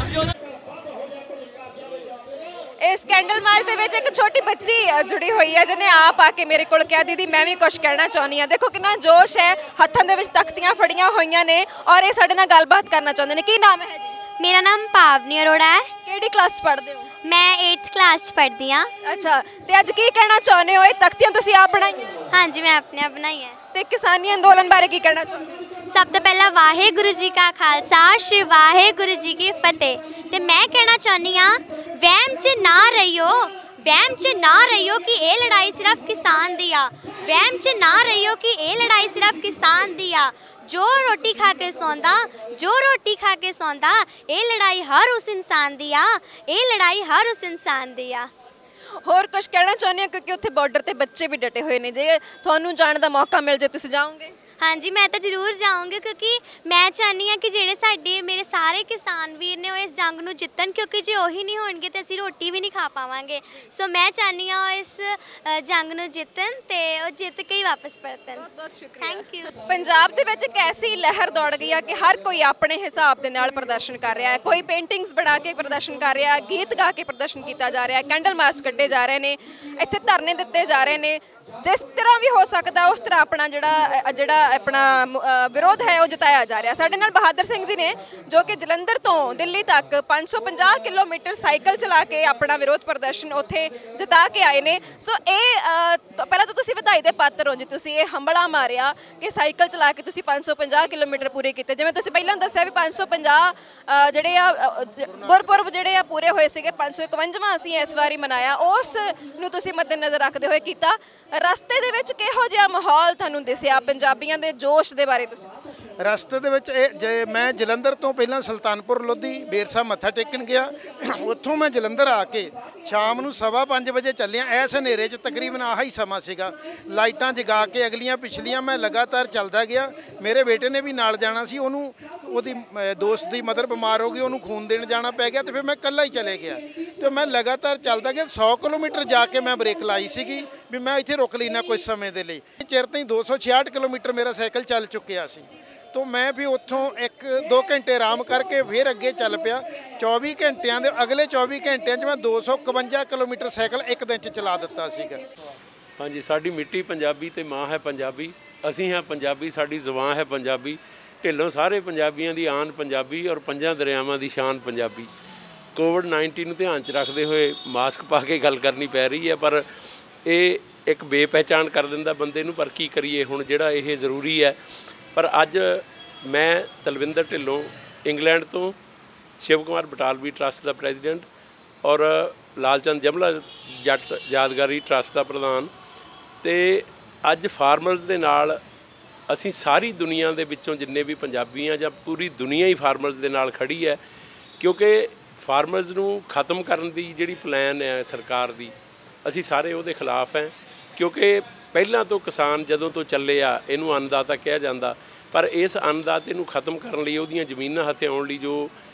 इस कैंडल मार्च ਦੇ ਵਿੱਚ ਇੱਕ ਛੋਟੀ ਬੱਚੀ ਜੁੜੀ ਹੋਈ ਹੈ ਜਿਹਨੇ ਆਪ ਆ ਕੇ ਮੇਰੇ ਕੋਲ ਕਿਹਾ ਦੀਦੀ ਮੈਂ ਵੀ ਕੁਝ ਕਹਿਣਾ ਚਾਹੁੰਦੀ ਹਾਂ। ਦੇਖੋ ਕਿੰਨਾ ਜੋਸ਼ ਹੈ, ਹੱਥਾਂ ਦੇ ਵਿੱਚ ਤਖਤੀਆਂ ਫੜੀਆਂ ਹੋਈਆਂ ਨੇ ਔਰ ਇਹ ਸਾਡੇ ਨਾਲ ਗੱਲਬਾਤ ਕਰਨਾ ਚਾਹੁੰਦੇ ਨੇ। ਕੀ ਨਾਮ ਹੈ ਜੀ? ਮੇਰਾ ਨਾਮ ਪਾਵਨੀ ਅਰੋੜਾ ਹੈ। ਕਿਹੜੀ ਕਲਾਸ 'ਚ ਪੜ੍ਹਦੇ ਹੋ? ਮੈਂ eighth ਕਲਾਸ 'ਚ ਪੜ੍ਹਦੀ ਹਾਂ। ਅੱਛਾ, ਤੇ ਅੱਜ ਕੀ ਕਹਿਣਾ ਚਾਹੁੰਦੇ ਹੋ? ਇਹ ਤਖਤੀਆਂ ਤੁਸੀਂ ਆਪ ਬਣਾਈਆਂ? ਹਾਂਜੀ, ਮੈਂ ਆਪਣੇ ਆਪ ਬਣਾਈਆਂ। ਤੇ ਕਿਸਾਨੀ ਅੰਦੋਲਨ ਬਾਰੇ ਕੀ ਕਹਿਣਾ ਚਾਹੁੰਦੇ ਹੋ? ਸਭ ਤੋਂ ਪਹਿਲਾਂ ਵਾਹਿਗੁਰੂ ਜੀ ਕਾ ਖਾਲਸਾ ਸ਼੍ਰੀ ਵਾਹਿਗੁਰੂ ਜੀ ਕੀ ਫਤਿਹ। ਤੇ ਮੈਂ ਕਹਿਣਾ ਚਾਹੁੰਦੀ ਹਾਂ ਵਹਿਮ 'ਚ ਨਾ ਰਹੀਓ, ਵਹਿਮ 'ਚ ਨਾ ਰਹੀਓ ਕਿ ਇਹ ਲੜਾਈ ਸਿਰਫ ਕਿਸਾਨ ਦੀ ਆ। ਵਹਿਮ 'ਚ ਨਾ ਰਹੀਓ ਕਿ ਇਹ ਲੜਾਈ ਸਿਰਫ ਕਿਸਾਨ ਦੀ ਆ। ਜੋ ਰੋਟੀ ਖਾ ਕੇ ਸੌਂਦਾ, ਜੋ ਰੋਟੀ ਖਾ ਕੇ ਸੌਂਦਾ, ਇਹ ਲੜਾਈ ਹਰ ਉਸ ਇਨਸਾਨ ਦੀ ਆ। ਇਹ ਲੜਾਈ ਹਰ ਉਸ ਇਨਸਾਨ ਦੀ ਆ। ਹੋਰ ਕੁਝ ਕਹਿਣਾ ਚਾਹੁੰਦੇ ਹੋ? ਕਿਉਂਕਿ ਉੱਥੇ ਬਾਰਡਰ ਤੇ ਬੱਚੇ ਵੀ ਡਟੇ ਹੋਏ ਨੇ। ਜੇ ਤੁਹਾਨੂੰ ਜਾਣ ਦਾ ਮੌਕਾ ਮਿਲ ਜੇ ਤੁਸੀਂ ਜਾਓਗੇ? ਹਾਂਜੀ, ਮੈਂ ਤਾਂ ਜ਼ਰੂਰ ਜਾਊਂਗੀ ਕਿਉਂਕਿ ਮੈਂ ਚਾਹੁੰਦੀ ਹਾਂ ਕਿ ਜਿਹੜੇ ਸਾਡੇ ਮੇਰੇ ਸਾਰੇ ਕਿਸਾਨ ਵੀਰ ਨੇ ਉਹ ਇਸ ਜੰਗ ਨੂੰ ਜਿੱਤਣ, ਕਿਉਂਕਿ ਜੇ ਉਹੀ ਨਹੀਂ ਹੋਣਗੇ ਤਾਂ ਅਸੀਂ ਰੋਟੀ ਵੀ ਨਹੀਂ ਖਾ ਪਾਵਾਂਗੇ। ਸੋ ਮੈਂ ਚਾਹੁੰਦੀ ਹਾਂ ਉਹ ਇਸ ਜੰਗ ਨੂੰ ਜਿੱਤਣ ਤੇ ਉਹ ਜਿੱਤ ਕੇ ਹੀ ਵਾਪਸ ਪਰਤਣ। ਬਹੁਤ ਸ਼ੁਕਰੀਆ। Thank you. ਪੰਜਾਬ ਦੇ ਵਿੱਚ ਇੱਕ ਐਸੀ ਲਹਿਰ ਦੌੜ ਗਈ ਆ ਕਿ ਹਰ ਕੋਈ ਆਪਣੇ ਹਿਸਾਬ ਦੇ ਨਾਲ ਪ੍ਰਦਰਸ਼ਨ ਕਰ ਰਿਹਾ ਹੈ। ਕੋਈ ਪੇਂਟਿੰਗਸ ਬਣਾ ਕੇ ਪ੍ਰਦਰਸ਼ਨ ਕਰ ਰਿਹਾ, ਗੀਤ ਗਾ ਕੇ ਪ੍ਰਦਰਸ਼ਨ ਕੀਤਾ ਜਾ ਰਿਹਾ, ਕੈਂਡਲ ਮਾਰਚ ਕੱਢੇ ਜਾ ਰਹੇ ਨੇ, ਇੱਥੇ ਧਰਨੇ ਦਿੱਤੇ ਜਾ ਰਹੇ ਨੇ। ਜਿਸ ਤਰ੍ਹਾਂ ਵੀ ਹੋ ਸਕਦਾ ਉਸ ਤਰ੍ਹਾਂ ਆਪਣਾ ਜਿਹੜਾ ਜਿਹੜਾ ਆਪਣਾ ਵਿਰੋਧ ਹੈ ਉਹ ਜਤਾਇਆ ਜਾ ਰਿਹਾ। ਸਾਡੇ ਨਾਲ ਬਹਾਦਰ ਸਿੰਘ ਜੀ ਨੇ ਜੋ ਕਿ ਜਲੰਧਰ ਤੋਂ ਦਿੱਲੀ ਤੱਕ ਪੰਜ ਸੌ ਪੰਜਾਹ ਕਿਲੋਮੀਟਰ ਸਾਈਕਲ ਚਲਾ ਕੇ ਆਪਣਾ ਵਿਰੋਧ ਪ੍ਰਦਰਸ਼ਨ ਉੱਥੇ ਜਤਾ ਕੇ ਆਏ ਨੇ। ਸੋ ਇਹ ਪਹਿਲਾਂ ਤਾਂ ਤੁਸੀਂ ਵਧਾਈ ਦੇ ਪਾਤਰ ਹੋ ਜੀ, ਤੁਸੀਂ ਇਹ ਹੰਬਲਾ ਮਾਰਿਆ ਕਿ ਸਾਈਕਲ ਚਲਾ ਕੇ ਤੁਸੀਂ ਪੰਜ ਸੌ ਪੰਜਾਹ ਕਿਲੋਮੀਟਰ ਪੂਰੇ ਕੀਤੇ। ਜਿਵੇਂ ਤੁਸੀਂ ਪਹਿਲਾਂ ਦੱਸਿਆ ਵੀ ਪੰਜ ਸੌ ਪੰਜਾਹ ਜਿਹੜੇ ਆ ਗੁਰਪੁਰਬ ਜਿਹੜੇ ਆ ਪੂਰੇ ਹੋਏ ਸੀਗੇ, ਪੰਜ ਸੌ ਇਕਵੰਜਵਾਂ ਅਸੀਂ ਇਸ ਵਾਰੀ ਮਨਾਇਆ, ਉਸ ਨੂੰ ਤੁਸੀਂ ਮੱਦੇਨਜ਼ਰ ਰੱਖਦੇ ਹੋਏ ਕੀਤਾ। ਰਸਤੇ ਦੇ ਵਿੱਚ ਕਿਹੋ ਜਿਹਾ ਮਾਹੌਲ ਤੁਹਾਨੂੰ ਦਿਸਿਆ? ਪੰਜਾਬੀਆਂ ਦੇ ਜੋਸ਼ ਦੇ ਬਾਰੇ ਤੁਸੀਂ ਰਸਤੇ ਦੇ ਵਿੱਚ ਇਹ ਜੇ ਮੈਂ ਜਲੰਧਰ ਤੋਂ ਪਹਿਲਾਂ ਸੁਲਤਾਨਪੁਰ ਲੋਧੀ ਬੇਰ ਸਾਹਿਬ ਮੱਥਾ ਟੇਕਣ ਗਿਆ, ਉੱਥੋਂ ਮੈਂ ਜਲੰਧਰ ਆ ਕੇ ਸ਼ਾਮ ਨੂੰ ਸਵਾ ਪੰਜ ਵਜੇ ਚੱਲਿਆ। ਇਸ ਹਨੇਰੇ 'ਚ ਤਕਰੀਬਨ ਆਹ ਹੀ ਸਮਾਂ ਸੀਗਾ, ਲਾਈਟਾਂ ਜਗਾ ਕੇ ਅਗਲੀਆਂ ਪਿਛਲੀਆਂ ਮੈਂ ਲਗਾਤਾਰ ਚੱਲਦਾ ਗਿਆ। ਮੇਰੇ ਬੇਟੇ ਨੇ ਵੀ ਨਾਲ ਜਾਣਾ ਸੀ, ਉਹਨੂੰ ਉਹਦੀ ਦੋਸਤ ਦੀ ਮਦਰ ਬਿਮਾਰ ਹੋ ਗਈ, ਉਹਨੂੰ ਖੂਨ ਦੇਣ ਜਾਣਾ ਪੈ ਗਿਆ, ਤੇ ਫਿਰ ਮੈਂ ਇਕੱਲਾ ਹੀ ਚਲੇ ਗਿਆ। ਤੇ ਮੈਂ ਲਗਾਤਾਰ ਚੱਲਦਾ ਗਿਆ। ਸੌ ਕਿਲੋਮੀਟਰ ਜਾ ਕੇ ਮੈਂ ਬ੍ਰੇਕ ਲਾਈ ਸੀਗੀ ਵੀ ਮੈਂ ਇੱਥੇ ਰੁਕ ਲੈਣਾ ਕੁਝ ਸਮੇਂ ਦੇ ਲਈ। ਚਿਰ ਤਾਈਂ ਦੋ ਸੌ ਛਿਆਹਠ ਕਿਲੋਮੀਟਰ ਮੇਰਾ ਸਾਈਕਲ ਚੱਲ ਚੁੱਕਿਆ ਸੀ। तो मैं भी उत्थों एक दो घंटे आराम करके फिर अगे चल पिया। चौबी घंटिया के अगले चौबी घंटिया मैं दो सौ इकवंजा किलोमीटर साइकिल एक दिन च चला दिता सीगा। हाँ जी, साडी मिट्टी पंजाबी ते माँ है पंजाबी, असी हैं पंजाबी, साडी ज़बान है पंजाबी, ढिलों सारे पंजाबियों की आन पंजाबी और पंजां दरियावां की शान पंजाबी। कोविड नाइनटीन ध्यान च रखते हुए मास्क पा के गल करनी पै रही है, पर ये एक बेपहचान कर दिंदा बंदे नूं। पर की करिए हुण, जिहड़ा ये जरूरी है। पर अज मैं तलविंदर ढिल्लों इंग्लैंड तो शिव कुमार बटालवी ट्रस्ट का प्रेजिडेंट और लालचंद जमला जट यादगारी ट्रस्ट का प्रधान, तो अज फार्मर्स दे नाल असी सारी दुनिया दे विचों जिन्ने भी पंजाबी हैं, जां पूरी दुनिया ही फार्मर्स दे नाल खड़ी है। क्योंकि फार्मर्स नूं खत्म करन दी जिहड़ी प्लान है सरकार दी, असी सारे उहदे खिलाफ हैं। क्योंकि ਪਹਿਲਾਂ ਤੋਂ ਕਿਸਾਨ ਜਦੋਂ ਤੋਂ ਚੱਲੇ ਆ, ਇਹਨੂੰ ਅੰਨਦਾਤਾ ਕਿਹਾ ਜਾਂਦਾ, ਪਰ ਇਸ ਅੰਨਦਾਤੇ ਨੂੰ ਖਤਮ ਕਰਨ ਲਈ, ਉਹਦੀਆਂ ਜ਼ਮੀਨਾਂ ਹਥਿਆਉਣ ਲਈ ਜੋ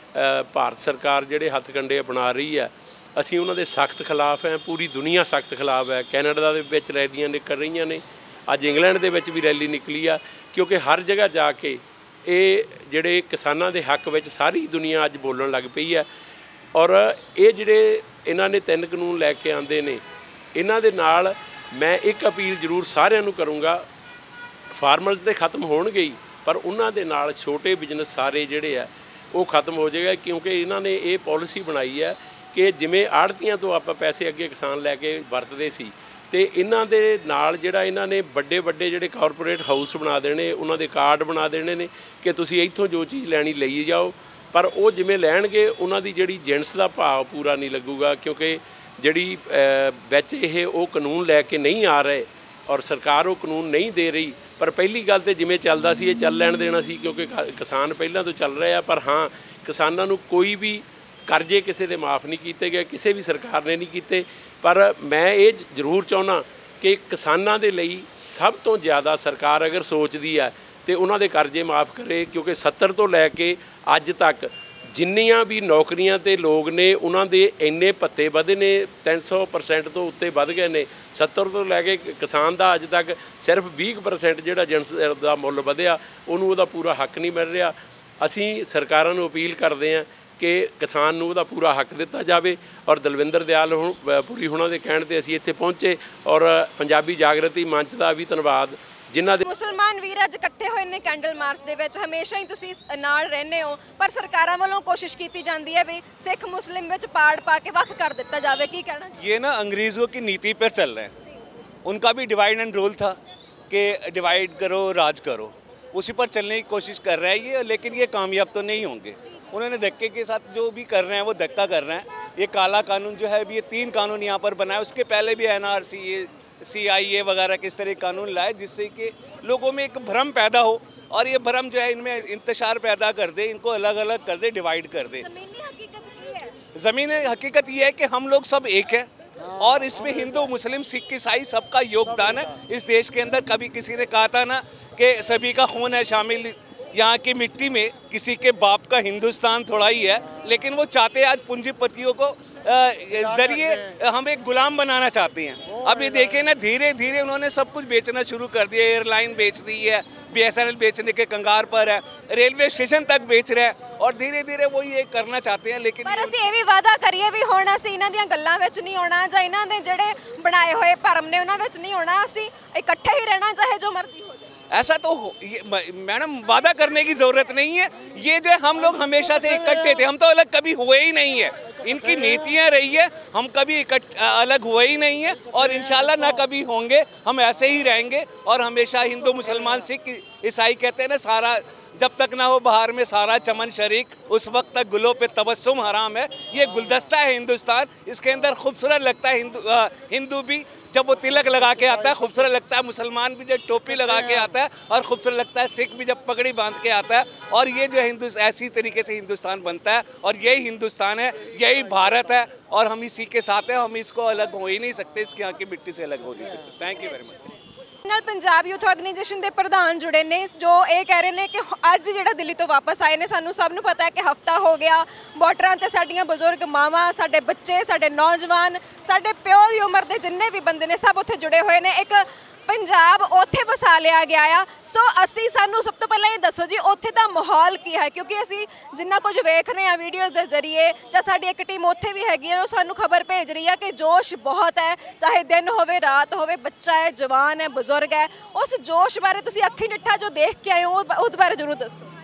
ਭਾਰਤ ਸਰਕਾਰ ਜਿਹੜੇ ਹੱਥ ਕੰਡੇ ਅਪਣਾ ਰਹੀ ਹੈ, ਅਸੀਂ ਉਹਨਾਂ ਦੇ ਸਖਤ ਖਿਲਾਫ ਹੈ। ਪੂਰੀ ਦੁਨੀਆ ਸਖਤ ਖਿਲਾਫ ਹੈ। ਕੈਨੇਡਾ ਦੇ ਵਿੱਚ ਰੈਲੀਆਂ ਨਿਕਲ ਰਹੀਆਂ ਨੇ, ਅੱਜ ਇੰਗਲੈਂਡ ਦੇ ਵਿੱਚ ਵੀ ਰੈਲੀ ਨਿਕਲੀ ਆ। ਕਿਉਂਕਿ ਹਰ ਜਗ੍ਹਾ ਜਾ ਕੇ ਇਹ ਜਿਹੜੇ ਕਿਸਾਨਾਂ ਦੇ ਹੱਕ ਵਿੱਚ ਸਾਰੀ ਦੁਨੀਆ ਅੱਜ ਬੋਲਣ ਲੱਗ ਪਈ ਹੈ। ਔਰ ਇਹ ਜਿਹੜੇ ਇਹਨਾਂ ਨੇ ਤਿੰਨ ਕਾਨੂੰਨ ਲੈ ਕੇ ਆਉਂਦੇ ਨੇ, ਇਹਨਾਂ ਦੇ ਨਾਲ मैं एक अपील जरूर सारिਆਂ ਨੂੰ ਕਰੂੰਗਾ। फार्मर्स ਦੇ ਖਤਮ ਹੋਣਗੇ ਹੀ, पर ਉਹਨਾਂ ਦੇ ਨਾਲ ਛੋਟੇ ਬਿਜ਼ਨਸ ਸਾਰੇ ਜਿਹੜੇ ਆ ਉਹ ਖਤਮ ਹੋ ਜਾਏਗਾ। ਕਿਉਂਕਿ ਇਹਨਾਂ ਨੇ ਇਹ ਪਾਲਿਸੀ ਬਣਾਈ ਹੈ ਕਿ ਜਿਵੇਂ ਆੜ੍ਹਤੀਆਂ ਤੋਂ ਆਪਾਂ ਪੈਸੇ ਅੱਗੇ ਕਿਸਾਨ ਲੈ ਕੇ ਵਰਤਦੇ ਸੀ, ਤੇ ਇਹਨਾਂ ਦੇ ਨਾਲ ਜਿਹੜਾ ਇਹਨਾਂ ਨੇ ਵੱਡੇ ਵੱਡੇ ਜਿਹੜੇ ਕਾਰਪੋਰੇਟ ਹਾਊਸ ਬਣਾ ਦੇਣੇ, ਉਹਨਾਂ ਦੇ ਕਾਰਡ ਬਣਾ ਦੇਣੇ ਨੇ ਕਿ ਤੁਸੀਂ ਇੱਥੋਂ ਜੋ ਚੀਜ਼ ਲੈਣੀ ਲਈ ਜਾਓ। ਪਰ ਉਹ ਜਿਵੇਂ ਲੈਣਗੇ, ਉਹਨਾਂ ਦੀ ਜਿਹੜੀ ਜਿਣਸ ਦਾ ਭਾਅ ਪੂਰਾ ਨਹੀਂ ਲੱਗੂਗਾ। ਕਿਉਂਕਿ ਜਿਹੜੀ ਵਿੱਚ ਇਹ ਉਹ ਕਾਨੂੰਨ ਲੈ ਕੇ ਨਹੀਂ ਆ ਰਹੇ ਔਰ ਸਰਕਾਰ ਉਹ ਕਾਨੂੰਨ ਨਹੀਂ ਦੇ ਰਹੀ। ਪਰ ਪਹਿਲੀ ਗੱਲ ਤਾਂ ਜਿਵੇਂ ਚੱਲਦਾ ਸੀ ਇਹ ਚੱਲ ਲੈਣ ਦੇਣਾ ਸੀ, ਕਿਉਂਕਿ ਕਿਸਾਨ ਪਹਿਲਾਂ ਤੋਂ ਚੱਲ ਰਹੇ ਆ। ਪਰ ਹਾਂ, ਕਿਸਾਨਾਂ ਨੂੰ ਕੋਈ ਵੀ ਕਰਜ਼ੇ ਕਿਸੇ ਦੇ ਮਾफ़ ਨਹੀਂ ਕੀਤੇ ਗਏ, ਕਿਸੇ ਵੀ ਸਰਕਾਰ ਨੇ ਨਹੀਂ ਕੀਤੇ। ਪਰ ਮੈਂ ਇਹ ਜ਼ਰੂਰ ਚਾਹੁੰਦਾ ਕਿ ਕਿਸਾਨਾਂ ਦੇ ਲਈ ਸਭ ਤੋਂ ਜ਼ਿਆਦਾ ਸਰਕਾਰ ਅਗਰ ਸੋਚਦੀ ਹੈ ਤੇ ਉਹਨਾਂ ਦੇ ਕਰਜ਼ੇ ਮਾफ़ ਕਰੇ। ਕਿਉਂਕਿ ਸੱਤਰ ਤੋਂ ਲੈ ਕੇ ਅੱਜ ਤੱਕ ਜਿੰਨੀਆਂ ਵੀ ਨੌਕਰੀਆਂ ਤੇ ਲੋਕ ਨੇ ਉਹਨਾਂ ਦੇ ਇੰਨੇ ਭੱਤੇ ਵਧੇ ਨੇ ਤਿੰਨ ਸੌ ਪਰਸੈਂਟ ਤੋਂ ਉੱਤੇ ਵੱਧ ਗਏ ਨੇ। ਸੱਤਰ ਤੋਂ ਲੈ ਕੇ ਕਿਸਾਨ ਦਾ ਅੱਜ ਤੱਕ ਸਿਰਫ ਵੀਹ ਪਰਸੈਂਟ ਜਿਹੜਾ ਜਿਣਸ ਦਾ ਮੁੱਲ ਵਧਿਆ ਉਹਨੂੰ ਉਹਦਾ ਪੂਰਾ ਹੱਕ ਨਹੀਂ ਮਿਲ ਰਿਹਾ। ਅਸੀਂ ਸਰਕਾਰਾਂ ਨੂੰ ਅਪੀਲ ਕਰਦੇ ਹਾਂ ਕਿ ਕਿਸਾਨ ਨੂੰ ਉਹਦਾ ਪੂਰਾ ਹੱਕ ਦਿੱਤਾ ਜਾਵੇ। ਔਰ ਦਲਵਿੰਦਰ ਦਿਆਲ ਹੁਣ ਪੂਰੀ ਹੁਣਾਂ ਦੇ ਕਹਿਣ ਤੇ ਅਸੀਂ ਇੱਥੇ ਪਹੁੰਚੇ ਔਰ ਪੰਜਾਬੀ ਜਾਗਰਤੀ ਮੰਚ ਦਾ ਵੀ ਧੰਨਵਾਦ ਜਿਨ੍ਹਾਂ ਦੇ ਮੁਸਲਮਾਨ ਵੀਰ ਅੱਜ ਇਕੱਠੇ ਹੋਏ ਨੇ ਕੈਂਡਲ ਮਾਰਚ ਦੇ ਵਿੱਚ। ਹਮੇਸ਼ਾ ਹੀ ਤੁਸੀਂ ਨਾਲ ਰਹਿੰਦੇ ਹੋ ਪਰ ਸਰਕਾਰਾਂ ਵੱਲੋਂ ਕੋਸ਼ਿਸ਼ ਕੀਤੀ ਜਾਂਦੀ ਹੈ ਵੀ ਸਿੱਖ ਮੁਸਲਿਮ ਵਿੱਚ ਪਾੜ ਪਾ ਕੇ ਵੱਖ ਕਰ ਦਿੱਤਾ ਜਾਵੇ, ਕੀ ਕਹਿਣਾ? ये ना अंग्रेज़ों की नीति पर चल रहे हैं। उनका भी डिवाइड एंड रूल था कि डिवाइड करो राज करो, उसी पर चलने की कोशिश कर रहा है ये, लेकिन ये कामयाब तो नहीं होंगे। उन्होंने धक्के के साथ जो भी कर रहे हैं वो धक्का कर रहे हैं। ये काला कानून जो है अभी ये तीन कानून यहाँ पर बनाए, उसके पहले भी एन आर सी ए सी आई ए वगैरह किस तरह कानून लाए जिससे कि लोगों में एक भ्रम पैदा हो और ये भ्रम जो है इनमें इंतशार पैदा कर दे, इनको अलग अलग कर दे, डिवाइड कर दे। ज़मीनी हकीकत ये है कि हम लोग सब एक है और इसमें हिंदू मुस्लिम सिख ईसाई सबका योगदान है इस देश के अंदर। कभी किसी ने कहा था ना कि सभी का खून है शामिल यहाँ की मिट्टी में, किसी के बाप का हिंदुस्तान थोड़ा ही है, लेकिन वो चाहते हैं आज पूंजीपतियों को जरिए हम एक गुलाम बनाना चाहते हैं। अब ये देखें ना धीरे धीरे उन्होंने सब कुछ बेचना शुरू कर दिया। एयरलाइन बेच दी है, बी एस एन एल बेचने के कंगार पर है, रेलवे स्टेशन तक बेच रहा है और धीरे धीरे वो ये करना चाहते हैं। लेकिन पर ਅਸੀਂ ਇਹ ਵੀ ਵਾਅਦਾ ਕਰੀਏ ਵੀ ਹੁਣ ਅਸੀਂ ਇਹਨਾਂ ਦੀਆਂ ਗੱਲਾਂ ਵਿੱਚ ਨਹੀਂ ਆਉਣਾ ਜਾਂ ਇਹਨਾਂ ਦੇ ਜਿਹੜੇ ਬਣਾਏ ਹੋਏ ਭਰਮ ਨੇ ਉਹਨਾਂ ਵਿੱਚ ਨਹੀਂ ਆਉਣਾ। ਅਸੀਂ ਇਕੱਠੇ ਹੀ ਰਹਿਣਾ ਚਾਹੇ जो मर्जी हो। ऐसा तो मैडम वादा करने की ज़रूरत नहीं है। ये जो हम लोग हमेशा से इकट्ठे थे, हम तो अलग कभी हुए ही नहीं है। इनकी नीतियाँ रही है, हम कभी इकट्ठ अलग हुए ही नहीं है और इंशाल्लाह ना कभी होंगे। हम ऐसे ही रहेंगे और हमेशा हिंदू मुसलमान सिख ईसाई कहते हैं ना सारा जब तक ना हो बाहर में सारा चमन शरीक उस वक्त तक गुलों पे तबस्सुम हराम है। ये गुलदस्ता है हिंदुस्तान, इसके अंदर खूबसूरत लगता है हिंदू हिंदू भी जब वो तिलक लगा के आता है खूबसूरत लगता है, मुसलमान भी जब टोपी लगा के आता है और खूबसूरत लगता है, सिख भी जब पगड़ी बांध के आता है। और ये जो हिंदू ऐसी तरीके से हिंदुस्तान बनता है और यही हिंदुस्तान है, यही भारत है और हम इसी के साथ हैं। हम इसको अलग हो ही नहीं सकते, इसके यहाँ की मिट्टी से अलग हो नहीं सकते। Thank you very much. ਨਾਲ ਪੰਜਾਬ ਯੂਥ ਆਰਗੇਨਾਈਜੇਸ਼ਨ ਦੇ ਪ੍ਰਧਾਨ ਜੁੜੇ ਨੇ ਜੋ ਇਹ ਕਹਿ ਰਹੇ ਨੇ ਕਿ ਅੱਜ ਜਿਹੜਾ ਦਿੱਲੀ ਤੋਂ ਵਾਪਸ ਆਏ ਨੇ, ਸਾਨੂੰ ਸਭ ਨੂੰ ਪਤਾ ਹੈ ਕਿ ਹਫਤਾ ਹੋ ਗਿਆ ਬਾਰਡਰਾਂ ਤੇ ਸਾਡੀਆਂ ਬਜ਼ੁਰਗ ਮਾਵਾਂ, ਸਾਡੇ ਬੱਚੇ, ਸਾਡੇ ਨੌਜਵਾਨ, ਸਾਡੇ ਪਿਓ ਦੀ ਉਮਰ ਦੇ ਜਿੰਨੇ ਵੀ ਬੰਦੇ ਨੇ ਸਭ ਉੱਥੇ ਜੁੜੇ ਹੋਏ ਨੇ। ਇੱਕ ਪੰਜਾਬ ਉੱਥੇ ਵਸਾ ਲਿਆ ਗਿਆ ਆ। ਸੋ ਅਸੀਂ ਸਾਨੂੰ ਸਭ ਤੋਂ ਪਹਿਲਾਂ ਇਹ ਦੱਸੋ ਜੀ ਉੱਥੇ ਦਾ ਮਾਹੌਲ ਕੀ ਹੈ, ਕਿਉਂਕਿ ਅਸੀਂ ਜਿੰਨਾ ਕੁਝ ਵੇਖ ਰਹੇ ਹਾਂ ਵੀਡੀਓਜ਼ ਦੇ ਜ਼ਰੀਏ ਜਾਂ ਸਾਡੀ ਇੱਕ ਟੀਮ ਉੱਥੇ ਵੀ ਹੈਗੀ ਹੈ ਉਹ ਸਾਨੂੰ ਖਬਰ ਭੇਜ ਰਹੀ ਹੈ ਕਿ ਜੋਸ਼ ਬਹੁਤ ਹੈ, ਚਾਹੇ ਦਿਨ ਹੋਵੇ ਰਾਤ ਹੋਵੇ, ਬੱਚਾ ਹੈ, ਜਵਾਨ ਹੈ, ਬਜ਼ੁਰਗ ਹੈ। ਉਸ ਜੋਸ਼ ਬਾਰੇ ਤੁਸੀਂ ਅੱਖੀਂ ਡਿੱਠਾ ਜੋ ਦੇਖ ਕੇ ਆਏ ਹੋ ਉਹਦੇ ਬਾਰੇ ਜ਼ਰੂਰ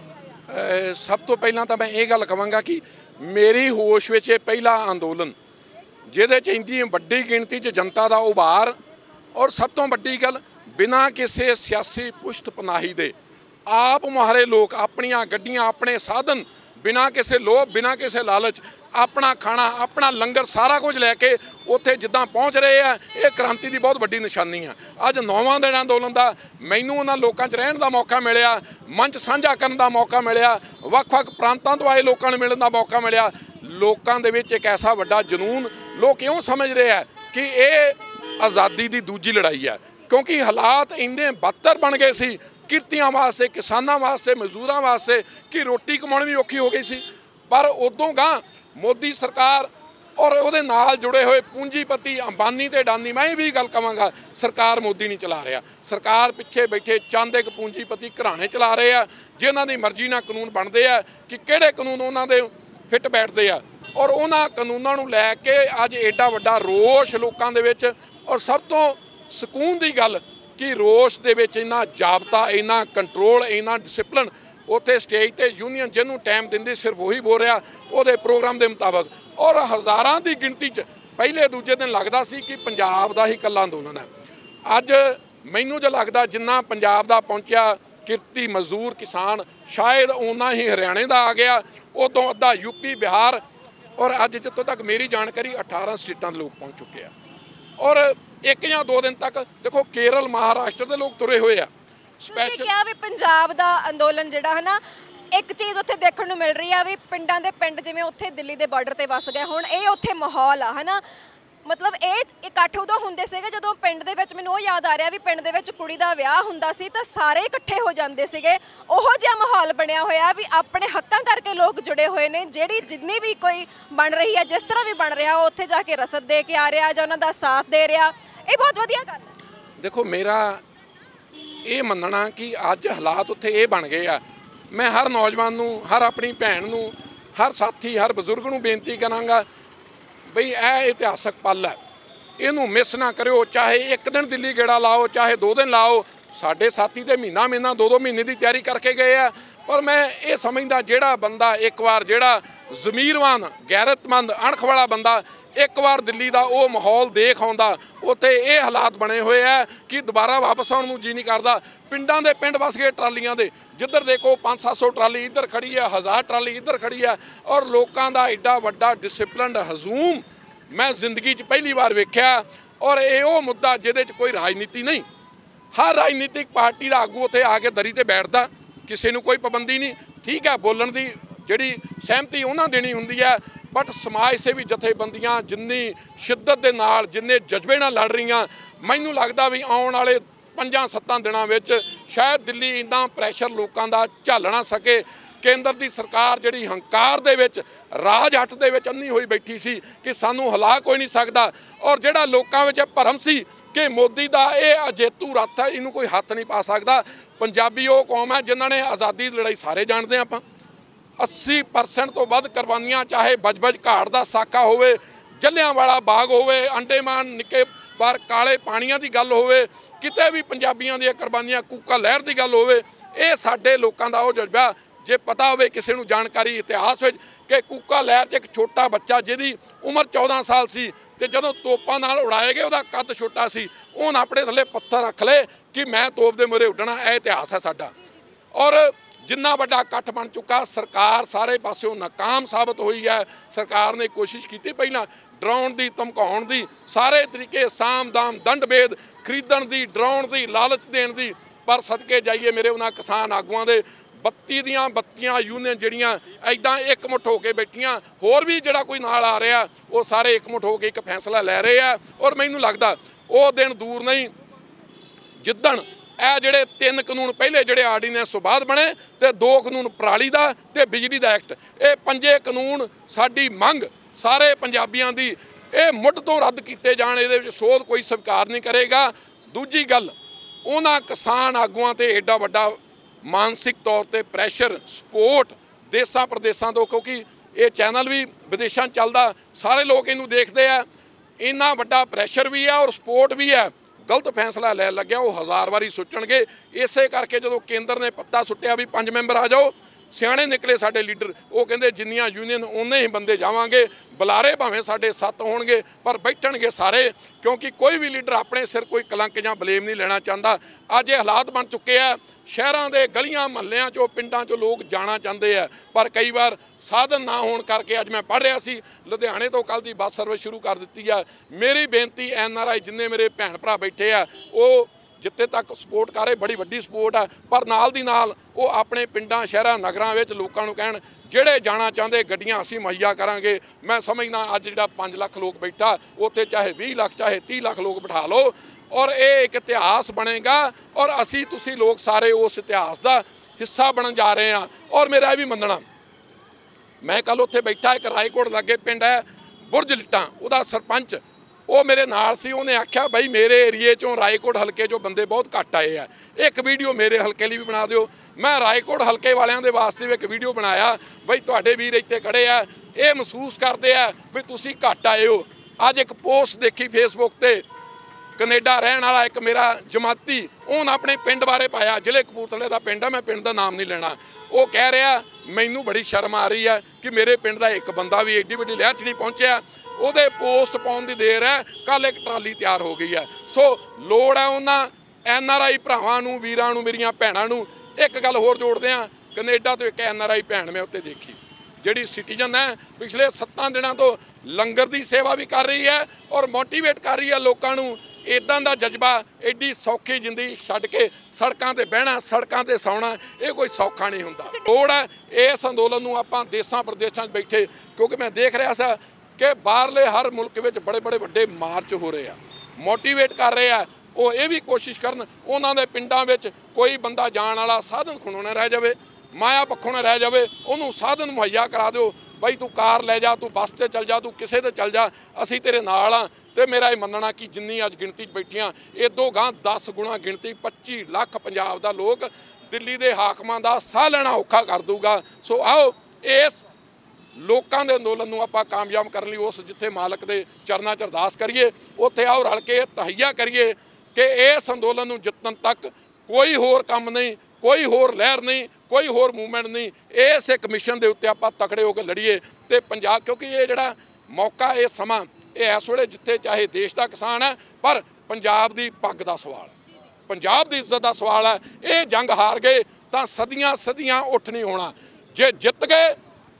ਦੱਸੋ। ਸਭ ਤੋਂ ਪਹਿਲਾਂ ਤਾਂ ਮੈਂ ਇਹ ਗੱਲ ਕਹਾਂਗਾ ਕਿ ਮੇਰੀ ਹੋਸ਼ ਵਿੱਚ ਇਹ ਪਹਿਲਾ ਅੰਦੋਲਨ ਜਿਹਦੇ 'ਚ ਇੰਨੀ ਵੱਡੀ ਗਿਣਤੀ 'ਚ ਜਨਤਾ ਦਾ ਉਭਾਰ ਔਰ ਸਭ ਤੋਂ ਵੱਡੀ ਗੱਲ ਬਿਨਾਂ ਕਿਸੇ ਸਿਆਸੀ ਪੁਸ਼ਤ ਪਨਾਹੀ ਦੇ ਆਪ ਮੁਹਾਰੇ ਲੋਕ ਆਪਣੀਆਂ ਗੱਡੀਆਂ, ਆਪਣੇ ਸਾਧਨ, ਬਿਨਾਂ ਕਿਸੇ ਲੋਭ, ਬਿਨਾਂ ਕਿਸੇ ਲਾਲਚ ਆਪਣਾ ਖਾਣਾ, ਆਪਣਾ ਲੰਗਰ ਸਾਰਾ ਕੁਝ ਲੈ ਕੇ ਉੱਥੇ ਜਿੱਦਾਂ ਪਹੁੰਚ ਰਹੇ ਆ, ਇਹ ਕ੍ਰਾਂਤੀ ਦੀ ਬਹੁਤ ਵੱਡੀ ਨਿਸ਼ਾਨੀ ਆ। ਅੱਜ ਨੌਵਾਂ ਦਿਨ ਅੰਦੋਲਨ ਦਾ ਮੈਨੂੰ ਉਹਨਾਂ ਲੋਕਾਂ 'ਚ ਰਹਿਣ ਦਾ ਮੌਕਾ ਮਿਲਿਆ, ਮੰਚ ਸਾਂਝਾ ਕਰਨ ਦਾ ਮੌਕਾ ਮਿਲਿਆ, ਵੱਖ-ਵੱਖ ਪ੍ਰਾਂਤਾਂ ਤੋਂ ਆਏ ਲੋਕਾਂ ਨੂੰ ਮਿਲਣ ਦਾ ਮੌਕਾ ਮਿਲਿਆ। ਲੋਕਾਂ ਦੇ ਵਿੱਚ ਇੱਕ ਐਸਾ ਵੱਡਾ ਜਨੂਨ, ਲੋਕ ਇਉਂ ਸਮਝ ਰਹੇ ਆ ਕਿ ਇਹ ਆਜ਼ਾਦੀ ਦੀ ਦੂਜੀ ਲੜਾਈ ਹੈ, ਕਿਉਂਕਿ ਹਾਲਾਤ ਇੰਨੇ ਬਦਤਰ ਬਣ ਗਏ ਸੀ ਕਿਰਤੀਆਂ ਵਾਸਤੇ, ਕਿਸਾਨਾਂ ਵਾਸਤੇ, ਮਜ਼ਦੂਰਾਂ ਵਾਸਤੇ ਕਿ ਰੋਟੀ ਕਮਾਉਣੀ ਵੀ ਔਖੀ ਹੋ ਗਈ ਸੀ। ਪਰ ਉਦੋਂ ਗਾਂ ਮੋਦੀ ਸਰਕਾਰ ਔਰ ਉਹਦੇ ਨਾਲ ਜੁੜੇ ਹੋਏ ਪੂੰਜੀਪਤੀ ਅੰਬਾਨੀ ਤੇ ਅਡਾਨੀ, ਮੈਂ ਇਹ ਵੀ ਗੱਲ ਕਹਾਂਗਾ ਸਰਕਾਰ ਮੋਦੀ ਨਹੀਂ ਚਲਾ ਰਿਹਾ, ਸਰਕਾਰ ਪਿੱਛੇ ਬੈਠੇ ਚੰਦ ਇੱਕ ਪੂੰਜੀਪਤੀ ਘਰਾਣੇ ਚਲਾ ਰਹੇ ਆ ਜਿਨ੍ਹਾਂ ਦੀ ਮਰਜ਼ੀ ਨਾਲ ਕਾਨੂੰਨ ਬਣਦੇ ਆ ਕਿ ਕਿਹੜੇ ਕਾਨੂੰਨ ਉਹਨਾਂ ਦੇ ਫਿੱਟ ਬੈਠਦੇ ਆ। ਔਰ ਉਹਨਾਂ ਕਾਨੂੰਨਾਂ ਨੂੰ ਲੈ ਕੇ ਅੱਜ ਐਡਾ ਵੱਡਾ ਰੋਸ਼ ਲੋਕਾਂ ਦੇ ਵਿੱਚ। ਔਰ ਸਭ ਤੋਂ ਸਕੂਨ ਦੀ ਗੱਲ ਕਿ ਰੋਸ਼ ਦੇ ਵਿੱਚ ਇੰਨਾ ਜਾਬਤਾ, ਇੰਨਾ ਕੰਟਰੋਲ, ਇੰਨਾ ਡਿਸਪਲਿਨ। ਉੱਥੇ ਸਟੇਜ ਤੇ ਯੂਨੀਅਨ ਜਿਹਨੂੰ ਟਾਈਮ ਦਿੰਦੀ ਸਿਰਫ ਉਹੀ ਬੋਲ ਰਿਹਾ ਉਹਦੇ ਪ੍ਰੋਗਰਾਮ ਦੇ ਮੁਤਾਬਕ। ਔਰ ਹਜ਼ਾਰਾਂ ਦੀ ਗਿਣਤੀ 'ਚ ਪਹਿਲੇ ਦੂਜੇ ਦਿਨ ਲੱਗਦਾ ਸੀ ਕਿ ਪੰਜਾਬ ਦਾ ਹੀ ਇਕੱਲਾ ਅੰਦੋਲਨ ਹੈ। ਅੱਜ ਮੈਨੂੰ ਜੋ ਲੱਗਦਾ ਜਿੰਨਾ ਪੰਜਾਬ ਦਾ ਪਹੁੰਚਿਆ ਕਿਰਤੀ, ਮਜ਼ਦੂਰ, ਕਿਸਾਨ, ਸ਼ਾਇਦ ਓਨਾ ਹੀ ਹਰਿਆਣੇ ਦਾ ਆ ਗਿਆ, ਉਦੋਂ ਅੱਧਾ ਯੂਪੀ, ਬਿਹਾਰ। ਔਰ ਅੱਜ ਜਿੱਥੋਂ ਤੱਕ ਮੇਰੀ ਜਾਣਕਾਰੀ ਅਠਾਰਾਂ ਸਟੇਟਾਂ ਦੇ ਲੋਕ ਪਹੁੰਚ ਚੁੱਕੇ ਆ। ਔਰ ਇੱਕ ਜਾਂ ਦੋ ਦਿਨ ਤੱਕ ਦੇਖੋ ਕੇਰਲ, ਮਹਾਰਾਸ਼ਟਰ ਦੇ ਲੋਕ ਤੁਰੇ ਹੋਏ ਆ। ਸਪੈਸ਼ਲ ਕਿਹਾ ਵੀ ਪੰਜਾਬ ਦਾ ਅੰਦੋਲਨ ਜਿਹੜਾ ਹੈ ਨਾ, ਇੱਕ ਚੀਜ਼ ਉੱਥੇ ਦੇਖਣ ਨੂੰ ਮਿਲ ਰਹੀ ਆ ਵੀ ਪਿੰਡਾਂ ਦੇ ਪਿੰਡ ਜਿਵੇਂ ਉੱਥੇ ਦਿੱਲੀ ਦੇ ਬਾਰਡਰ ਤੇ ਵਸ ਗਏ ਹੁਣ, ਇਹ ਉੱਥੇ ਮਾਹੌਲ ਆ ਹੈ ਨਾ। ਮਤਲਬ ਇਹ ਇਕੱਠ ਉਦੋਂ ਹੁੰਦੇ ਸੀਗੇ ਜਦੋਂ ਪਿੰਡ ਦੇ ਵਿੱਚ, ਮੈਨੂੰ ਉਹ ਯਾਦ ਆ ਰਿਹਾ ਵੀ ਪਿੰਡ ਦੇ ਵਿੱਚ ਕੁੜੀ ਦਾ ਵਿਆਹ ਹੁੰਦਾ ਸੀ ਤਾਂ ਸਾਰੇ ਇਕੱਠੇ ਹੋ ਜਾਂਦੇ ਸੀਗੇ। ਉਹੋ ਜਿਹਾ ਮਾਹੌਲ ਬਣਿਆ ਹੋਇਆ ਵੀ ਆਪਣੇ ਹੱਕਾਂ ਕਰਕੇ ਲੋਕ ਜੁੜੇ ਹੋਏ ਨੇ। ਜਿਹੜੀ ਜਿੰਨੀ ਵੀ ਕੋਈ ਬਣ ਰਹੀ ਹੈ, ਜਿਸ ਤਰ੍ਹਾਂ ਵੀ ਬਣ ਰਿਹਾ, ਉਹ ਉੱਥੇ ਜਾ ਕੇ ਰਸਦ ਦੇ ਕੇ ਆ ਰਿਹਾ ਜਾਂ ਉਹਨਾਂ ਦਾ ਸਾਥ ਦੇ ਰਿਹਾ, ਇਹ ਬਹੁਤ ਵਧੀਆ ਗੱਲ ਹੈ। ਦੇਖੋ ਮੇਰਾ ਇਹ ਮੰਨਣਾ ਕਿ ਅੱਜ ਹਾਲਾਤ ਉੱਥੇ ਇਹ ਬਣ ਗਏ ਆ। ਮੈਂ ਹਰ ਨੌਜਵਾਨ ਨੂੰ, ਹਰ ਆਪਣੀ ਭੈਣ ਨੂੰ, ਹਰ ਸਾਥੀ, ਹਰ ਬਜ਼ੁਰਗ ਨੂੰ ਬੇਨਤੀ ਕਰਾਂਗਾ ਬਈ ਇਹ ਇਤਿਹਾਸਕ ਪਲ ਹੈ, ਇਹਨੂੰ ਮਿਸ ਨਾ ਕਰਿਓ। ਚਾਹੇ ਇੱਕ ਦਿਨ ਦਿੱਲੀ ਗੇੜਾ ਲਾਓ, ਚਾਹੇ ਦੋ ਦਿਨ ਲਾਓ। ਸਾਡੇ ਸਾਥੀ ਤੇ ਮਹੀਨਾ ਮਹੀਨਾ ਦੋ ਦੋ ਮਹੀਨੇ ਦੀ ਤਿਆਰੀ ਕਰਕੇ ਗਏ ਆ। ਪਰ ਮੈਂ ਇਹ ਸਮਝਦਾ ਜਿਹੜਾ ਬੰਦਾ ਇੱਕ ਵਾਰ, ਜਿਹੜਾ ਜ਼ਮੀਰਵਾਨ, ਗੈਰਤਮੰਦ, ਅਣਖ ਵਾਲਾ ਬੰਦਾ ਇੱਕ ਵਾਰ ਦਿੱਲੀ ਦਾ ਉਹ ਮਾਹੌਲ ਦੇਖ ਆਉਂਦਾ, ਉੱਥੇ ਇਹ ਹਾਲਾਤ ਬਣੇ ਹੋਏ ਆ ਕਿ ਦੁਬਾਰਾ ਵਾਪਸ ਆਉਣ ਨੂੰ ਜੀ ਨਹੀਂ ਕਰਦਾ। ਪਿੰਡਾਂ ਦੇ ਪਿੰਡ ਵਸ ਗਏ ਟਰਾਲੀਆਂ ਦੇ, ਜਿੱਧਰ ਦੇਖੋ ਪੰਜ ਸੱਤ ਸੌ ਟਰਾਲੀ ਇੱਧਰ ਖੜੀ ਆ, ਹਜ਼ਾਰ ਟਰਾਲੀ ਇੱਧਰ ਖੜੀ ਆ। ਔਰ ਲੋਕਾਂ ਦਾ ਐਡਾ ਵੱਡਾ ਡਿਸਪਲਿਨਡ ਹਜ਼ੂਮ ਮੈਂ ਜ਼ਿੰਦਗੀ 'ਚ ਪਹਿਲੀ ਵਾਰ ਵੇਖਿਆ। ਔਰ ਇਹ ਉਹ ਮੁੱਦਾ ਜਿਹਦੇ 'ਚ ਕੋਈ ਰਾਜਨੀਤੀ ਨਹੀਂ, ਹਰ ਰਾਜਨੀਤਿਕ ਪਾਰਟੀ ਦਾ ਆਗੂ ਉੱਥੇ ਆ ਕੇ ਦਰੀ ਤੇ ਬੈਠਦਾ, ਕਿਸੇ ਨੂੰ ਕੋਈ ਪਾਬੰਦੀ ਨਹੀਂ। ਠੀਕ ਹੈ, ਬੋਲਣ ਦੀ ਜਿਹੜੀ ਸਹਿਮਤੀ ਉਹਨਾਂ ਦੇਣੀ ਹੁੰਦੀ ਹੈ, ਬਟ ਸਮਾਜ ਸੇਵੀ ਜਥੇਬੰਦੀਆਂ ਜਿੰਨੀ ਸ਼ਿੱਦਤ ਦੇ ਨਾਲ, ਜਿੰਨੇ ਜਜ਼ਬੇ ਨਾਲ ਲੜ ਰਹੀਆਂ, ਮੈਨੂੰ ਲੱਗਦਾ ਵੀ ਆਉਣ ਵਾਲੇ ਪੰਜਾਂ ਸੱਤਾਂ ਦਿਨਾਂ ਵਿੱਚ ਸ਼ਾਇਦ ਦਿੱਲੀ ਇੰਨਾ ਪ੍ਰੈਸ਼ਰ ਲੋਕਾਂ ਦਾ ਝੱਲ ਨਾ ਸਕੇ। ਕੇਂਦਰ ਦੀ ਸਰਕਾਰ ਜਿਹੜੀ ਹੰਕਾਰ ਦੇ ਵਿੱਚ, ਰਾਜ ਹੱਥ ਦੇ ਵਿੱਚ ਅੰਨੀ ਹੋਈ ਬੈਠੀ ਸੀ ਕਿ ਸਾਨੂੰ ਹਿਲਾ ਕੋਈ ਨਹੀਂ ਸਕਦਾ। ਔਰ ਜਿਹੜਾ ਲੋਕਾਂ ਵਿੱਚ ਭਰਮ ਸੀ ਕਿ ਮੋਦੀ ਦਾ ਇਹ ਅਜੇਤੂ ਰੱਥ ਹੈ, ਇਹਨੂੰ ਕੋਈ ਹੱਥ ਨਹੀਂ ਪਾ ਸਕਦਾ। ਪੰਜਾਬੀ ਉਹ ਕੌਮ ਹੈ ਜਿਨ੍ਹਾਂ ਨੇ ਆਜ਼ਾਦੀ ਦੀ ਲੜਾਈ, ਸਾਰੇ ਜਾਣਦੇ ਹਾਂ ਆਪਾਂ, अस्सी परसेंट तो ਵੱਧ ਕੁਰਬਾਨੀਆਂ, ਚਾਹੇ ਬਜਬਜ ਘਾਟ ਦਾ ਸਾਕਾ ਹੋਵੇ, ਜੱਲਿਆਂਵਾਲਾ ਬਾਗ ਹੋਵੇ, ਅੰਡੇਮਾਨ ਨਿਕੋਬਾਰ ਕਾਲੇ ਪਾਣੀਆਂ ਦੀ ਗੱਲ ਹੋਵੇ, ਕਿਤੇ ਵੀ ਪੰਜਾਬੀਆਂ ਦੀਆਂ ਕੁਰਬਾਨੀਆਂ, ਕੂਕਾ ਲਹਿਰ ਦੀ ਗੱਲ ਹੋਵੇ, ਇਹ ਸਾਡੇ ਲੋਕਾਂ ਦਾ ਉਹ ਜਜ਼ਬਾ। ਜੇ ਪਤਾ ਹੋਵੇ ਕਿਸੇ ਨੂੰ ਜਾਣਕਾਰੀ ਇਤਿਹਾਸ ਵਿੱਚ ਕਿ ਕੂਕਾ ਲਹਿਰ 'ਚ ਇੱਕ ਛੋਟਾ ਬੱਚਾ ਜਿਹਦੀ ਉਮਰ ਚੌਦਾਂ ਸਾਲ ਸੀ ਤੇ ਜਦੋਂ ਤੋਪਾਂ ਨਾਲ ਉਡਾਏ ਗਏ ਉਹਦਾ ਕੱਦ ਛੋਟਾ ਸੀ, ਉਹਨ ਆਪਣੇ ਥੱਲੇ ਪੱਥਰ ਰੱਖ ਲਏ ਕਿ ਮੈਂ ਤੋਪ ਦੇ ਮੂਹਰੇ ਉੱਡਣਾ। ਇਹ ਇਤਿਹਾਸ ਹੈ ਸਾਡਾ। ਔਰ ਜਿੰਨਾ ਵੱਡਾ ਇਕੱਠ ਬਣ ਚੁੱਕਾ, ਸਰਕਾਰ ਸਾਰੇ ਪਾਸਿਓਂ ਨਾਕਾਮ ਸਾਬਤ ਹੋਈ ਹੈ। ਸਰਕਾਰ ਨੇ ਕੋਸ਼ਿਸ਼ ਕੀਤੀ ਪਹਿਲਾਂ ਡਰਾਉਣ ਦੀ, ਧਮਕਾਉਣ ਦੀ, ਸਾਰੇ ਤਰੀਕੇ, ਸਾਮ ਦਾਮ ਦੰਡ ਭੇਦ ਖਰੀਦਣ ਦੀ, ਡਰਾਉਣ ਦੀ, ਲਾਲਚ ਦੇਣ ਦੀ। ਪਰ ਸਦਕੇ ਜਾਈਏ ਮੇਰੇ ਉਹਨਾਂ ਕਿਸਾਨ ਆਗੂਆਂ ਦੇ, ਬੱਤੀ ਦੀਆਂ ਬੱਤੀਆਂ ਯੂਨੀਅਨ ਜਿਹੜੀਆਂ ਐਦਾਂ ਇਕਮੁੱਠ ਹੋ ਕੇ ਬੈਠੀਆਂ, ਹੋਰ ਵੀ ਜਿਹੜਾ ਕੋਈ ਨਾਲ ਆ ਰਿਹਾ, ਉਹ ਸਾਰੇ ਇਕਮੁੱਠ ਹੋ ਕੇ ਇੱਕ ਫੈਸਲਾ ਲੈ ਰਹੇ ਆ। ਔਰ ਮੈਨੂੰ ਲੱਗਦਾ ਉਹ ਦਿਨ ਦੂਰ ਨਹੀਂ ਜਿੱਦਣ ਇਹ ਜਿਹੜੇ ਤਿੰਨ ਕਾਨੂੰਨ ਪਹਿਲੇ ਜਿਹੜੇ ਆਰਡੀਨੈਂਸ ਤੋਂ ਬਾਅਦ ਬਣੇ ਤੇ ਦੋ ਕਾਨੂੰਨ ਪਰਾਲੀ ਦਾ ਤੇ ਬਿਜਲੀ ਦਾ ਐਕਟ, ਇਹ ਪੰਜੇ ਕਾਨੂੰਨ ਸਾਡੀ ਮੰਗ ਸਾਰੇ ਪੰਜਾਬੀਆਂ ਦੀ, ਇਹ ਮੁੱਢ ਤੋਂ ਰੱਦ ਕੀਤੇ ਜਾਣ। ਇਹਦੇ ਵਿੱਚ ਸੋਧ ਕੋਈ ਸਵੀਕਾਰ ਨਹੀਂ ਕਰੇਗਾ। ਦੂਜੀ ਗੱਲ, ਉਹਨਾਂ ਕਿਸਾਨ ਆਗੂਆਂ ਤੇ ਐਡਾ ਵੱਡਾ ਮਾਨਸਿਕ ਤੌਰ ਤੇ ਪ੍ਰੈਸ਼ਰ, ਸਪੋਰਟ ਦੇਸਾਂ ਪ੍ਰਦੇਸਾਂ ਤੋਂ, ਕਿਉਂਕਿ ਇਹ ਚੈਨਲ ਵੀ ਵਿਦੇਸ਼ਾਂ 'ਚ ਚੱਲਦਾ, ਸਾਰੇ ਲੋਕ ਇਹਨੂੰ ਦੇਖਦੇ ਆ। ਇੰਨਾ ਵੱਡਾ ਪ੍ਰੈਸ਼ਰ ਵੀ ਹੈ ਔਰ ਸਪੋਰਟ ਵੀ ਹੈ। ਗਲਤ ਫੈਸਲਾ ਲੈ ਲੱਗਿਆ ਉਹ ਹਜ਼ਾਰ ਵਾਰੀ ਸੋਚਣਗੇ। ਇਸੇ ਕਰਕੇ ਜਦੋਂ ਕੇਂਦਰ ਨੇ ਪੱਤਾ ਸੁੱਟਿਆ ਵੀ ਪੰਜ ਮੈਂਬਰ ਆ ਜਾਓ, ਸਿਆਣੇ ਨਿਕਲੇ ਸਾਡੇ ਲੀਡਰ, ਉਹ ਕਹਿੰਦੇ ਜਿੰਨੀਆਂ ਯੂਨੀਅਨ ਉਨੇ ਹੀ ਬੰਦੇ ਜਾਵਾਂਗੇ, ਬੁਲਾਰੇ ਭਾਵੇਂ ਸਾਡੇ ਸੱਤ ਹੋਣਗੇ ਪਰ ਬੈਠਣਗੇ ਸਾਰੇ, ਕਿਉਂਕਿ ਕੋਈ ਵੀ ਲੀਡਰ ਆਪਣੇ ਸਿਰ ਕੋਈ ਕਲੰਕ ਜਾਂ ਬਲੇਮ ਨਹੀਂ ਲੈਣਾ ਚਾਹੁੰਦਾ। ਅੱਜ ਇਹ ਹਾਲਾਤ ਬਣ ਚੁੱਕੇ ਆ, ਸ਼ਹਿਰਾਂ ਦੇ ਗਲੀਆਂ ਮਹੱਲਿਆਂ 'ਚੋਂ, ਪਿੰਡਾਂ 'ਚੋਂ ਲੋਕ ਜਾਣਾ ਚਾਹੁੰਦੇ ਆ, ਪਰ ਕਈ ਵਾਰ ਸਾਧਨ ਨਾ ਹੋਣ ਕਰਕੇ। ਅੱਜ ਮੈਂ ਪੜ੍ਹ ਰਿਹਾ ਸੀ ਲੁਧਿਆਣੇ ਤੋਂ ਕੱਲ੍ਹ ਦੀ ਬੱਸ ਸਰਵਿਸ ਸ਼ੁਰੂ ਕਰ ਦਿੱਤੀ ਆ। ਮੇਰੀ ਬੇਨਤੀ ਐਨ ਆਰ ਆਈ ਜਿੰਨੇ ਮੇਰੇ ਭੈਣ ਭਰਾ ਬੈਠੇ ਆ, ਉਹ ਜਿੱਥੇ ਤੱਕ ਸਪੋਰਟ ਕਰ ਰਹੇ, ਬੜੀ ਵੱਡੀ ਸਪੋਰਟ ਆ, ਪਰ ਨਾਲ ਦੀ ਨਾਲ ਉਹ ਆਪਣੇ ਪਿੰਡਾਂ, ਸ਼ਹਿਰਾਂ, ਨਗਰਾਂ ਵਿੱਚ ਲੋਕਾਂ ਨੂੰ ਕਹਿਣ ਜਿਹੜੇ ਜਾਣਾ ਚਾਹੁੰਦੇ ਗੱਡੀਆਂ ਅਸੀਂ ਮੁਹੱਈਆ ਕਰਾਂਗੇ। ਮੈਂ ਸਮਝਦਾ ਅੱਜ ਜਿਹੜਾ ਪੰਜ ਲੱਖ ਲੋਕ ਬੈਠਾ, ਉੱਥੇ ਚਾਹੇ ਵੀਹ ਲੱਖ ਚਾਹੇ ਤੀਹ ਲੱਖ ਲੋਕ ਬਿਠਾ ਲਓ, ਔਰ ਇਹ ਇੱਕ ਇਤਿਹਾਸ ਬਣੇਗਾ। ਔਰ ਅਸੀਂ ਤੁਸੀਂ ਲੋਕ ਸਾਰੇ ਉਸ ਇਤਿਹਾਸ ਦਾ ਹਿੱਸਾ ਬਣਨ ਜਾ ਰਹੇ ਹਾਂ। ਔਰ ਮੇਰਾ ਇਹ ਵੀ ਮੰਨਣਾ, ਮੈਂ ਕੱਲ ਉੱਥੇ ਬੈਠਾ, ਇੱਕ ਰਾਏਕੋਟ ਲਾਗੇ ਪਿੰਡ ਹੈ ਬੁਰਜ ਲਿੱਟਾਂ, ਉਹਦਾ ਸਰਪੰਚ ਉਹ ਮੇਰੇ ਨਾਲ ਸੀ। ਉਹਨੇ ਆਖਿਆ ਬਈ ਮੇਰੇ ਏਰੀਏ 'ਚੋਂ, ਰਾਏਕੋਟ ਹਲਕੇ 'ਚੋਂ ਬੰਦੇ ਬਹੁਤ ਘੱਟ ਆਏ ਆ, ਇੱਕ ਵੀਡੀਓ ਮੇਰੇ ਹਲਕੇ ਲਈ ਵੀ ਬਣਾ ਦਿਓ। ਮੈਂ ਰਾਏਕੋਟ ਹਲਕੇ ਵਾਲਿਆਂ ਦੇ ਵਾਸਤੇ ਵੀ ਇੱਕ ਵੀਡੀਓ ਬਣਾਇਆ, ਬਈ ਤੁਹਾਡੇ ਵੀਰ ਇੱਥੇ ਖੜੇ ਆ, ਇਹ ਮਹਿਸੂਸ ਕਰਦੇ ਆ ਵੀ ਤੁਸੀਂ ਘੱਟ ਆਏ ਹੋ। ਅੱਜ ਇੱਕ ਪੋਸਟ ਦੇਖੀ ਫੇਸਬੁੱਕ ਤੇ, ਕੈਨੇਡਾ ਰਹਿਣ ਵਾਲਾ ਇੱਕ ਮੇਰਾ ਜਮਾਤੀ, ਉਹਨੇ ਆਪਣੇ ਪਿੰਡ ਬਾਰੇ ਪਾਇਆ, ਜ਼ਿਲ੍ਹੇ ਕਪੂਰਥਲੇ ਦਾ ਪਿੰਡ ਆ, ਮੈਂ ਪਿੰਡ ਦਾ ਨਾਮ ਨਹੀਂ ਲੈਣਾ। ਉਹ ਕਹਿ ਰਿਹਾ ਮੈਨੂੰ ਬੜੀ ਸ਼ਰਮ ਆ ਰਹੀ ਹੈ ਕਿ ਮੇਰੇ ਪਿੰਡ ਦਾ ਇੱਕ ਬੰਦਾ ਵੀ ਏਡੀ ਵੱਡੀ ਲਹਿਰ 'ਚ ਨਹੀਂ ਪਹੁੰਚਿਆ। ਉਹਦੇ ਪੋਸਟ ਪਾਉਣ ਦੀ ਦੇਰ ਹੈ, ਕੱਲ ਇੱਕ ਟਰਾਲੀ ਤਿਆਰ ਹੋ ਗਈ ਹੈ। ਸੋ ਲੋੜ ਹੈ ਉਹਨਾਂ ਐਨ ਆਰ ਆਈ ਭਰਾਵਾਂ ਨੂੰ, ਵੀਰਾਂ ਨੂੰ, ਮੇਰੀਆਂ ਭੈਣਾਂ ਨੂੰ। ਇੱਕ ਗੱਲ ਹੋਰ ਜੋੜਦੇ ਹਾਂ, ਕੈਨੇਡਾ ਤੋਂ ਇੱਕ ਐਨ ਆਰ ਆਈ ਭੈਣ ਮੈਂ ਉੱਤੇ ਦੇਖੀ, ਜਿਹੜੀ ਸਿਟੀਜ਼ਨ ਹੈ, ਪਿਛਲੇ ਸੱਤਾਂ ਦਿਨਾਂ ਤੋਂ ਲੰਗਰ ਦੀ ਸੇਵਾ ਵੀ ਕਰ ਰਹੀ ਹੈ ਔਰ ਮੋਟੀਵੇਟ ਕਰ ਰਹੀ ਹੈ ਲੋਕਾਂ ਨੂੰ। ਇੱਦਾਂ ਦਾ ਜਜ਼ਬਾ, ਐਡੀ ਸੌਖੀ ਜ਼ਿੰਦਗੀ ਛੱਡ ਕੇ ਸੜਕਾਂ ਤੇ ਬਹਿਣਾ, ਸੜਕਾਂ ਤੇ ਸੌਣਾ, ਇਹ ਕੋਈ ਸੌਖਾ ਨਹੀਂ ਹੁੰਦਾ। ਲੋੜ ਹੈ ਇਸ ਅੰਦੋਲਨ ਨੂੰ ਆਪਾਂ ਦੇਸਾਂ ਪ੍ਰਦੇਸ਼ਾਂ 'ਚ ਬੈਠੇ, ਕਿਉਂਕਿ ਮੈਂ ਦੇਖ ਰਿਹਾ ਸੀ कि बाहरले हर मुल्क में बड़े बड़े वड्डे मार्च हो रहे हैं, मोटिवेट कर रहे हैं, वो ये भी कोशिश करन उन्होंने पिंडों में कोई बंदा जान वाला साधन खड़ोने रह जाए, माया पक्षों ने रह जाए, उन्होंने साधन मुहैया करा दो, बई तू कार ले जा, तू बस से चल जा, तू किसी से चल जा, असी तेरे नाल हाँ। तो मेरा ये मनना कि जिन्नी अज गिणती बैठियां इदों गां दस गुणा गिणती पच्ची लाख पंजाब दा लोग दिल्ली दे हाकमां दा साह लेना औखा कर दूगा। सो आओ इस लोकां दे अंदोलन नूं आपां कामयाब करन लई उस जिथे मालक दे चरनां च अरदास करिए, उत्थे आओ रल के तहैया करिए कि इस अंदोलन नूं जितन तक कोई होर काम नहीं, कोई होर लहर नहीं, कोई होर मूवमेंट नहीं, इस एक मिशन दे उत्ते आपां तकड़े होकर लड़ीए। ते पंजाब क्योंकि ये जिहड़ा मौका ये समा ये इस वेले जिथे चाहे देश का किसान है पर पंजाब की पग का सवाल, पंजाब की इज्जत का सवाल है। ये जंग हार गए तो सदियां सदियां उठ नहीं होना, जे जित गए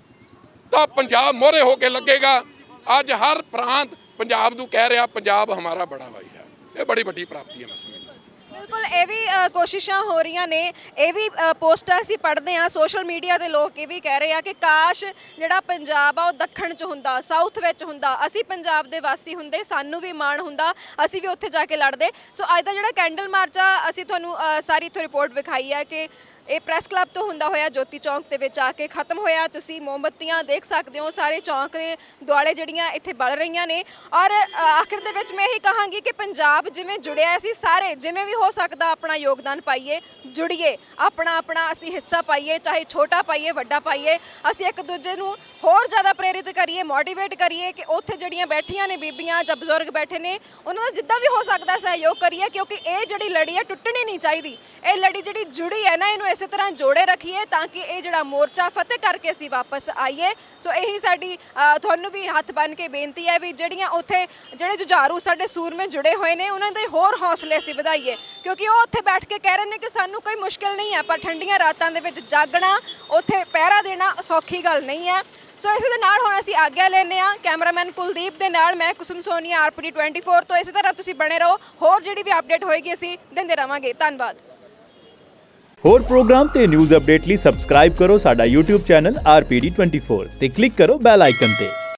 तो पंजाब मोहरे होके लगेगा। अज हर प्रांत पंजाब नूं कह रहा पंजाब हमारा बड़ा भाई है, ये बड़ी वड्डी प्राप्ति है। मैं समझदा बिल्कुल ये भी कोशिशां हो रही ने, ये भी पोस्टां असीं पढ़ते हैं सोशल मीडिया के लोग ये भी कह रहे हैं कि काश जिहड़ा पंजाब आ वो दक्षिण च हुंदा, साउथ विच हुंदा, असीं पंजाब दे वासी हुंदे, सानू भी माण हुंदा, असीं भी उत्थे जाके लड़दे। सो अज दा जिहड़ा कैंडल मार्च आ असीं तुहानूं सारी इत्थों रिपोर्ट विखाई है कि ये प्रैस क्लब तो हुंदा होया ज्योति चौंक दे विच आके खत्म होया। तुसीं मोमबत्तियां देख सकते हो, सारे चौंक दे दुआले जिहड़ियां इत्थे बल रहीआं ने। और आखिर दे विच मैं यही कहांगी कि पंजाब जिवें जुड़िया असीं सारे जिवें भी हो सकदा अपना योगदान पाइए, जुड़िए, अपना अपना असीं हिस्सा पाइए, चाहे छोटा पाइए वड्डा पाइए, असीं एक दूजे नूं होर ज़्यादा प्रेरित करिए, मोटिवेट करिए कि उत्थे जिहड़ियां बैठियां ने बीबियां जां बजुर्ग बैठे ने उन्हां दा जिद्दां भी हो सकदा सहयोग करिए, क्योंकि ये जिहड़ी लड़ी है टुटनी नहीं चाहिदी। ये लड़ी जिहड़ी जुड़ी है ना इहनूं इस तरह जोड़े रखिए ताकि ये जिहड़ा मोर्चा फतेह करके असीं वापस आइए। सो यही साडी तुहानूं भी हत्थ बन के बेनती है भी जिहड़ियां उत्थे जिहड़े जुझारू साडे सूरमे जुड़े हुए ने उन्हां दे होर हौसले असीं वधाइए, क्योंकि वो उत्थे बैठ के कह रहे हैं कि सानूं कोई मुश्किल नहीं है, पर ठंडियां रातां दे विच जागना उत्थे पहरा देना सौखी गल नहीं है। सो इस दे नाल हुण असीं आग्या लैने आ। कैमरामैन कुलदीप दे नाल मैं Kusum Sonia, R P D twenty four. तो इस तरह तुसीं बने रहो, होर जिहड़ी भी अपडेट होएगी असीं दिंदे रहांगे। धन्नवाद। होर प्रोग्राम ते न्यूज़ अपडेट ਲਈ ਸਬਸਕ੍ਰਾਈਬ ਕਰੋ ਸਾਡਾ YouTube channel R P D twenty four ਤੇ ਕਲਿੱਕ ਕਰੋ ਬੈਲ ਆਈਕਨ ਤੇ।